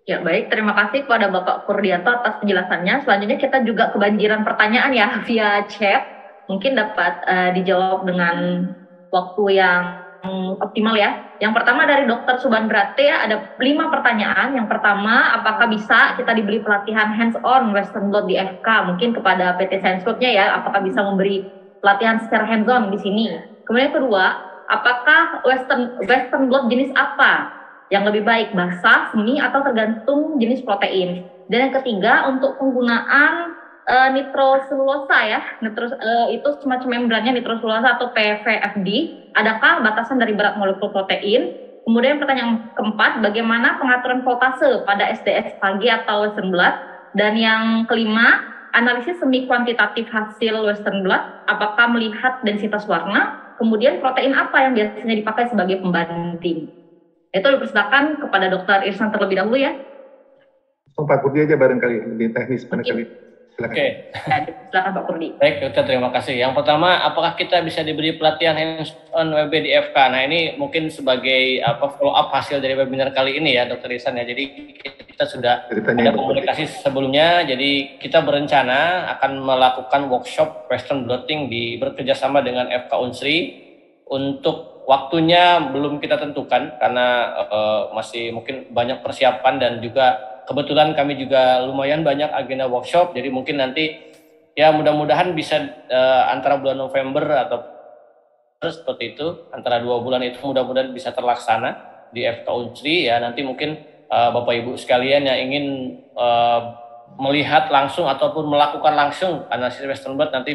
Ya baik, terima kasih kepada Bapak Kurdianto atas penjelasannya. Selanjutnya kita juga kebanjiran pertanyaan ya via chat. Mungkin dapat dijawab dengan waktu yang optimal ya. Yang pertama dari Dr. Subandrate ya, ada 5 pertanyaan. Yang pertama, apakah bisa kita diberi pelatihan hands-on Western Blot di FK? Mungkin kepada PT Science Club-nya ya, apakah bisa memberi pelatihan secara hands-on di sini? Kemudian yang kedua, apakah Western Blot jenis apa yang lebih baik, basah, semi, atau tergantung jenis protein? Dan yang ketiga, untuk penggunaan nitroselulosa ya, itu semacam membrannya nitroselulosa atau PVFD, adakah batasan dari berat molekul protein? Kemudian pertanyaan keempat, bagaimana pengaturan voltase pada SDS pagi atau Western Blot? Dan yang kelima, analisis semi kuantitatif hasil Western Blot, apakah melihat densitas warna? Kemudian protein apa yang biasanya dipakai sebagai pembanding? Itu dipersilakan kepada Dr. Irsan terlebih dahulu ya. Pak Kurdi aja barangkali, lebih teknis barangkali. Silakan. Oke. Silakan Pak Kurdi. Baik, Dokter, terima kasih. Yang pertama, apakah kita bisa diberi pelatihan hands-on WB di FK? Nah, ini mungkin sebagai follow up hasil dari webinar kali ini ya, Dokter Irsan ya. Jadi kita sudah ada komunikasi sebelumnya. Jadi kita berencana akan melakukan workshop Western Blotting bekerjasama dengan FK Unsri. Untuk waktunya belum kita tentukan karena masih mungkin banyak persiapan dan juga kebetulan kami juga lumayan banyak agenda workshop, jadi mungkin nanti ya mudah-mudahan bisa antara bulan November atau seperti itu, antara 2 bulan itu mudah-mudahan bisa terlaksana di FK Unsri ya. Nanti mungkin Bapak Ibu sekalian yang ingin melihat langsung ataupun melakukan langsung analisis Western Blot nanti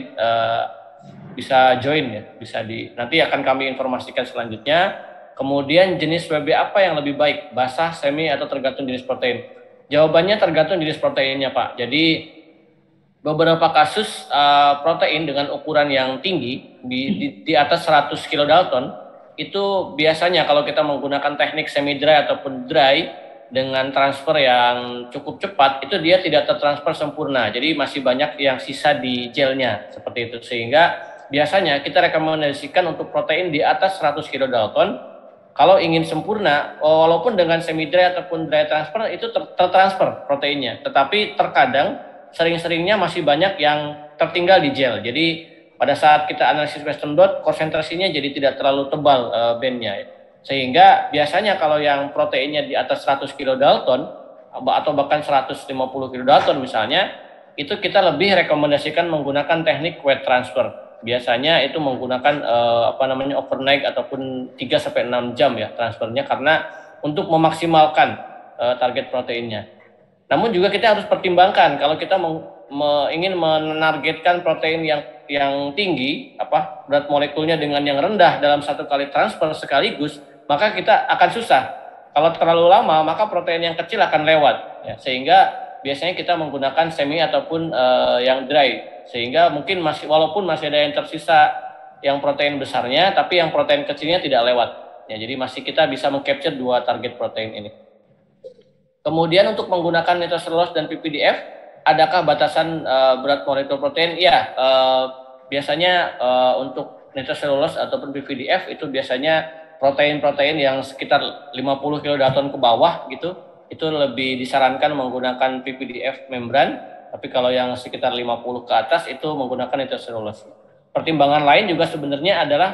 bisa join ya, nanti akan kami informasikan selanjutnya. Kemudian jenis WB apa yang lebih baik, basah, semi, atau tergantung jenis protein? Jawabannya tergantung jenis proteinnya Pak. Jadi beberapa kasus protein dengan ukuran yang tinggi di atas 100 kilodalton itu biasanya kalau kita menggunakan teknik semi dry ataupun dry dengan transfer yang cukup cepat, itu dia tidak tertransfer sempurna. Jadi masih banyak yang sisa di gelnya seperti itu, sehingga biasanya kita rekomendasikan untuk protein di atas 100 kilodalton. Kalau ingin sempurna, walaupun dengan semi dry ataupun dry transfer itu tertransfer proteinnya, tetapi terkadang sering-seringnya masih banyak yang tertinggal di gel. Jadi pada saat kita analisis Western Blot, konsentrasinya jadi tidak terlalu tebal bandnya. Sehingga biasanya kalau yang proteinnya di atas 100 kilodalton atau bahkan 150 kilodalton misalnya, itu kita lebih rekomendasikan menggunakan teknik weight transfer. Biasanya itu menggunakan overnight ataupun 3-6 jam ya transfernya, karena untuk memaksimalkan target proteinnya. Namun juga kita harus pertimbangkan kalau kita ingin menargetkan protein yang tinggi, berat molekulnya dengan yang rendah dalam satu kali transfer sekaligus, maka kita akan susah. Kalau terlalu lama, maka protein yang kecil akan lewat ya, sehingga biasanya kita menggunakan semi ataupun yang dry, sehingga mungkin walaupun masih ada yang tersisa yang protein besarnya, tapi yang protein kecilnya tidak lewat ya, jadi masih kita bisa mengcapture 2 target protein ini. Kemudian untuk menggunakan nitroselulose dan PPDF, adakah batasan berat molekul protein? Ya, biasanya untuk nitroselulose ataupun PPDF itu biasanya protein-protein yang sekitar 50 kilodalton ke bawah gitu, itu lebih disarankan menggunakan PPDF membran. Tapi kalau yang sekitar 50 ke atas itu menggunakan nitroselulose. Pertimbangan lain juga sebenarnya adalah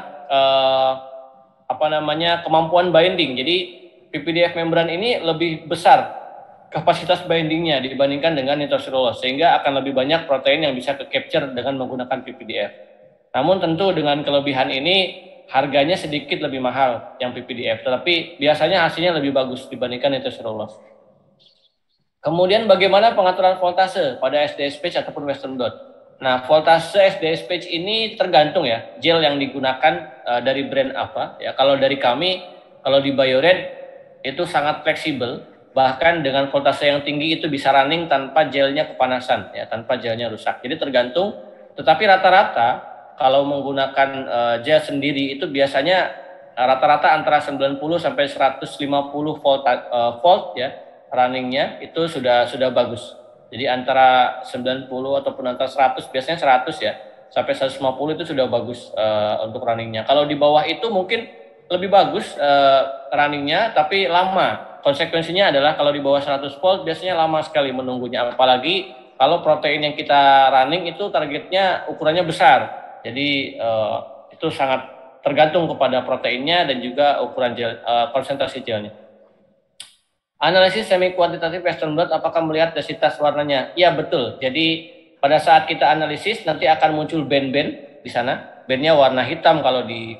kemampuan binding. Jadi PPDF membran ini lebih besar kapasitas bindingnya dibandingkan dengan nitroselulose, sehingga akan lebih banyak protein yang bisa ke-capture dengan menggunakan PPDF. Namun tentu dengan kelebihan ini harganya sedikit lebih mahal yang PPDF, tetapi biasanya hasilnya lebih bagus dibandingkan nitroselulose. Kemudian bagaimana pengaturan voltase pada SDS patch ataupun Western Blot? Nah, voltase SDS patch ini tergantung ya, gel yang digunakan dari brand apa. Ya, kalau dari kami, kalau di BioRed itu sangat fleksibel, bahkan dengan voltase yang tinggi itu bisa running tanpa gelnya kepanasan, ya, tanpa gelnya rusak. Jadi tergantung, tetapi rata-rata kalau menggunakan gel sendiri itu biasanya rata-rata antara 90 sampai 150 volt ya. Runningnya itu sudah bagus. Jadi antara 90 ataupun antara 100, biasanya 100 ya, sampai 150 itu sudah bagus untuk runningnya. Kalau di bawah itu mungkin lebih bagus runningnya, tapi lama. konsekuensinya adalah kalau di bawah 100 volt biasanya lama sekali menunggunya, apalagi kalau protein yang kita running itu targetnya ukurannya besar. Jadi itu sangat tergantung kepada proteinnya dan juga ukuran gel, konsentrasi gelnya. Analisis semi kuantitatif Western blot, apakah melihat densitas warnanya? Iya betul. Jadi pada saat kita analisis nanti akan muncul band-band di sana. Bandnya warna hitam kalau di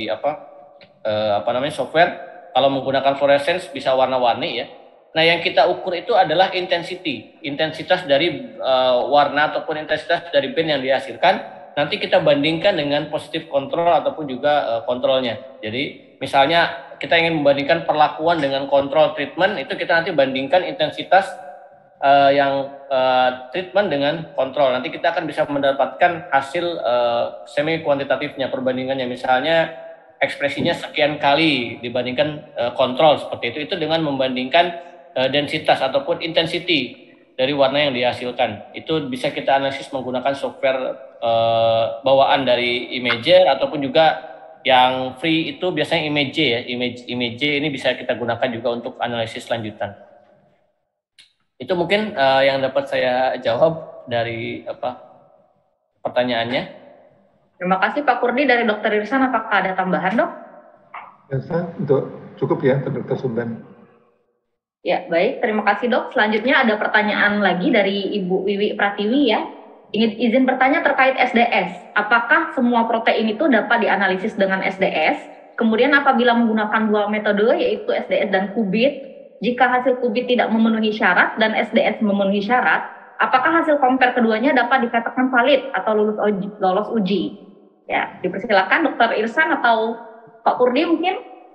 software. Kalau menggunakan fluorescence bisa warna-warni ya. Nah yang kita ukur itu adalah intensitas dari warna ataupun intensitas dari band yang dihasilkan. Nanti kita bandingkan dengan positif kontrol ataupun juga kontrolnya. Jadi misalnya kita ingin membandingkan perlakuan dengan kontrol treatment, itu kita nanti bandingkan intensitas yang treatment dengan kontrol. Nanti kita akan bisa mendapatkan hasil semi kuantitatifnya, perbandingannya. Misalnya ekspresinya sekian kali dibandingkan kontrol seperti itu dengan membandingkan densitas ataupun intensity dari warna yang dihasilkan. Itu bisa kita analisis menggunakan software bawaan dari Imager ataupun juga yang free itu biasanya Image ya. Image ini bisa kita gunakan juga untuk analisis lanjutan. Itu mungkin yang dapat saya jawab dari pertanyaannya. Terima kasih Pak Kurdi. Dari Dr. Irsan, apakah ada tambahan, Dok? Untuk cukup ya, Dr. Subhan. Ya, baik. Terima kasih, Dok. Selanjutnya ada pertanyaan lagi dari Ibu Wiwi Pratiwi ya. Izin bertanya terkait SDS. Apakah semua protein itu dapat dianalisis dengan SDS? Kemudian apabila menggunakan dua metode yaitu SDS dan qubit, jika hasil qubit tidak memenuhi syarat dan SDS memenuhi syarat, apakah hasil compare keduanya dapat dikatakan valid atau lolos uji? Ya, dipersilakan Dr. Irsan atau Pak Kurdi mungkin.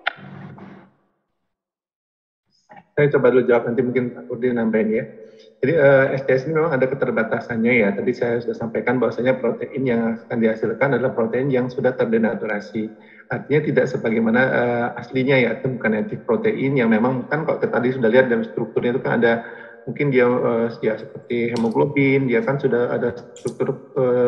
Saya coba dulu jawab, nanti mungkin Pak Kurdi nambahin ya. Jadi SDS ini memang ada keterbatasannya ya. Tadi saya sudah sampaikan bahwasanya protein yang akan dihasilkan adalah protein yang sudah terdenaturasi. Artinya tidak sebagaimana aslinya ya, itu bukan native protein yang memang kan kalau tadi sudah lihat dari strukturnya itu kan ada mungkin dia seperti hemoglobin, dia kan sudah ada struktur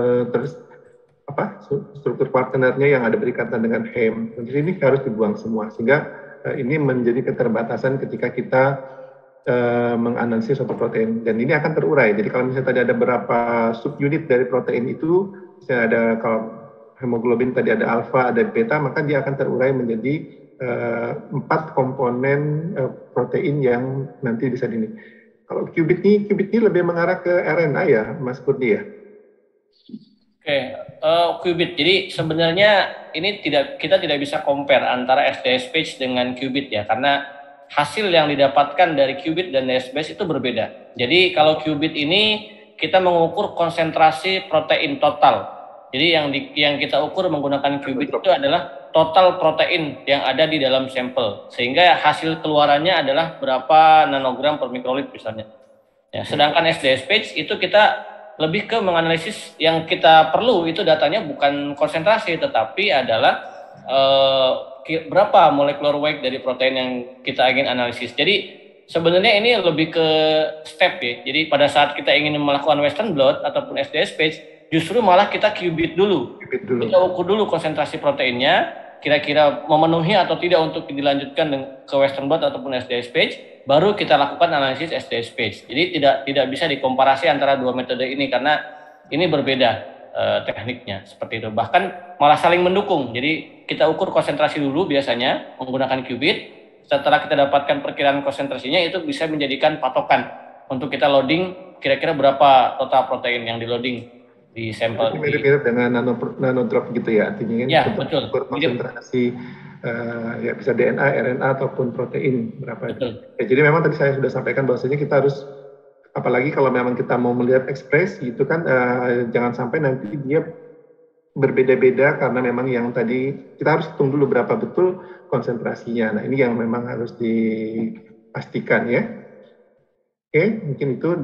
struktur partnernya yang ada berikatan dengan hem. Jadi ini harus dibuang semua sehingga ini menjadi keterbatasan ketika kita menganalisis suatu protein, dan ini akan terurai. Jadi kalau misalnya tadi ada beberapa subunit dari protein itu, misalnya ada kalau hemoglobin tadi ada alfa, ada beta, maka dia akan terurai menjadi 4 komponen protein yang nanti bisa ini. Kalau qubit ini lebih mengarah ke RNA ya, Mas Kurdi ya. Oke, qubit. Jadi sebenarnya ini kita tidak bisa compare antara SDS page dengan qubit ya, karena hasil yang didapatkan dari qubit dan SDS itu berbeda. Jadi kalau qubit ini kita mengukur konsentrasi protein total. Jadi yang kita ukur menggunakan qubit itu adalah total protein yang ada di dalam sampel, sehingga hasil keluarannya adalah berapa nanogram per mikrolit misalnya. Ya, sedangkan SDS page itu kita lebih ke menganalisis yang kita perlu itu datanya bukan konsentrasi, tetapi adalah berapa molecular weight dari protein yang kita ingin analisis. Jadi sebenarnya ini lebih ke step ya. Jadi pada saat kita ingin melakukan Western blot ataupun SDS page, justru malah kita qubit dulu. Kita ukur dulu konsentrasi proteinnya, kira-kira memenuhi atau tidak untuk dilanjutkan ke Western blot ataupun SDS page, baru kita lakukan analisis SDS page. Jadi tidak bisa dikomparasi antara dua metode ini karena ini berbeda tekniknya seperti itu. Bahkan malah saling mendukung. Jadi kita ukur konsentrasi dulu biasanya menggunakan qubit. Setelah kita dapatkan perkiraan konsentrasinya, itu bisa menjadikan patokan untuk kita loading kira-kira berapa total protein yang di loading di sampel. Mirip-mirip dengan nanodrop gitu ya, artinya ya, betul. Ukur konsentrasi ya bisa DNA, RNA ataupun protein berapa. Ya, jadi memang tadi saya sudah sampaikan bahwasanya kita harus, apalagi kalau memang kita mau melihat ekspresi itu kan jangan sampai nanti dia berbeda-beda karena memang yang tadi kita harus hitung dulu berapa betul konsentrasinya. Nah ini yang memang harus dipastikan ya. Oke, mungkin itu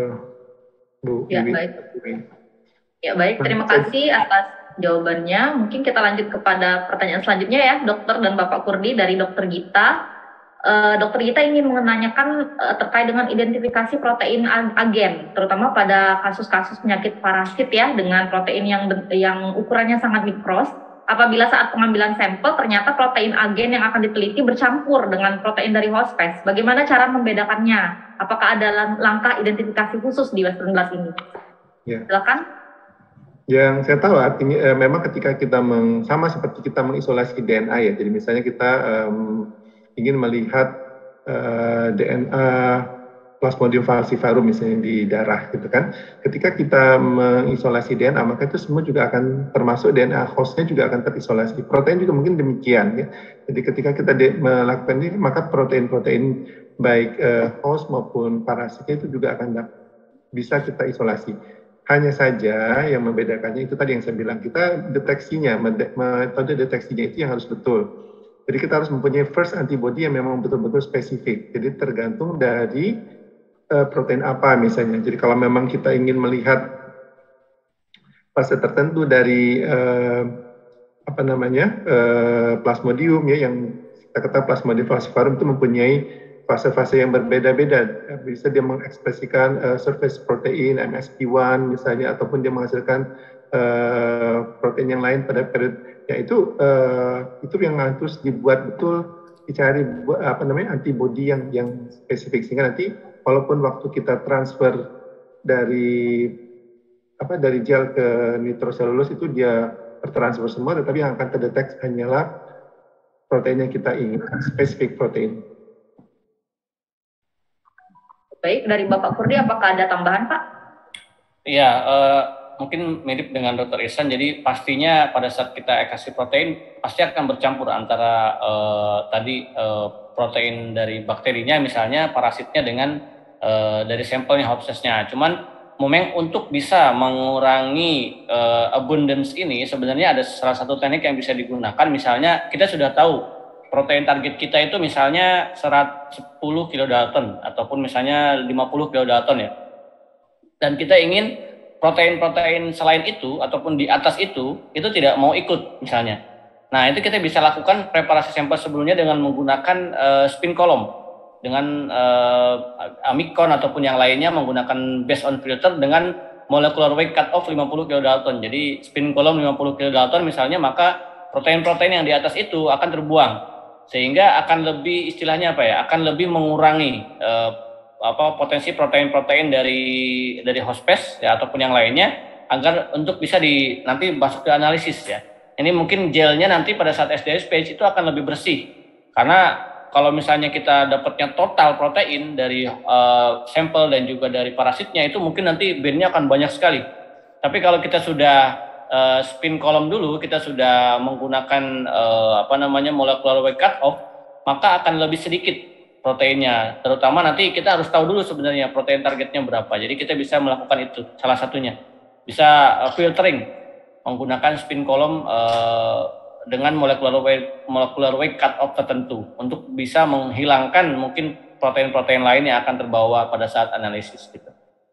Bu ya, Wiwi. baik. Ya baik, terima kasih atas jawabannya. Mungkin kita lanjut kepada pertanyaan selanjutnya ya, Dokter dan Bapak Kurdi dari Dokter Gita. Dokter Gita ingin menanyakan terkait dengan identifikasi protein agen, terutama pada kasus-kasus penyakit parasit ya, dengan protein yang ukurannya sangat mikros. apabila saat pengambilan sampel ternyata protein agen yang akan diteliti bercampur dengan protein dari hospes. Bagaimana cara membedakannya? Apakah ada langkah identifikasi khusus di Western blot ini? Ya. Silakan. Yang saya tahu artinya memang ketika kita sama seperti kita mengisolasi DNA ya. Jadi misalnya kita ingin melihat DNA Plasmodium falciparum misalnya di darah gitu kan. Ketika kita mengisolasi DNA, maka itu semua juga akan termasuk DNA hostnya juga akan terisolasi. Protein juga mungkin demikian ya. Jadi ketika kita melakukan ini, maka protein-protein baik host maupun parasitnya itu juga akan bisa kita isolasi. Hanya saja yang membedakannya itu tadi yang saya bilang, kita deteksinya, metode deteksinya itu yang harus betul. Jadi kita harus mempunyai first antibody yang memang betul-betul spesifik. Jadi tergantung dari protein apa misalnya. Jadi kalau memang kita ingin melihat fase tertentu dari Plasmodium ya, yang kita ketahui Plasmodium falciparum itu mempunyai fase-fase yang berbeda-beda. Bisa dia mengekspresikan surface protein MSP1 misalnya, ataupun dia menghasilkan protein yang lain pada periode. Ya itu yang harus dibuat betul, dicari antibody yang spesifik, sehingga nanti walaupun waktu kita transfer dari gel ke nitroselulus itu dia tertransfer semua, tetapi yang akan terdeteksi hanyalah protein yang kita ingin, spesifik protein. Baik, dari Bapak Kurdi apakah ada tambahan, Pak? Iya, mungkin mirip dengan Dr. Ihsan. Jadi pastinya pada saat kita kasih protein pasti akan bercampur antara protein dari bakterinya misalnya, parasitnya dengan dari sampelnya, hostesnya. Cuman memang untuk bisa mengurangi abundance ini sebenarnya ada salah satu teknik yang bisa digunakan. Misalnya kita sudah tahu protein target kita itu misalnya 10 kilodalton ataupun misalnya 50 kilodalton ya. Dan kita ingin protein-protein selain itu ataupun di atas itu tidak mau ikut misalnya. Nah, itu kita bisa lakukan preparasi sampel sebelumnya dengan menggunakan spin column, dengan amikon ataupun yang lainnya, menggunakan based on filter dengan molecular weight cut off 50 kilodalton. Jadi spin column 50 kilodalton misalnya, maka protein-protein yang di atas itu akan terbuang, sehingga akan lebih istilahnya akan lebih mengurangi potensi protein-protein dari hospes ya ataupun yang lainnya, agar untuk bisa nanti masuk ke analisis ya. Ini mungkin gelnya nanti pada saat SDS page itu akan lebih bersih, karena kalau misalnya kita dapatnya total protein dari sampel dan juga dari parasitnya, itu mungkin nanti band-nya akan banyak sekali. Tapi kalau kita sudah spin column dulu, kita sudah menggunakan molecular weight cut off, maka akan lebih sedikit proteinnya. Terutama nanti kita harus tahu dulu sebenarnya protein targetnya berapa. Jadi kita bisa melakukan itu, salah satunya. Bisa filtering, menggunakan spin column dengan molecular weight cut off tertentu untuk bisa menghilangkan mungkin protein-protein lain yang akan terbawa pada saat analisis gitu.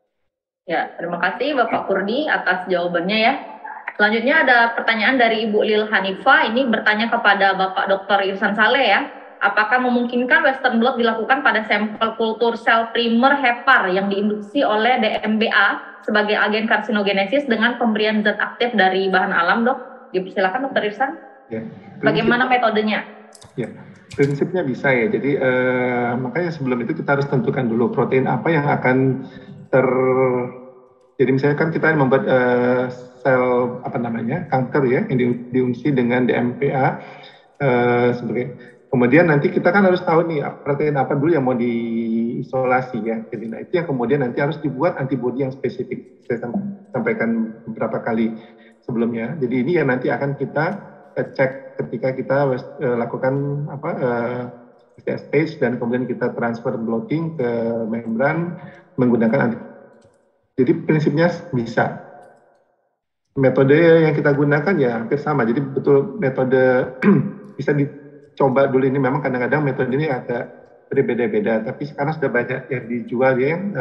Ya, terima kasih Bapak Kurdi atas jawabannya ya. Selanjutnya ada pertanyaan dari Ibu Lil Hanifah, ini bertanya kepada Bapak Dr. Ihsan Saleh ya. Apakah memungkinkan Western blot dilakukan pada sampel kultur sel primer hepar yang diinduksi oleh DMBA sebagai agen karsinogenesis dengan pemberian zat aktif dari bahan alam, Dok? Silakan Dr. Ihsan. Ya, bagaimana metodenya? Ya, prinsipnya bisa ya. Jadi makanya sebelum itu kita harus tentukan dulu protein apa yang akan jadi misalnya kan kita membuat sel kanker ya yang diungsi dengan DMPA sebagai. Kemudian nanti kita kan harus tahu nih protein apa dulu yang mau diisolasi ya. Jadi nah itu yang kemudian nanti harus dibuat antibodi yang spesifik. Saya sampaikan beberapa kali sebelumnya. Jadi ini yang nanti akan kita cek ketika kita lakukan SDS stage dan kemudian kita transfer blotting ke membran menggunakan antibodi. Jadi prinsipnya bisa. Metode yang kita gunakan ya hampir sama. Jadi betul metode bisa dicoba dulu. Ini memang kadang-kadang metode ini agak berbeda-beda, tapi sekarang sudah banyak yang dijual ya yang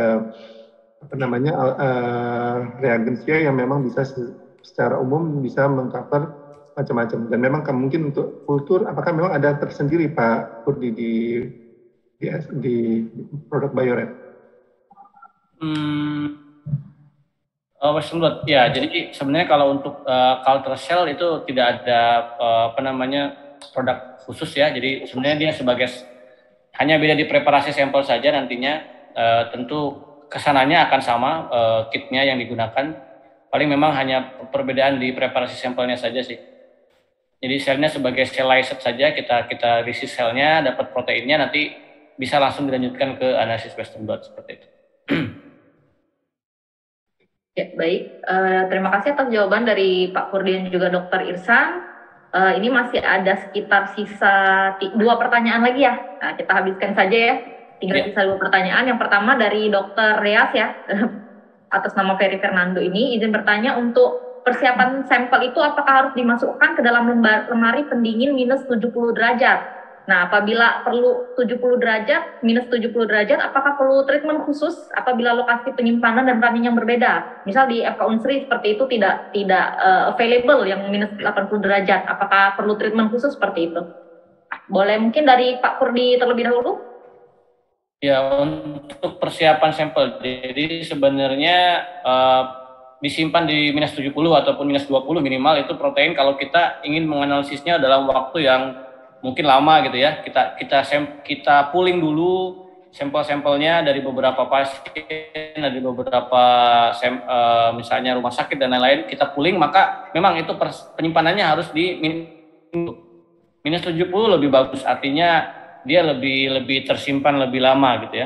reagensnya yang memang bisa secara umum bisa mengcover macam-macam. Dan memang mungkin untuk kultur, apakah memang ada tersendiri Pak Kurdi di produk Bioret? Western blot, ya. Jadi sebenarnya kalau untuk culture cell itu tidak ada produk khusus ya. Jadi sebenarnya dia hanya beda di preparasi sampel saja nantinya. Tentu kesananya akan sama kitnya yang digunakan. Paling memang hanya perbedaan di preparasi sampelnya saja sih. Jadi selnya sebagai sel lyset saja, kita risis selnya, dapat proteinnya, nanti bisa langsung dilanjutkan ke analisis Western blot seperti itu. Ya, baik. Terima kasih atas jawaban dari Pak Kurdi dan juga Dr. Irsan. Ini masih ada sekitar sisa 2 pertanyaan lagi ya. Nah, kita habiskan saja ya. Tinggal sisa 2 pertanyaan. Yang pertama dari Dr. Reas ya. Atas nama Ferry Fernando ini, izin bertanya untuk persiapan sampel itu apakah harus dimasukkan ke dalam lemari pendingin minus 70 derajat? Nah, apabila perlu 70 derajat, minus 70 derajat, apakah perlu treatment khusus apabila lokasi penyimpanan dan running yang berbeda? Misal di FK Unsri seperti itu tidak available yang minus 80 derajat, apakah perlu treatment khusus seperti itu? Boleh mungkin dari Pak Kurdi terlebih dahulu? Ya, untuk persiapan sampel, jadi sebenarnya disimpan di minus 70 ataupun minus 20 minimal itu protein kalau kita ingin menganalisisnya dalam waktu yang mungkin lama gitu ya. Kita pooling dulu sampel-sampelnya dari beberapa pasien, dari beberapa misalnya rumah sakit dan lain-lain, kita pooling, maka memang itu penyimpanannya harus di minus 70 lebih bagus, artinya dia lebih tersimpan lebih lama gitu ya.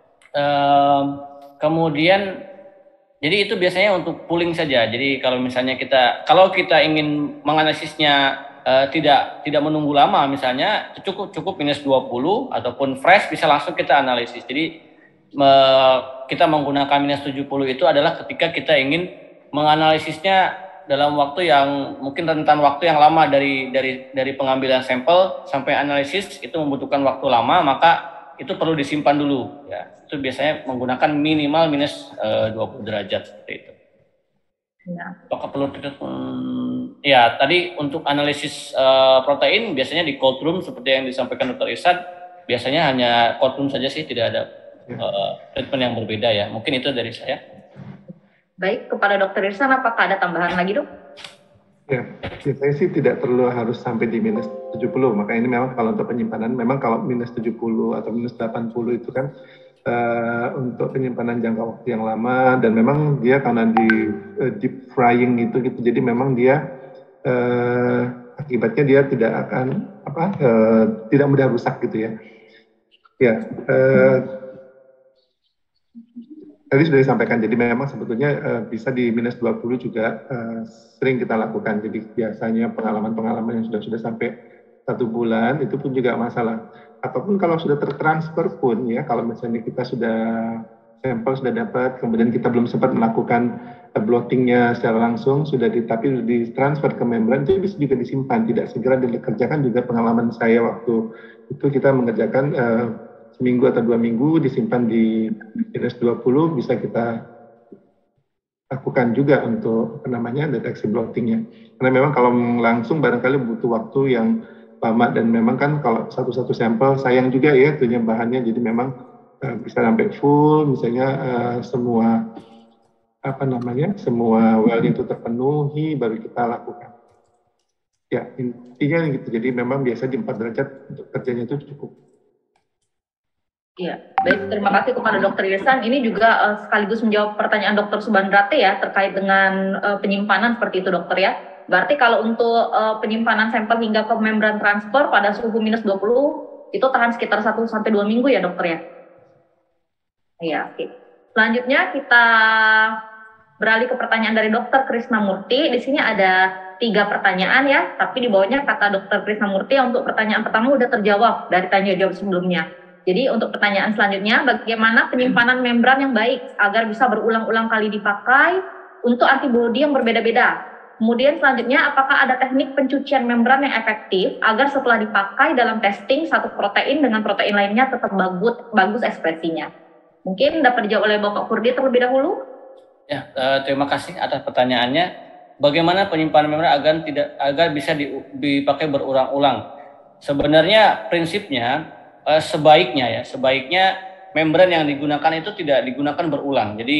Kemudian jadi itu biasanya untuk pooling saja. Jadi kalau misalnya kalau kita ingin menganalisisnya tidak menunggu lama, misalnya cukup minus 20 ataupun fresh bisa langsung kita analisis. Jadi kita menggunakan minus 70 itu adalah ketika kita ingin menganalisisnya dalam waktu yang mungkin rentan waktu yang lama dari pengambilan sampel sampai analisis itu membutuhkan waktu lama, maka itu perlu disimpan dulu ya. Itu biasanya menggunakan minimal minus 20 derajat seperti itu. Ya. Apakah perlu ya, tadi untuk analisis protein biasanya di cold room seperti yang disampaikan Dr. Irsan, biasanya hanya cold room saja sih, tidak ada treatment yang berbeda ya. Mungkin itu dari saya. Baik, kepada Dr. Irsan apakah ada tambahan lagi, Dok? Ya, saya sih tidak perlu harus sampai di minus 70, maka ini memang kalau untuk penyimpanan, memang kalau minus 70 atau minus 80 itu kan untuk penyimpanan jangka waktu yang lama, dan memang dia karena di deep frying gitu, jadi memang dia akibatnya dia tidak akan tidak mudah rusak gitu ya. Ya, tadi sudah disampaikan, jadi memang sebetulnya bisa di minus 20 juga sering kita lakukan. Jadi biasanya pengalaman-pengalaman yang sudah sampai 1 bulan itu pun juga masalah. Ataupun kalau sudah tertransfer pun ya, kalau misalnya kita sampel sudah dapat, kemudian kita belum sempat melakukan blottingnya secara langsung, tapi ditransfer ke membran, itu bisa juga disimpan, tidak segera dikerjakan. Juga pengalaman saya waktu itu kita mengerjakan seminggu atau 2 minggu, disimpan di minus 20, bisa kita lakukan juga untuk deteksi blottingnya. Karena memang kalau langsung barangkali butuh waktu yang lama, dan memang kan kalau satu-satu sampel sayang juga ya tuhnya bahannya, jadi memang bisa sampai full, misalnya semua well itu terpenuhi baru kita lakukan. Ya, intinya gitu. Jadi memang biasa di 4 derajat untuk kerjanya itu cukup. Iya, baik, terima kasih kepada Dr. Irsan. Ini juga sekaligus menjawab pertanyaan Dr. Subandrate ya terkait dengan penyimpanan seperti itu, dokter ya. Berarti kalau untuk penyimpanan sampel hingga ke membran transfer pada suhu minus 20 itu tahan sekitar 1-2 minggu ya, dokter ya? Iya, oke. Selanjutnya kita beralih ke pertanyaan dari Dr. Krisnamurti. Di sini ada 3 pertanyaan ya, tapi di bawahnya kata Dr. Krisnamurti untuk pertanyaan pertama udah terjawab dari tanya jawab sebelumnya. Jadi untuk pertanyaan selanjutnya, bagaimana penyimpanan membran yang baik agar bisa berulang-ulang kali dipakai untuk antibodi yang berbeda-beda? Kemudian selanjutnya, apakah ada teknik pencucian membran yang efektif agar setelah dipakai dalam testing satu protein dengan protein lainnya tetap bagus ekspresinya? Mungkin dapat dijawab oleh Bapak Kurdi terlebih dahulu. Ya, terima kasih atas pertanyaannya. Bagaimana penyimpanan membran agar bisa dipakai berulang-ulang? Sebenarnya prinsipnya sebaiknya membran yang digunakan itu tidak digunakan berulang. Jadi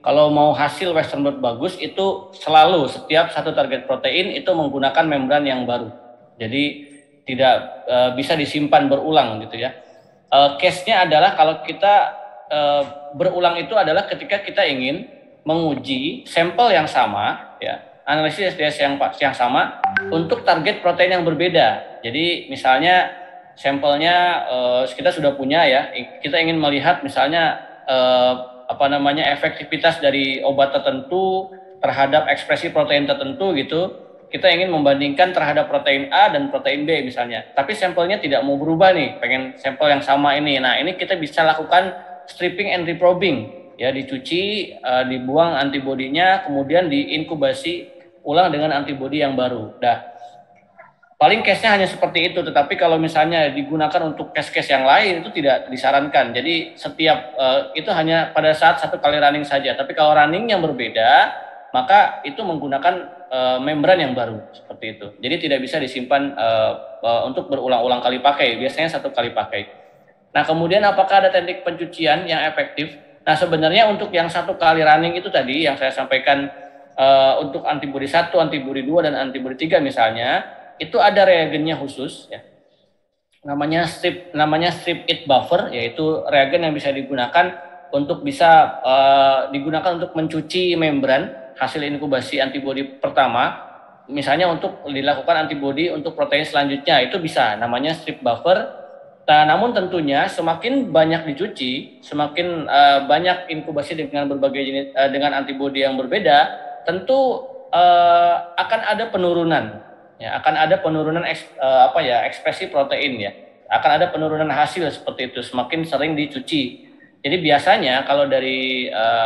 kalau mau hasil Western blot bagus itu selalu setiap satu target protein itu menggunakan membran yang baru. Jadi tidak bisa disimpan berulang gitu ya. Case-nya adalah kalau kita berulang itu adalah ketika kita ingin menguji sampel yang sama, ya, analisis yang sama untuk target protein yang berbeda. Jadi misalnya sampelnya kita sudah punya ya, kita ingin melihat misalnya efektivitas dari obat tertentu terhadap ekspresi protein tertentu gitu. Kita ingin membandingkan terhadap protein A dan protein B misalnya. Tapi sampelnya tidak mau berubah nih, pengen sampel yang sama ini. Nah, ini kita bisa lakukan stripping and reprobing. Ya, dicuci, dibuang antibodinya, kemudian diinkubasi ulang dengan antibodi yang baru. Nah, paling case-nya hanya seperti itu, tetapi kalau misalnya digunakan untuk case-case yang lain itu tidak disarankan. Jadi setiap itu hanya pada saat satu kali running saja. Tapi kalau running yang berbeda, maka itu menggunakan membran yang baru seperti itu. Jadi tidak bisa disimpan untuk berulang-ulang kali pakai. Biasanya satu kali pakai. Nah, kemudian apakah ada teknik pencucian yang efektif? Nah, sebenarnya untuk yang satu kali running itu tadi yang saya sampaikan untuk antibodi 1, antibodi 2 dan antibodi 3 misalnya, itu ada reagennya khusus ya. Namanya strip it buffer, yaitu reagen yang bisa digunakan untuk digunakan untuk mencuci membran hasil inkubasi antibodi pertama, misalnya untuk dilakukan antibodi untuk protein selanjutnya, itu bisa, namanya strip buffer. Nah, namun tentunya semakin banyak dicuci, semakin banyak inkubasi dengan berbagai jenis dengan antibodi yang berbeda, tentu akan ada penurunan, ya, akan ada penurunan ekspresi protein ya, akan ada penurunan hasil seperti itu semakin sering dicuci. Jadi biasanya kalau dari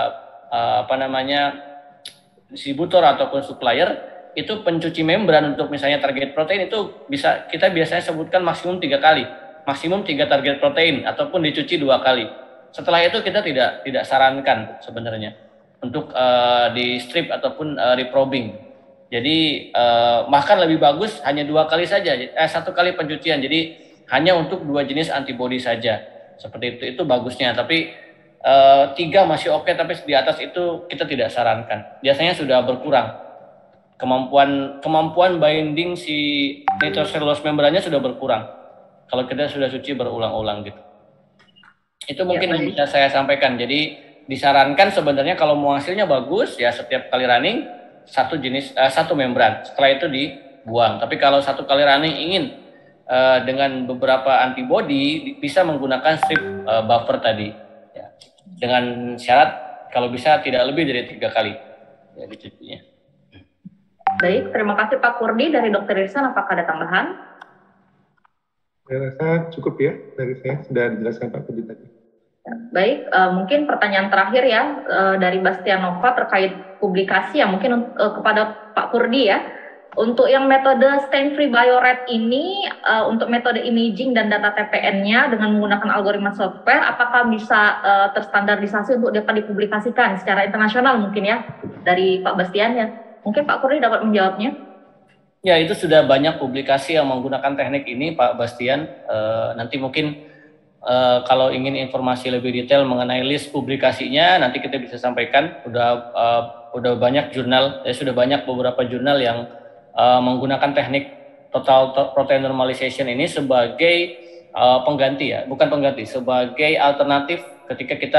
distributor ataupun supplier itu pencuci membran untuk misalnya target protein itu kita biasanya sebutkan maksimum 3 kali, maksimum 3 target protein ataupun dicuci 2 kali. Setelah itu kita tidak sarankan sebenarnya untuk di strip ataupun reprobing. Jadi bahkan lebih bagus hanya 2 kali saja, 1 kali pencucian. Jadi hanya untuk 2 jenis antibodi saja. Seperti itu bagusnya. Tapi 3 masih oke, tapi di atas itu kita tidak sarankan. Biasanya sudah berkurang. Kemampuan binding si nitrocellulose membrannya sudah berkurang. Kalau kita sudah cuci berulang-ulang gitu. Itu mungkin yang bisa saya sampaikan. Jadi disarankan sebenarnya kalau mau hasilnya bagus ya setiap kali running satu membran. Setelah itu dibuang. Tapi kalau 1 kali running ingin dengan beberapa antibodi bisa menggunakan strip buffer tadi. Dengan syarat kalau bisa tidak lebih dari 3 kali ya dicucinya. Baik, terima kasih Pak Kurdi. Dari Dr. Irsan, apakah ada tambahan? Saya rasa cukup ya dari saya, sudah dijelaskan Pak Kurdi tadi. Baik, mungkin pertanyaan terakhir ya dari Bastianova terkait publikasi ya, mungkin kepada Pak Kurdi ya. Untuk yang metode stain-free biored ini, untuk metode imaging dan data TPN-nya dengan menggunakan algoritma software, apakah bisa terstandarisasi untuk dapat dipublikasikan secara internasional mungkin ya, dari Pak Bastian ya? Mungkin Pak Kurdi dapat menjawabnya. Ya, itu sudah banyak publikasi yang menggunakan teknik ini, Pak Bastian. Nanti mungkin kalau ingin informasi lebih detail mengenai list publikasinya, nanti kita bisa sampaikan. Udah banyak jurnal, sudah banyak beberapa jurnal yang menggunakan teknik total protein normalization ini sebagai pengganti ya, bukan pengganti, sebagai alternatif ketika kita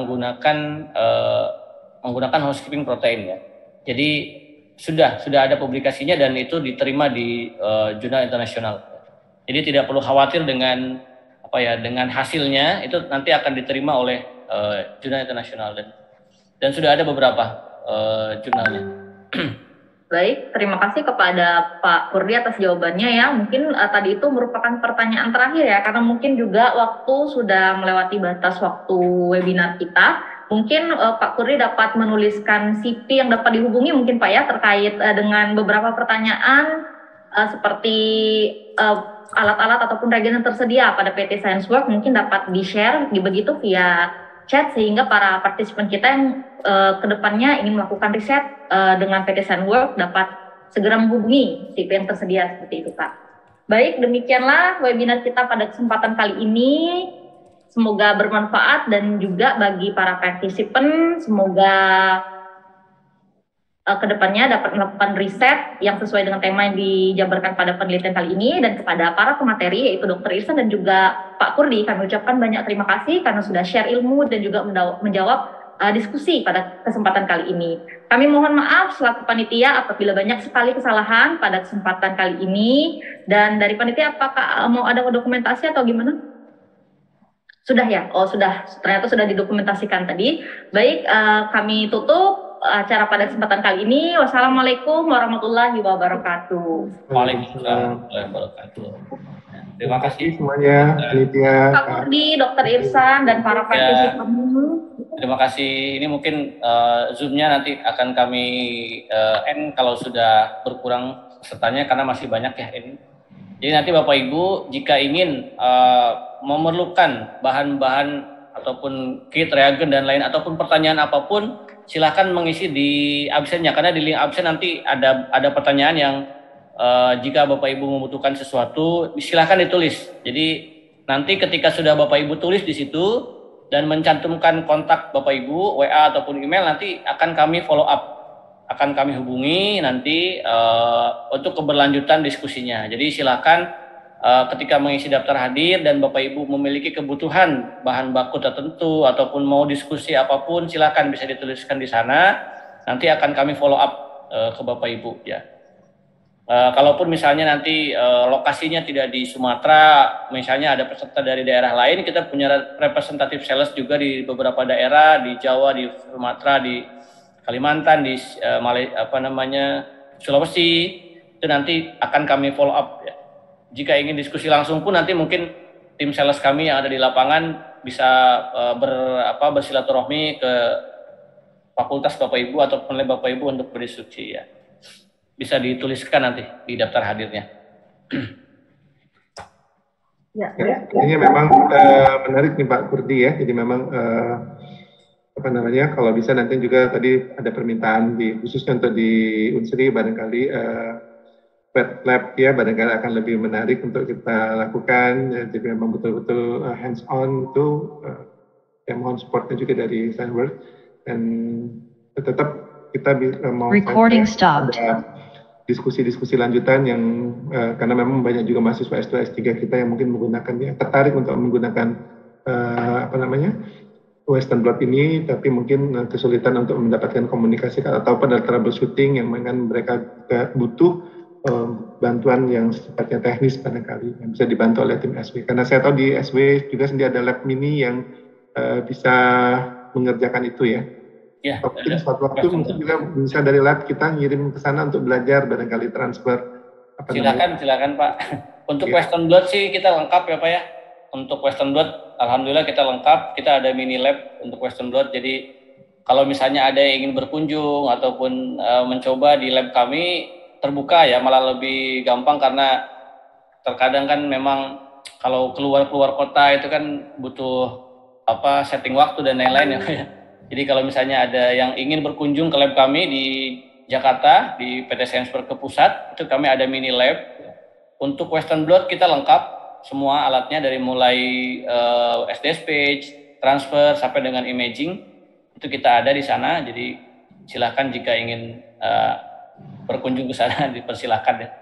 menggunakan housekeeping protein ya. Jadi sudah ada publikasinya dan itu diterima di jurnal internasional. Jadi tidak perlu khawatir dengan dengan hasilnya, itu nanti akan diterima oleh jurnal internasional dan sudah ada beberapa jurnalnya. Baik, terima kasih kepada Pak Kurdi atas jawabannya ya. Mungkin tadi itu merupakan pertanyaan terakhir ya, karena mungkin juga waktu sudah melewati batas waktu webinar kita. Mungkin Pak Kurdi dapat menuliskan CV yang dapat dihubungi mungkin Pak ya, terkait dengan beberapa pertanyaan seperti alat-alat ataupun reagen yang tersedia pada PT Science Work, mungkin dapat di-share begitu via chat sehingga para partisipan kita yang kedepannya ingin melakukan riset dengan PT Science Work dapat segera menghubungi CV yang tersedia seperti itu Pak. Baik, demikianlah webinar kita pada kesempatan kali ini. Semoga bermanfaat dan juga bagi para partisipan, semoga kedepannya dapat melakukan riset yang sesuai dengan tema yang dijabarkan pada penelitian kali ini. Dan kepada para pemateri yaitu Dr. Irsan dan juga Pak Kurdi, kami ucapkan banyak terima kasih karena sudah share ilmu dan juga menjawab diskusi pada kesempatan kali ini. Kami mohon maaf selaku panitia apabila banyak sekali kesalahan pada kesempatan kali ini. Dan dari panitia apakah mau ada dokumentasi atau gimana? Sudah ya? Oh sudah, ternyata sudah didokumentasikan tadi. Baik, kami tutup acara pada kesempatan kali ini. Wassalamualaikum warahmatullahi wabarakatuh. Waalaikumsalam warahmatullahi wabarakatuh. Terima kasih semuanya, panitia, Pak Kurdi, Dr. Irsan, dan para partisipan. Terima kasih. Ini mungkin Zoom-nya nanti akan kami end kalau sudah berkurang pesertanya karena masih banyak ya ini. Jadi nanti Bapak Ibu jika ingin memerlukan bahan-bahan ataupun kit, reagen dan lain ataupun pertanyaan apapun, silakan mengisi di absennya karena di link absen nanti ada pertanyaan yang jika Bapak Ibu membutuhkan sesuatu silakan ditulis. Jadi nanti ketika sudah Bapak Ibu tulis di situ dan mencantumkan kontak Bapak Ibu WA ataupun email, nanti akan kami follow up, akan kami hubungi nanti untuk keberlanjutan diskusinya. Jadi silakan ketika mengisi daftar hadir dan Bapak Ibu memiliki kebutuhan bahan baku tertentu ataupun mau diskusi apapun, silakan bisa dituliskan di sana. Nanti akan kami follow up ke Bapak Ibu ya. Kalaupun misalnya nanti lokasinya tidak di Sumatera, misalnya ada peserta dari daerah lain, kita punya representatif sales juga di beberapa daerah di Jawa, di Sumatera, di Kalimantan, di Sulawesi. Itu nanti akan kami follow up ya. Jika ingin diskusi langsung pun nanti mungkin tim sales kami yang ada di lapangan bisa bersilaturahmi ke fakultas Bapak Ibu atau oleh Bapak Ibu untuk berdiskusi ya. Bisa dituliskan nanti di daftar hadirnya. Ya, ini memang menarik nih Pak Kurdi ya. Jadi memang kalau bisa nanti juga tadi ada permintaan khususnya untuk di Unsri barangkali wet lab ya barangkali akan lebih menarik untuk kita lakukan. Jadi memang betul-betul hands on itu mohon supportnya juga dari Scienceworks dan tetap kita mau ada diskusi-diskusi lanjutan yang karena memang banyak juga mahasiswa S2 S3 kita yang mungkin menggunakan tertarik untuk menggunakan Western blot ini, tapi mungkin kesulitan untuk mendapatkan komunikasi atau pada troubleshooting yang mereka butuh bantuan yang sifatnya teknis barangkali yang bisa dibantu oleh tim SW. Karena saya tahu di SW juga sendiri ada lab mini yang bisa mengerjakan itu ya. Ya, mungkin suatu waktu mungkin juga bisa dari lab kita ngirim ke sana untuk belajar barangkali transfer. Silakan Pak. Untuk Western blot sih kita lengkap ya Pak ya. Untuk Western blot alhamdulillah kita lengkap. Kita ada mini lab untuk Western blot. Jadi kalau misalnya ada yang ingin berkunjung ataupun mencoba di lab kami terbuka ya, malah lebih gampang karena terkadang kan memang kalau keluar kota itu kan butuh setting waktu dan lain-lain ya. Jadi kalau misalnya ada yang ingin berkunjung ke lab kami di Jakarta di PT Scienceworks ke pusat, itu kami ada mini lab. Untuk Western blot kita lengkap semua alatnya dari mulai SDS page, transfer sampai dengan imaging itu kita ada di sana. Jadi silakan jika ingin berkunjung ke sana dipersilakan ya.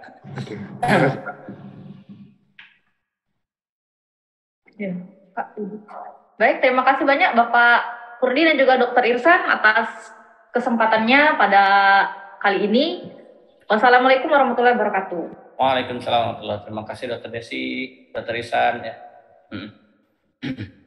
Baik, terima kasih banyak Bapak Kurdi dan juga Dr. Irsan atas kesempatannya pada kali ini. Wassalamualaikum warahmatullahi wabarakatuh. Waalaikumsalam warahmatullahi wabarakatuh. Terima kasih Dr. Desi, Dr. Irsan ya.